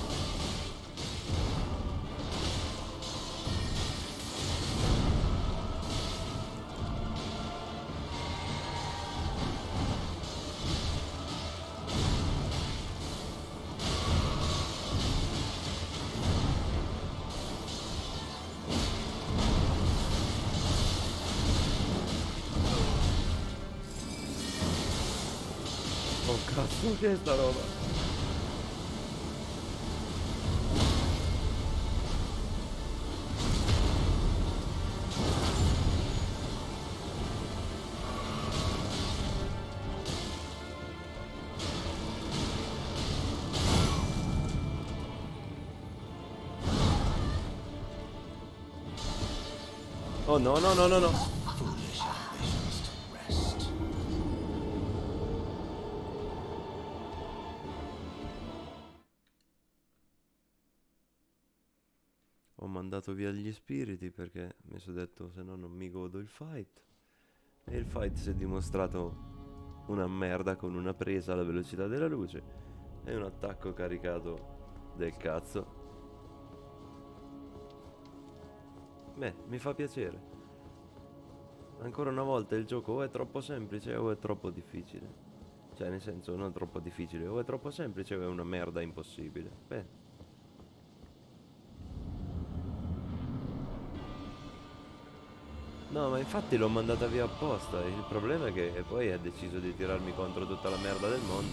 Oh cazzo, che è sta roba? Oh no, no, no, no, no. Foolish ambitions to rest. Ho mandato via gli spiriti perché mi sono detto se no non mi godo il fight. E il fight si è dimostrato una merda con una presa alla velocità della luce e un attacco caricato del cazzo. Beh, mi fa piacere. Ancora una volta il gioco o è troppo semplice o è troppo difficile. Cioè, nel senso, non troppo difficile, o è troppo semplice o è una merda impossibile. Beh. No, ma infatti l'ho mandata via apposta. Il problema è che poi ha deciso di tirarmi contro tutta la merda del mondo.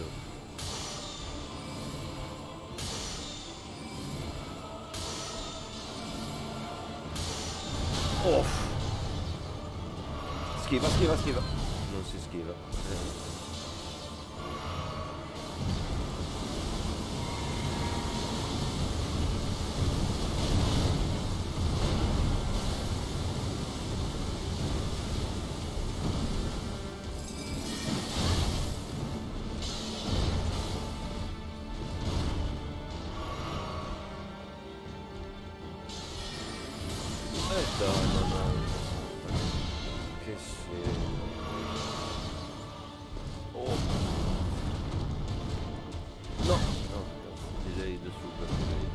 Oh! Schiva, schiva, schiva. Non si schiva. Dai, no, no. Che sì. Oh. No. No, delayed, super delayed.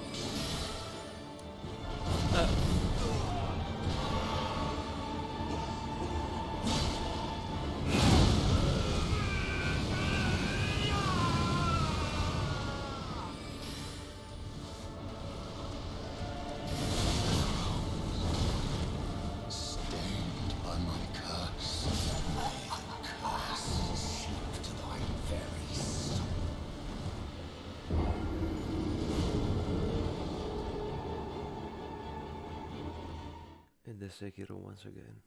Stained by my curse, may the curse seep to thy very soul. And the Sekiro once again.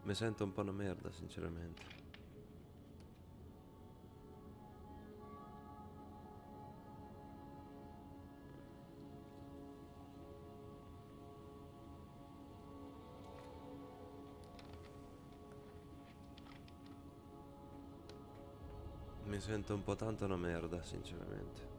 Mi sento un po' una merda, sinceramente. Mi sento un po' tanto una merda, sinceramente.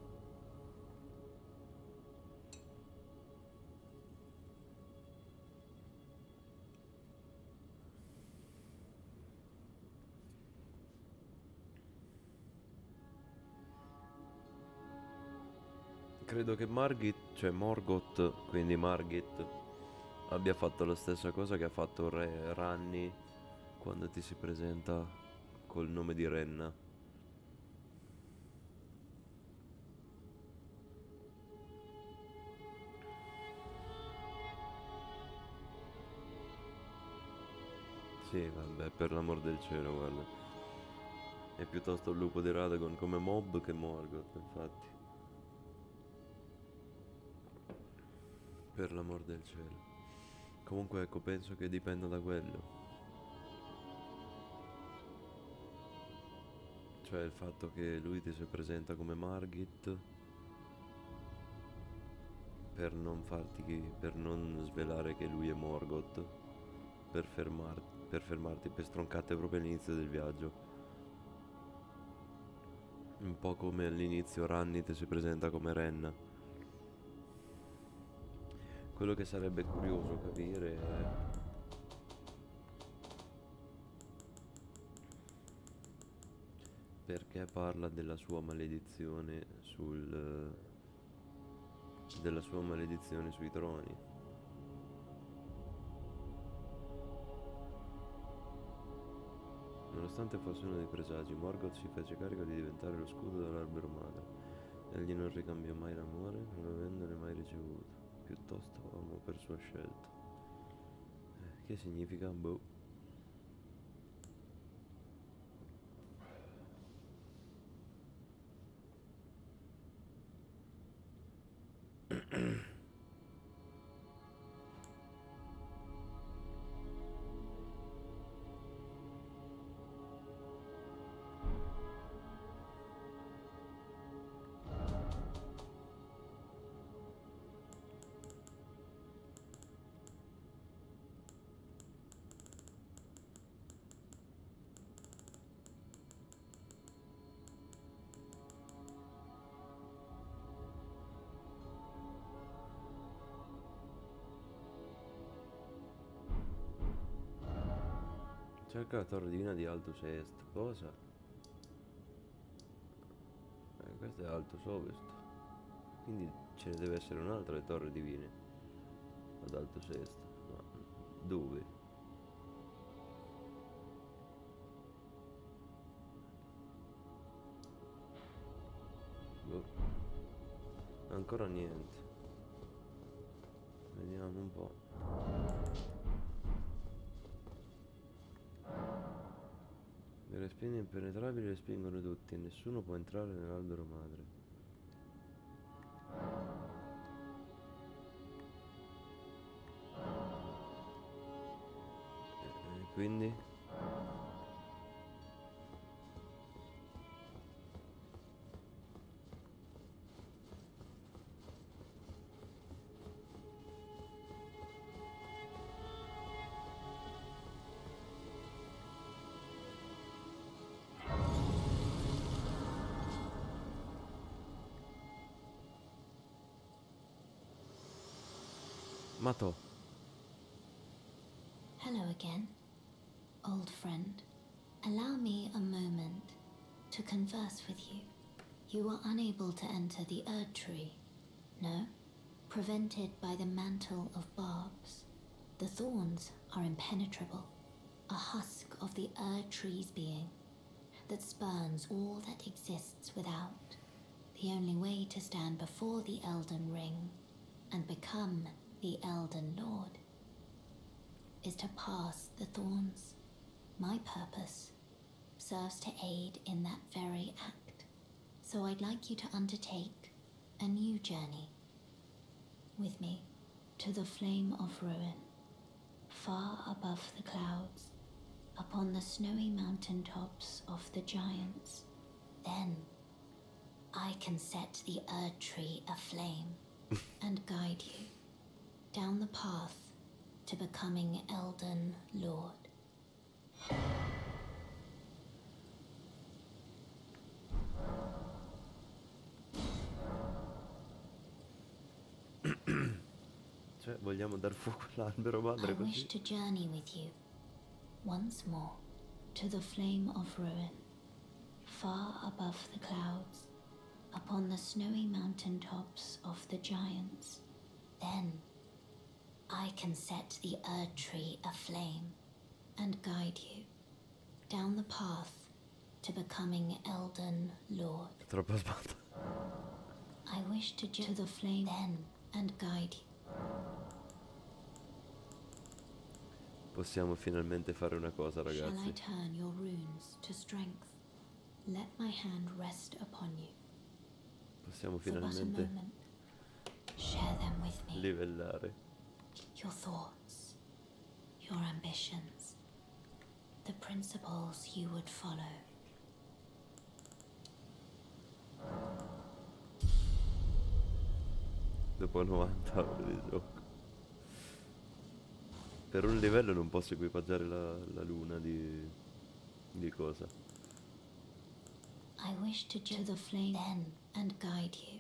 Credo che Margit, cioè Morgoth, quindi Margit, abbia fatto la stessa cosa che ha fatto Re Ranni quando ti si presenta col nome di Renna. Sì, vabbè, per l'amor del cielo, guarda. È piuttosto il lupo di Radagon come mob che Morgoth, infatti. Per l'amor del cielo. Comunque, ecco, penso che dipenda da quello. Cioè il fatto che lui ti si presenta come Margit per non per non svelare che lui è Morgoth, per fermarti, per stroncate proprio all'inizio del viaggio. Un po' come all'inizio Rannit si presenta come Renna. Quello che sarebbe curioso capire è perché parla della sua maledizione della sua maledizione sui troni. Nonostante fosse uno dei presagi, Morgoth si fece carico di diventare lo scudo dell'albero madre. Egli non ricambiò mai l'amore, non avendone mai ricevuto. Piuttosto amò per sua scelta. Che significa? Boh. Cerca la torre divina di Altus Est. Cosa? Questo è Altus Ovest. Quindi ce ne deve essere un'altra le torri divine ad Altus Est. Ma dove? Boh. Ancora niente. Vediamo un po'. Le respine impenetrabili respingono tutti e nessuno può entrare nell'albero madre. Quindi? Matò. Hello again, old friend. Allow me a moment to converse with you. You were unable to enter the Erd Tree, no? Prevented by the mantle of barbs. The thorns are impenetrable, a husk of the Erd Tree's being that spurns all that exists without. The only way to stand before the Elden Ring and become the Elden Lord is to pass the thorns. My purpose serves to aid in that very act, so I'd like you to undertake a new journey with me to the Flame of Ruin. far above the clouds, upon the snowy mountain tops of the giants. Then I can set the Erd Tree aflame and guide you down the path to becoming Elden Lord. Cioè, vogliamo dar fuoco all'albero I madre wish così? to journey with you once more to the flame of ruin, far above the clouds, upon the snowy mountain tops of the giants. Then I can set the Erd Tree aflame and guide you down the path to becoming Elden Lord. Troppo sbatta. I wish to the flame then and guide you. Possiamo finalmente fare una cosa, Shall I ragazzi. turn your runes to strength? Let my hand rest upon you. Possiamo For but a finalmente moment. Share them with me. livellare. Your thoughts, your ambitions, the principles you would follow. Dopo 90 ore di gioco. Per un livello non posso equipaggiare la luna di cosa. I wish to the flame then and guide you.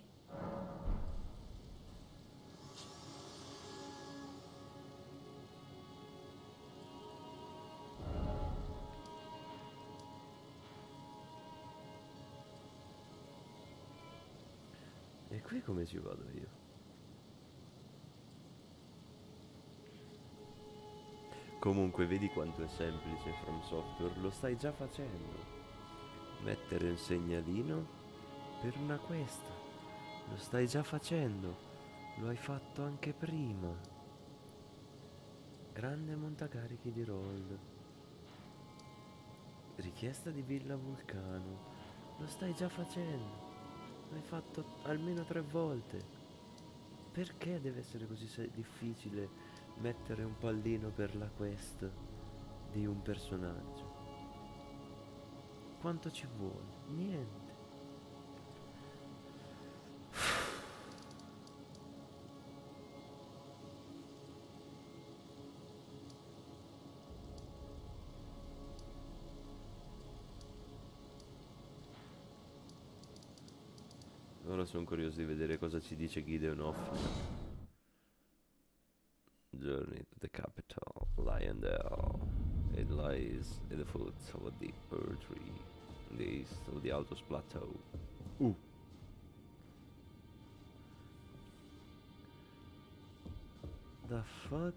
E qui come ci vado io? Comunque vedi quanto è semplice From Software, lo stai già facendo. Mettere un segnalino per una quest. Lo stai già facendo. Lo hai fatto anche prima. Grande montacarichi di Rold. Richiesta di Villa Vulcano. Lo stai già facendo. L'hai fatto almeno 3 volte. Perché deve essere così difficile mettere un pallino per la quest di un personaggio? Quanto ci vuole? Niente. Ora sono curioso di vedere cosa ci dice Gideon Hoffman. Journey to the capital, Lionel. It lies at the foot of a deep Erd Tree, in the east of the Altos Plateau. The fuck?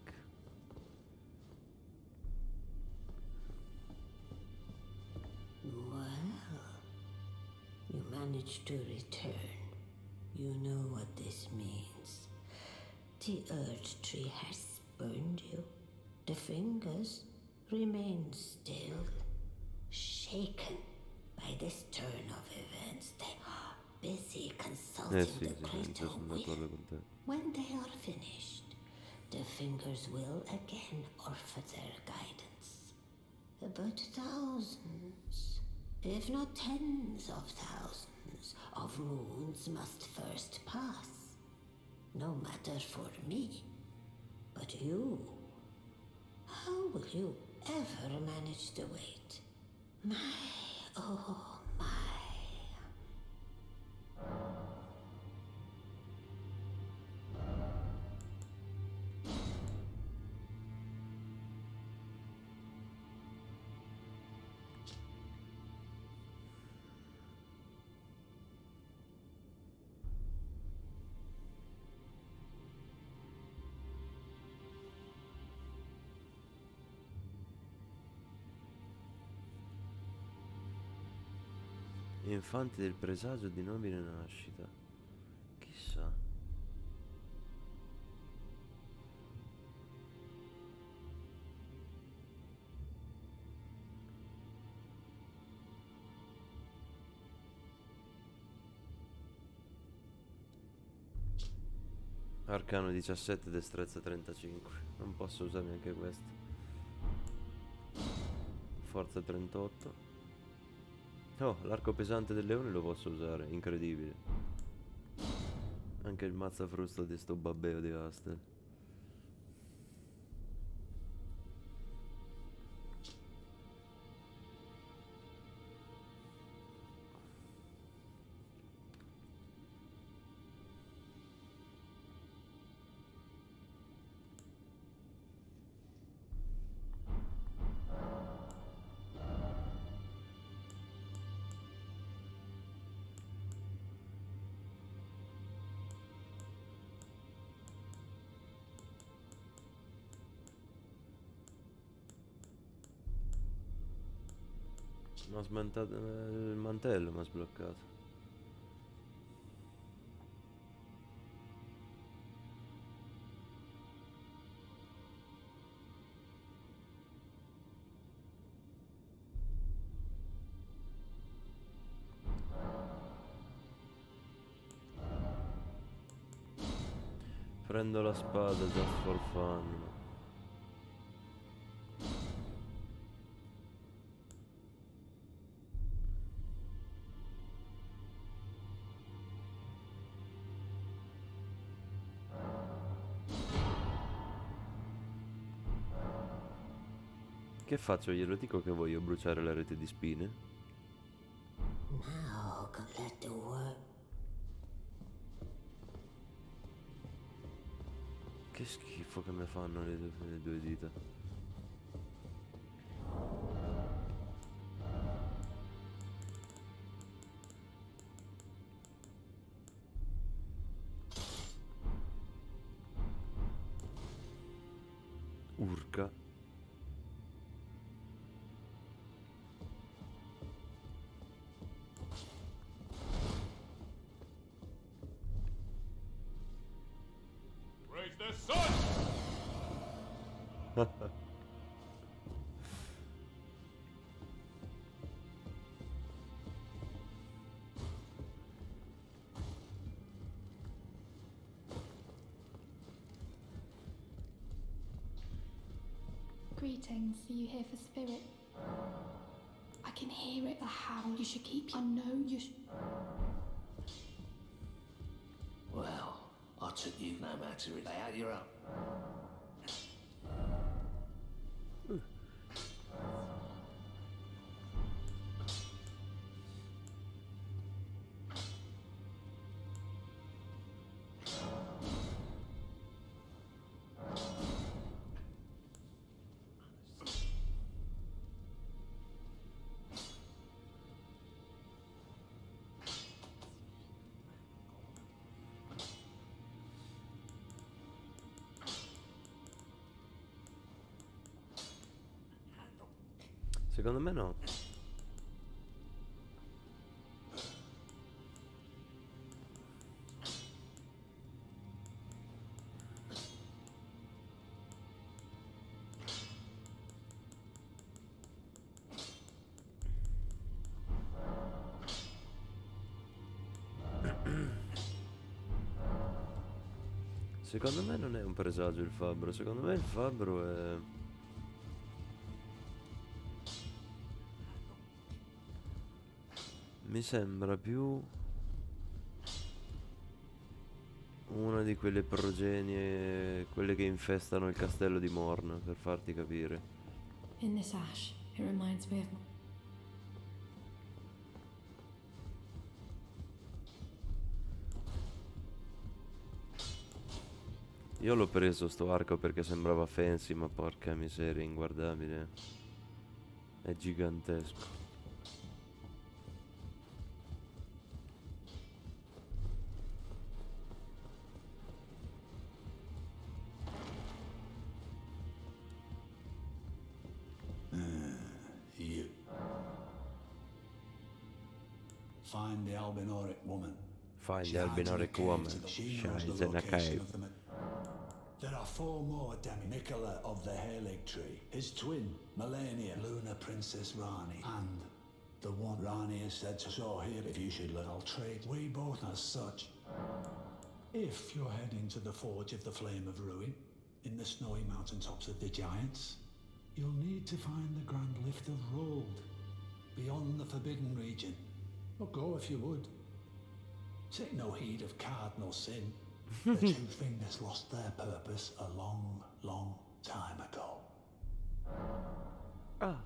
Well, you managed to return. You know what this means. The Erd Tree has spurned you. The fingers remain still, shaken by this turn of events. They are busy consulting Sì, the sì, Greater già sono d'accordo Will. con te. When they are finished, the fingers will again offer their guidance. But thousands, if not tens of thousands, of moons must first pass. No matter for me, but you. How will you ever manage the weight? My, oh my. Infante del presagio di nobile nascita. Chissà. Arcano 17, destrezza 35. Non posso usare neanche questo. Forza 38. Oh, l'arco pesante del leone lo posso usare, incredibile. Anche il mazzafrusto di sto babbeo di Astel. Mi ha smantato il mantello, mi ha sbloccato. Prendo la spada just for fun. Che faccio? Glielo dico che voglio bruciare la rete di spine? Now, can let the work. Che schifo che mi fanno le due dita. Urca. Praise the sun! Greetings, are you here for spirit? I can hear it, the howl. You should keep. I know you should. Well, I took you no matter it. Lay out your own. Secondo me no. Secondo me non è un presagio il fabbro, secondo me il fabbro è... Mi sembra più una di quelle progenie, quelle che infestano il castello di Morna, per farti capire. In this ash, it reminds me of. Io l'ho preso sto arco perché sembrava fancy, ma porca miseria, inguardabile. È gigantesco. You. Find the Albinoric woman. Find She the hides in a Albinoric cave woman. to the- She She knows hides the in a location cave. of them. There are 4 more, damn it. Nicola of the Halig Tree, his twin, Melania, Luna Princess Rani, and the one Rani has said to saw here if you should let I'll trade. We both as such. If you're heading to the Forge of the Flame of Ruin, in the snowy mountaintops of the Giants, you'll need to find the Grand Lift of Rold, beyond the Forbidden Region. Or go if you would. Take no heed of Cardinal Sin. The Two Fingers lost their purpose a long, long time ago. Ah.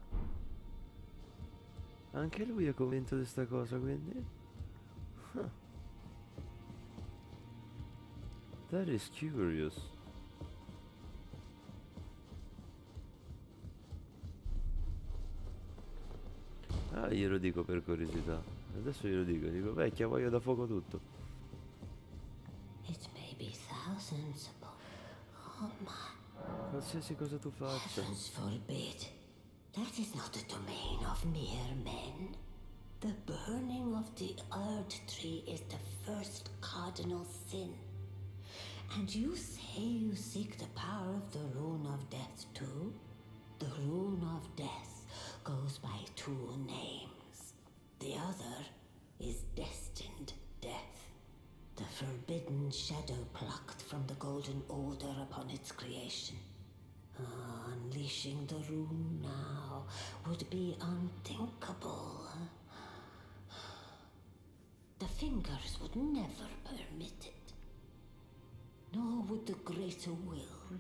Anche lui è convinto di sta cosa, quindi? Huh. That is curious. Ah, glielo dico per curiosità. Adesso glielo dico, vecchia, voglio da fuoco tutto. It may be thousands above. Oh my. Qualsiasi cosa tu faccia. Heavens forbid. That is not the domain of mere men. The burning of the Erd Tree is the first cardinal sin. And you say you seek the power of the Rune of Death too? The Rune of Death goes by two names. The other is Destined Death. The forbidden shadow plucked from the Golden Order upon its creation. Unleashing the rune now would be unthinkable. The Fingers would never permit it. Nor would the Greater Will.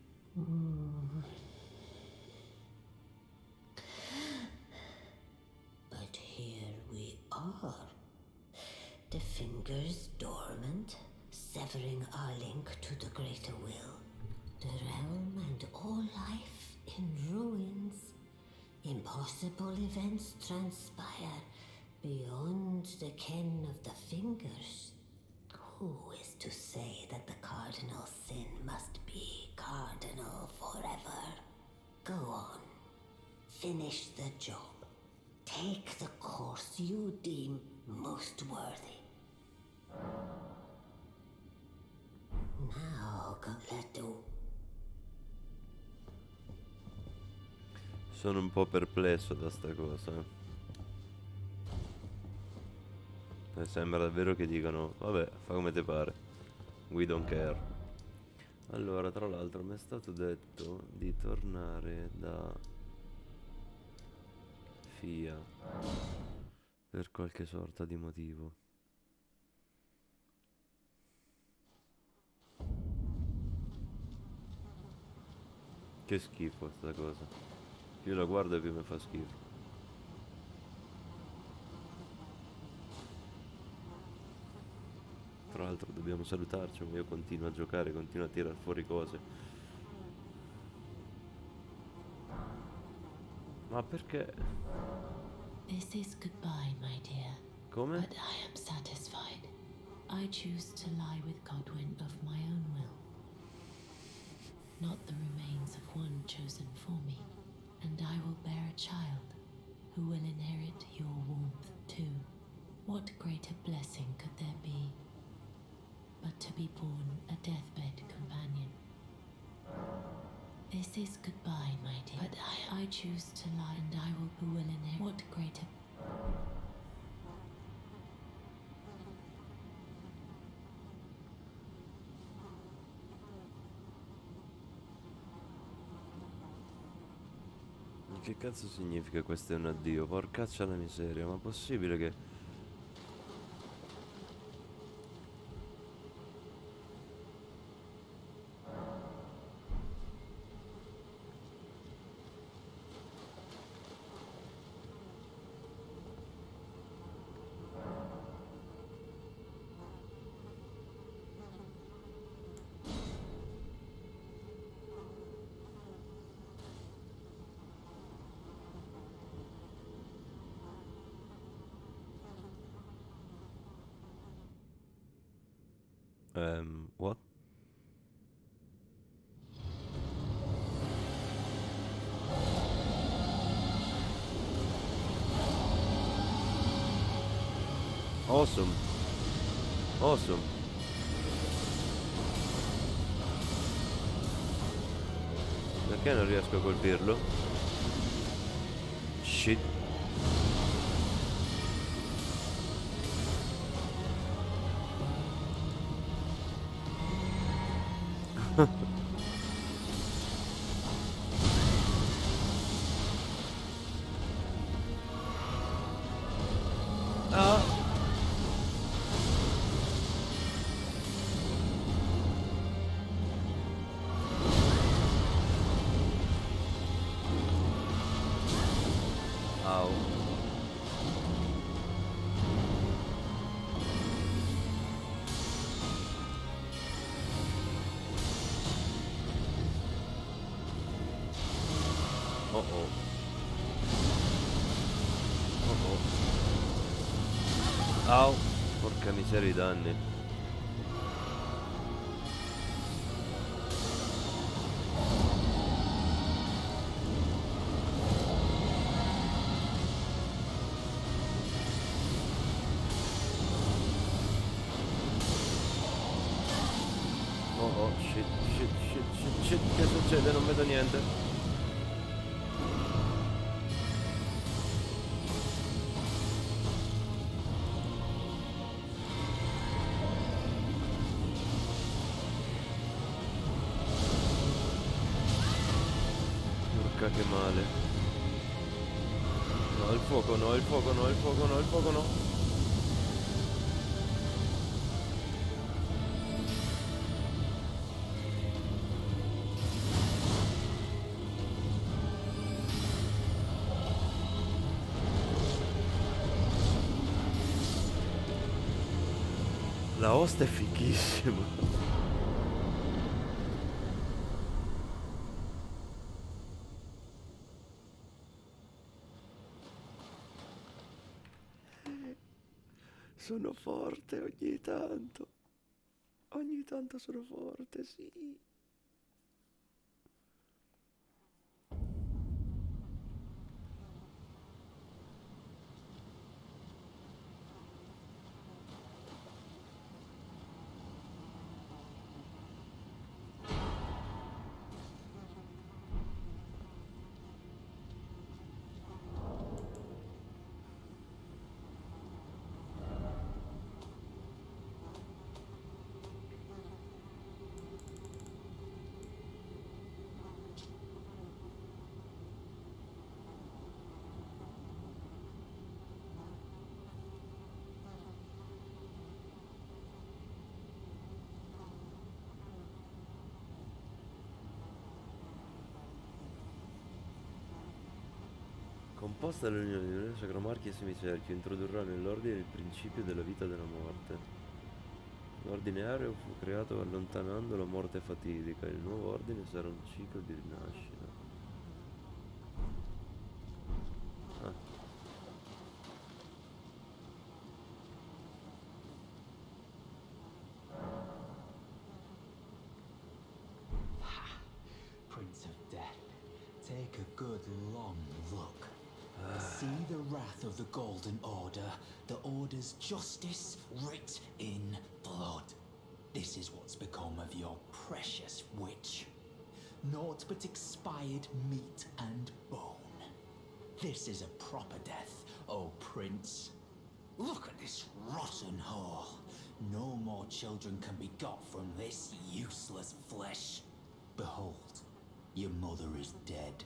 But here we are. The Fingers dormant, severing our link to the Greater Will. The realm and all life in ruins. Impossible events transpire beyond the ken of the Fingers. Who is to say that the cardinal sin must be cardinal forever? Go on. Finish the job. Take the course you deem most worthy. Now, Gobletto. Sono un po' perplesso da sta cosa. Sembra davvero che dicano, vabbè, fa come te pare. We don't care. Allora, tra l'altro mi è stato detto di tornare da Fia per qualche sorta di motivo. Che schifo sta cosa. Più la guardo e più mi fa schifo. Tra l'altro dobbiamo salutarci, ma io continuo a giocare, continuo a tirar fuori cose. Ma perché? This is goodbye, my dear. Come? But I am satisfied. I choose to lie with Godwin of my own will. Not the remains of one chosen for me. And I will bear a child who will inherit your warmth too. What greater blessing could there be but to be born a deathbed companion? This is goodbye, my dear. But I choose to lie, and I will who will inherit. What greater... Che cazzo significa questo è un addio? Porcaccia la miseria, ma possibile che... What? Awesome. Awesome. Perché non riesco a colpirlo? Shit. Ah. Au. Oh oh. Oh oh. Au. Porca miseria i danni. Oh oh, shit, shit, shit, shit, shit, che succede? Non vedo niente. Porca che male. No, il fuoco, no, il fuoco, no, il fuoco, no, il fuoco, no. La hosta è fighissima. Sono forte ogni tanto. Ogni tanto sono forte, sì. Composta dall'unione di diverse sacromarchi e semicerchio, introdurrà nell'ordine il principio della vita e della morte. L'ordine aereo fu creato allontanando la morte fatidica, il nuovo ordine sarà un ciclo di rinascita. Ah. Prince of Death, take a good long look. See the wrath of the Golden Order, the Order's justice writ in blood. This is what's become of your precious witch. Naught but expired meat and bone. This is a proper death, O Prince. Look at this rotten whore. No more children can be got from this useless flesh. Behold, your mother is dead.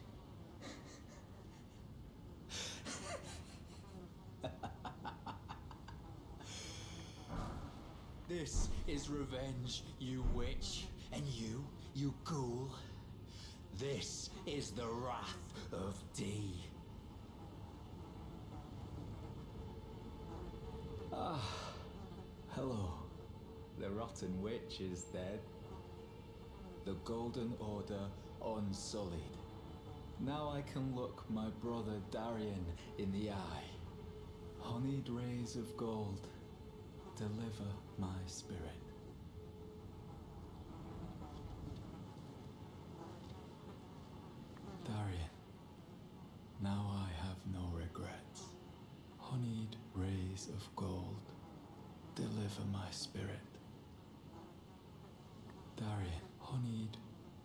This is revenge, you witch, and you ghoul. This is the wrath of D. Ah, hello. The rotten witch is dead. The Golden Order unsullied. Now I can look my brother Darian in the eye. Honeyed rays of gold, deliver my spirit. Darian, now I have no regrets. Honeyed rays of gold, deliver my spirit. Darian, honeyed.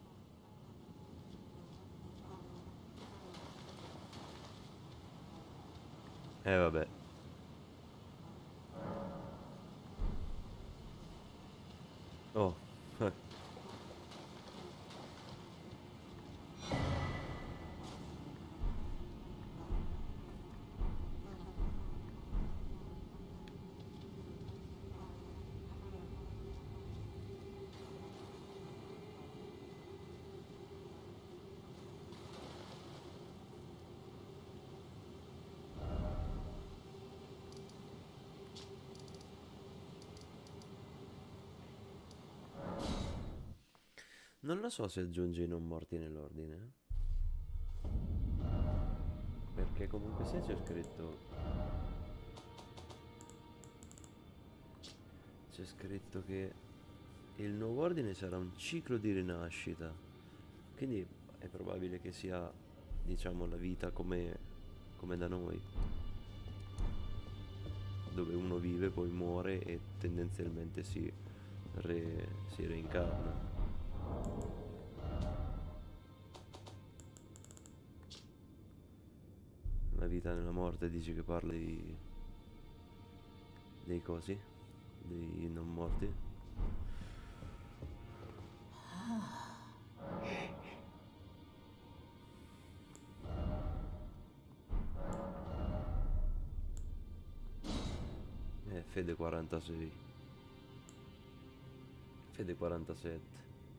Vabbè. Oh. Non lo so se aggiunge i non morti nell'ordine. Perché comunque se c'è scritto... C'è scritto che il nuovo ordine sarà un ciclo di rinascita. Quindi è probabile che sia, diciamo, la vita come da noi. Dove uno vive, poi muore e tendenzialmente si reincarna. La vita nella morte dici che parla dei cosi, dei non morti. Fede 46. Fede 47.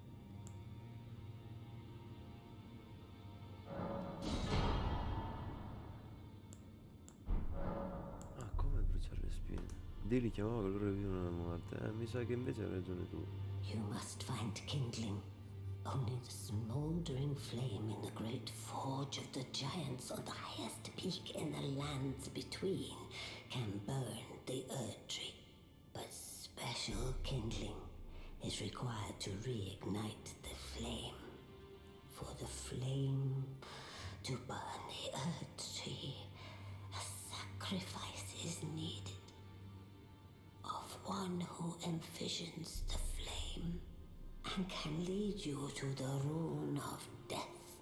Come bruciare le spine? Dio li chiamava coloro che vivono la morte. Mi sa che invece hai ragione tu. You must find kindling. Only the smoldering flame in the great forge of the giants on the highest peak in the lands between can burn the Erdtree. But special kindling is required to reignite the flame. For the flame to burn the Erdtree, a sacrifice is needed of one who envisions the flame and can lead you to the rune of death.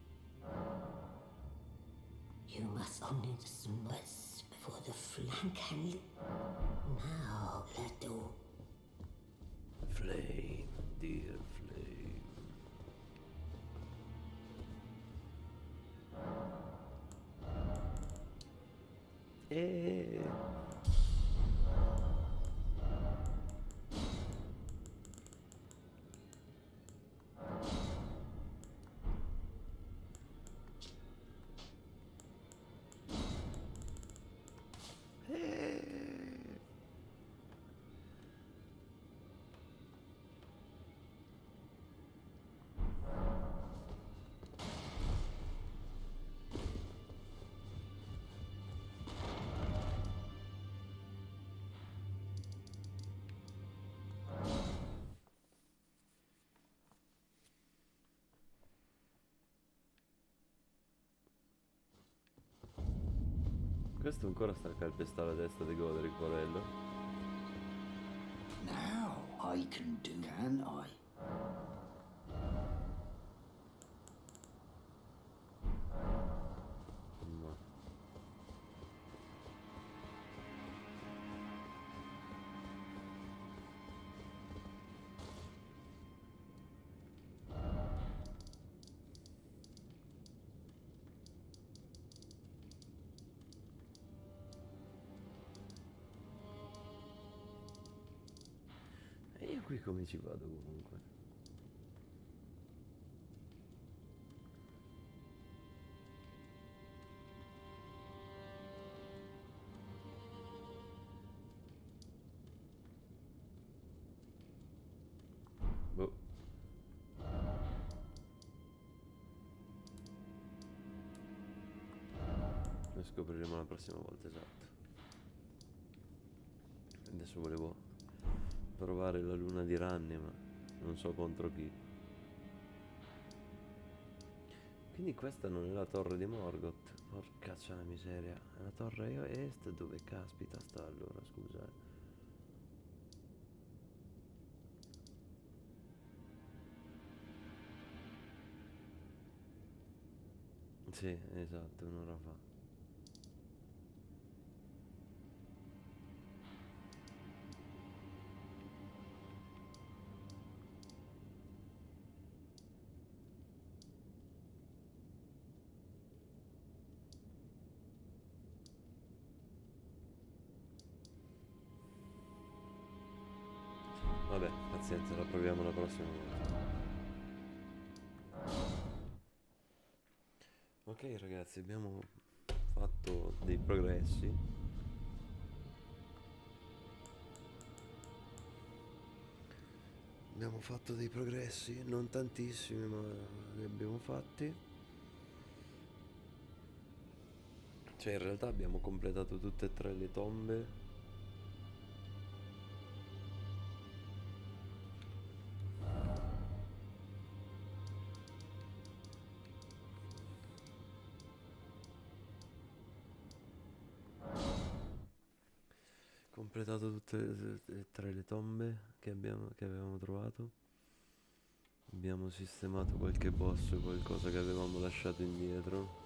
You must only smudge before the flame can now let the flame, dear flame. Questo ancora sta a calpestare la testa di Godric, Porello. Now I can do, can I? E io qui come ci vado comunque? Boh. Lo scopriremo la prossima volta, esatto. Adesso volevo provare la luna di Ranni, ma non so contro chi. Quindi questa non è la torre di Morgoth. Porcaccia la miseria. È la torre est? Dove caspita sta allora, scusa. Sì, esatto, un'ora fa. Vabbè, pazienza, la proviamo la prossima volta. Ok ragazzi, abbiamo fatto dei progressi. Abbiamo fatto dei progressi, non tantissimi, ma li abbiamo fatti. Cioè in realtà abbiamo completato tutte e tre le tombe. Completato tutte e tre le tombe che avevamo trovato. Abbiamo sistemato qualche boss, qualcosa che avevamo lasciato indietro.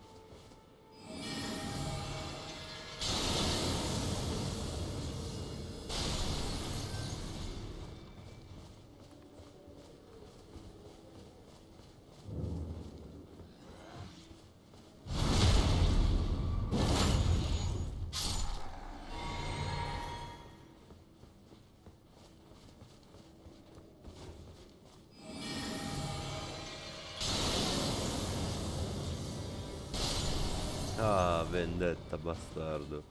Ah, vendetta, bastardo.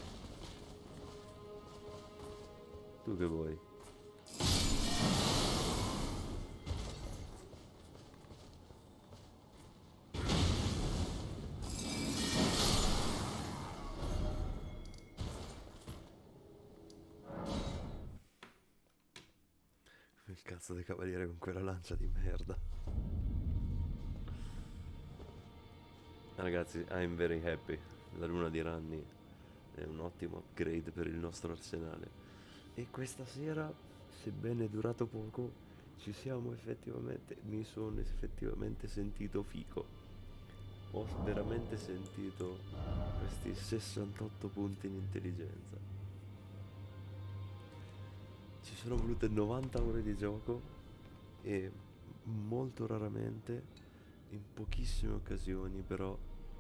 Tu che vuoi? Il cazzo di cavaliere con quella lancia di merda. Ragazzi, I'm very happy. La luna di Ranni è un ottimo upgrade per il nostro arsenale. E questa sera, sebbene è durato poco, mi sono effettivamente sentito fico. Ho veramente sentito questi 68 punti in intelligenza. Ci sono volute 90 ore di gioco e molto raramente, in pochissime occasioni però,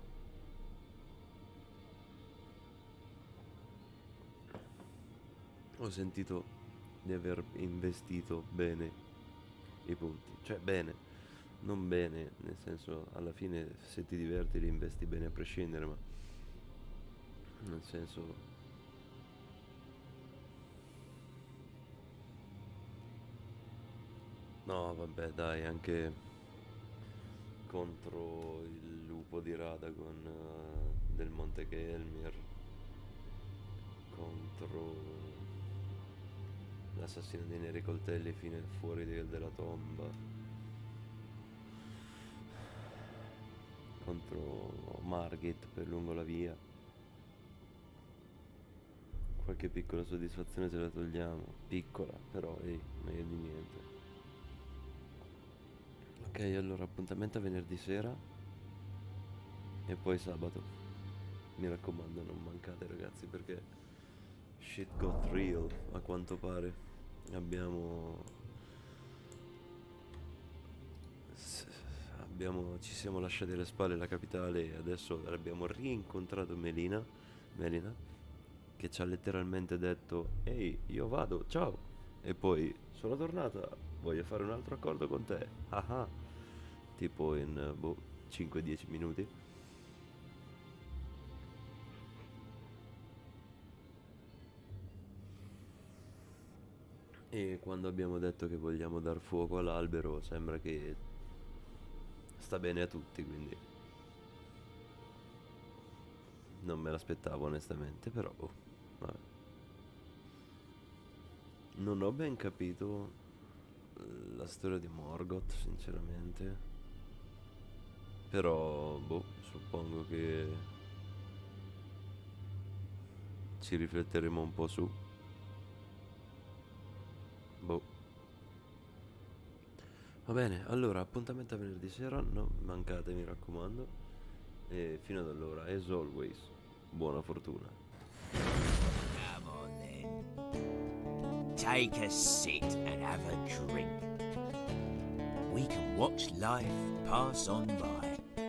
ho sentito di aver investito bene i punti. Cioè bene, non bene, nel senso, alla fine se ti diverti li investi bene a prescindere, ma nel senso, no vabbè dai, anche contro il lupo di Radagon del Monte Gelmir, contro l'assassino dei neri coltelli fuori della tomba, contro Margit per lungo la via. Qualche piccola soddisfazione ce la togliamo, piccola, però meglio di niente. Ok, allora appuntamento a venerdì sera e poi sabato. Mi raccomando, non mancate ragazzi, perché shit got real, a quanto pare. Ci siamo lasciati alle spalle la capitale e adesso abbiamo rincontrato Melina, che ci ha letteralmente detto: ehi, io vado, ciao, e poi sono tornata, voglio fare un altro accordo con te, ah, tipo in 5-10 minuti. E quando abbiamo detto che vogliamo dar fuoco all'albero, sembra che sta bene a tutti, quindi non me l'aspettavo onestamente, però vabbè. Non ho ben capito la storia di Morgoth, sinceramente, però suppongo che ci rifletteremo un po' su. Va bene, allora appuntamento a venerdì sera, non mancate, mi raccomando, e fino ad allora, as always, buona fortuna. Come on then. Take a sit and have a drink. We can watch life pass on by.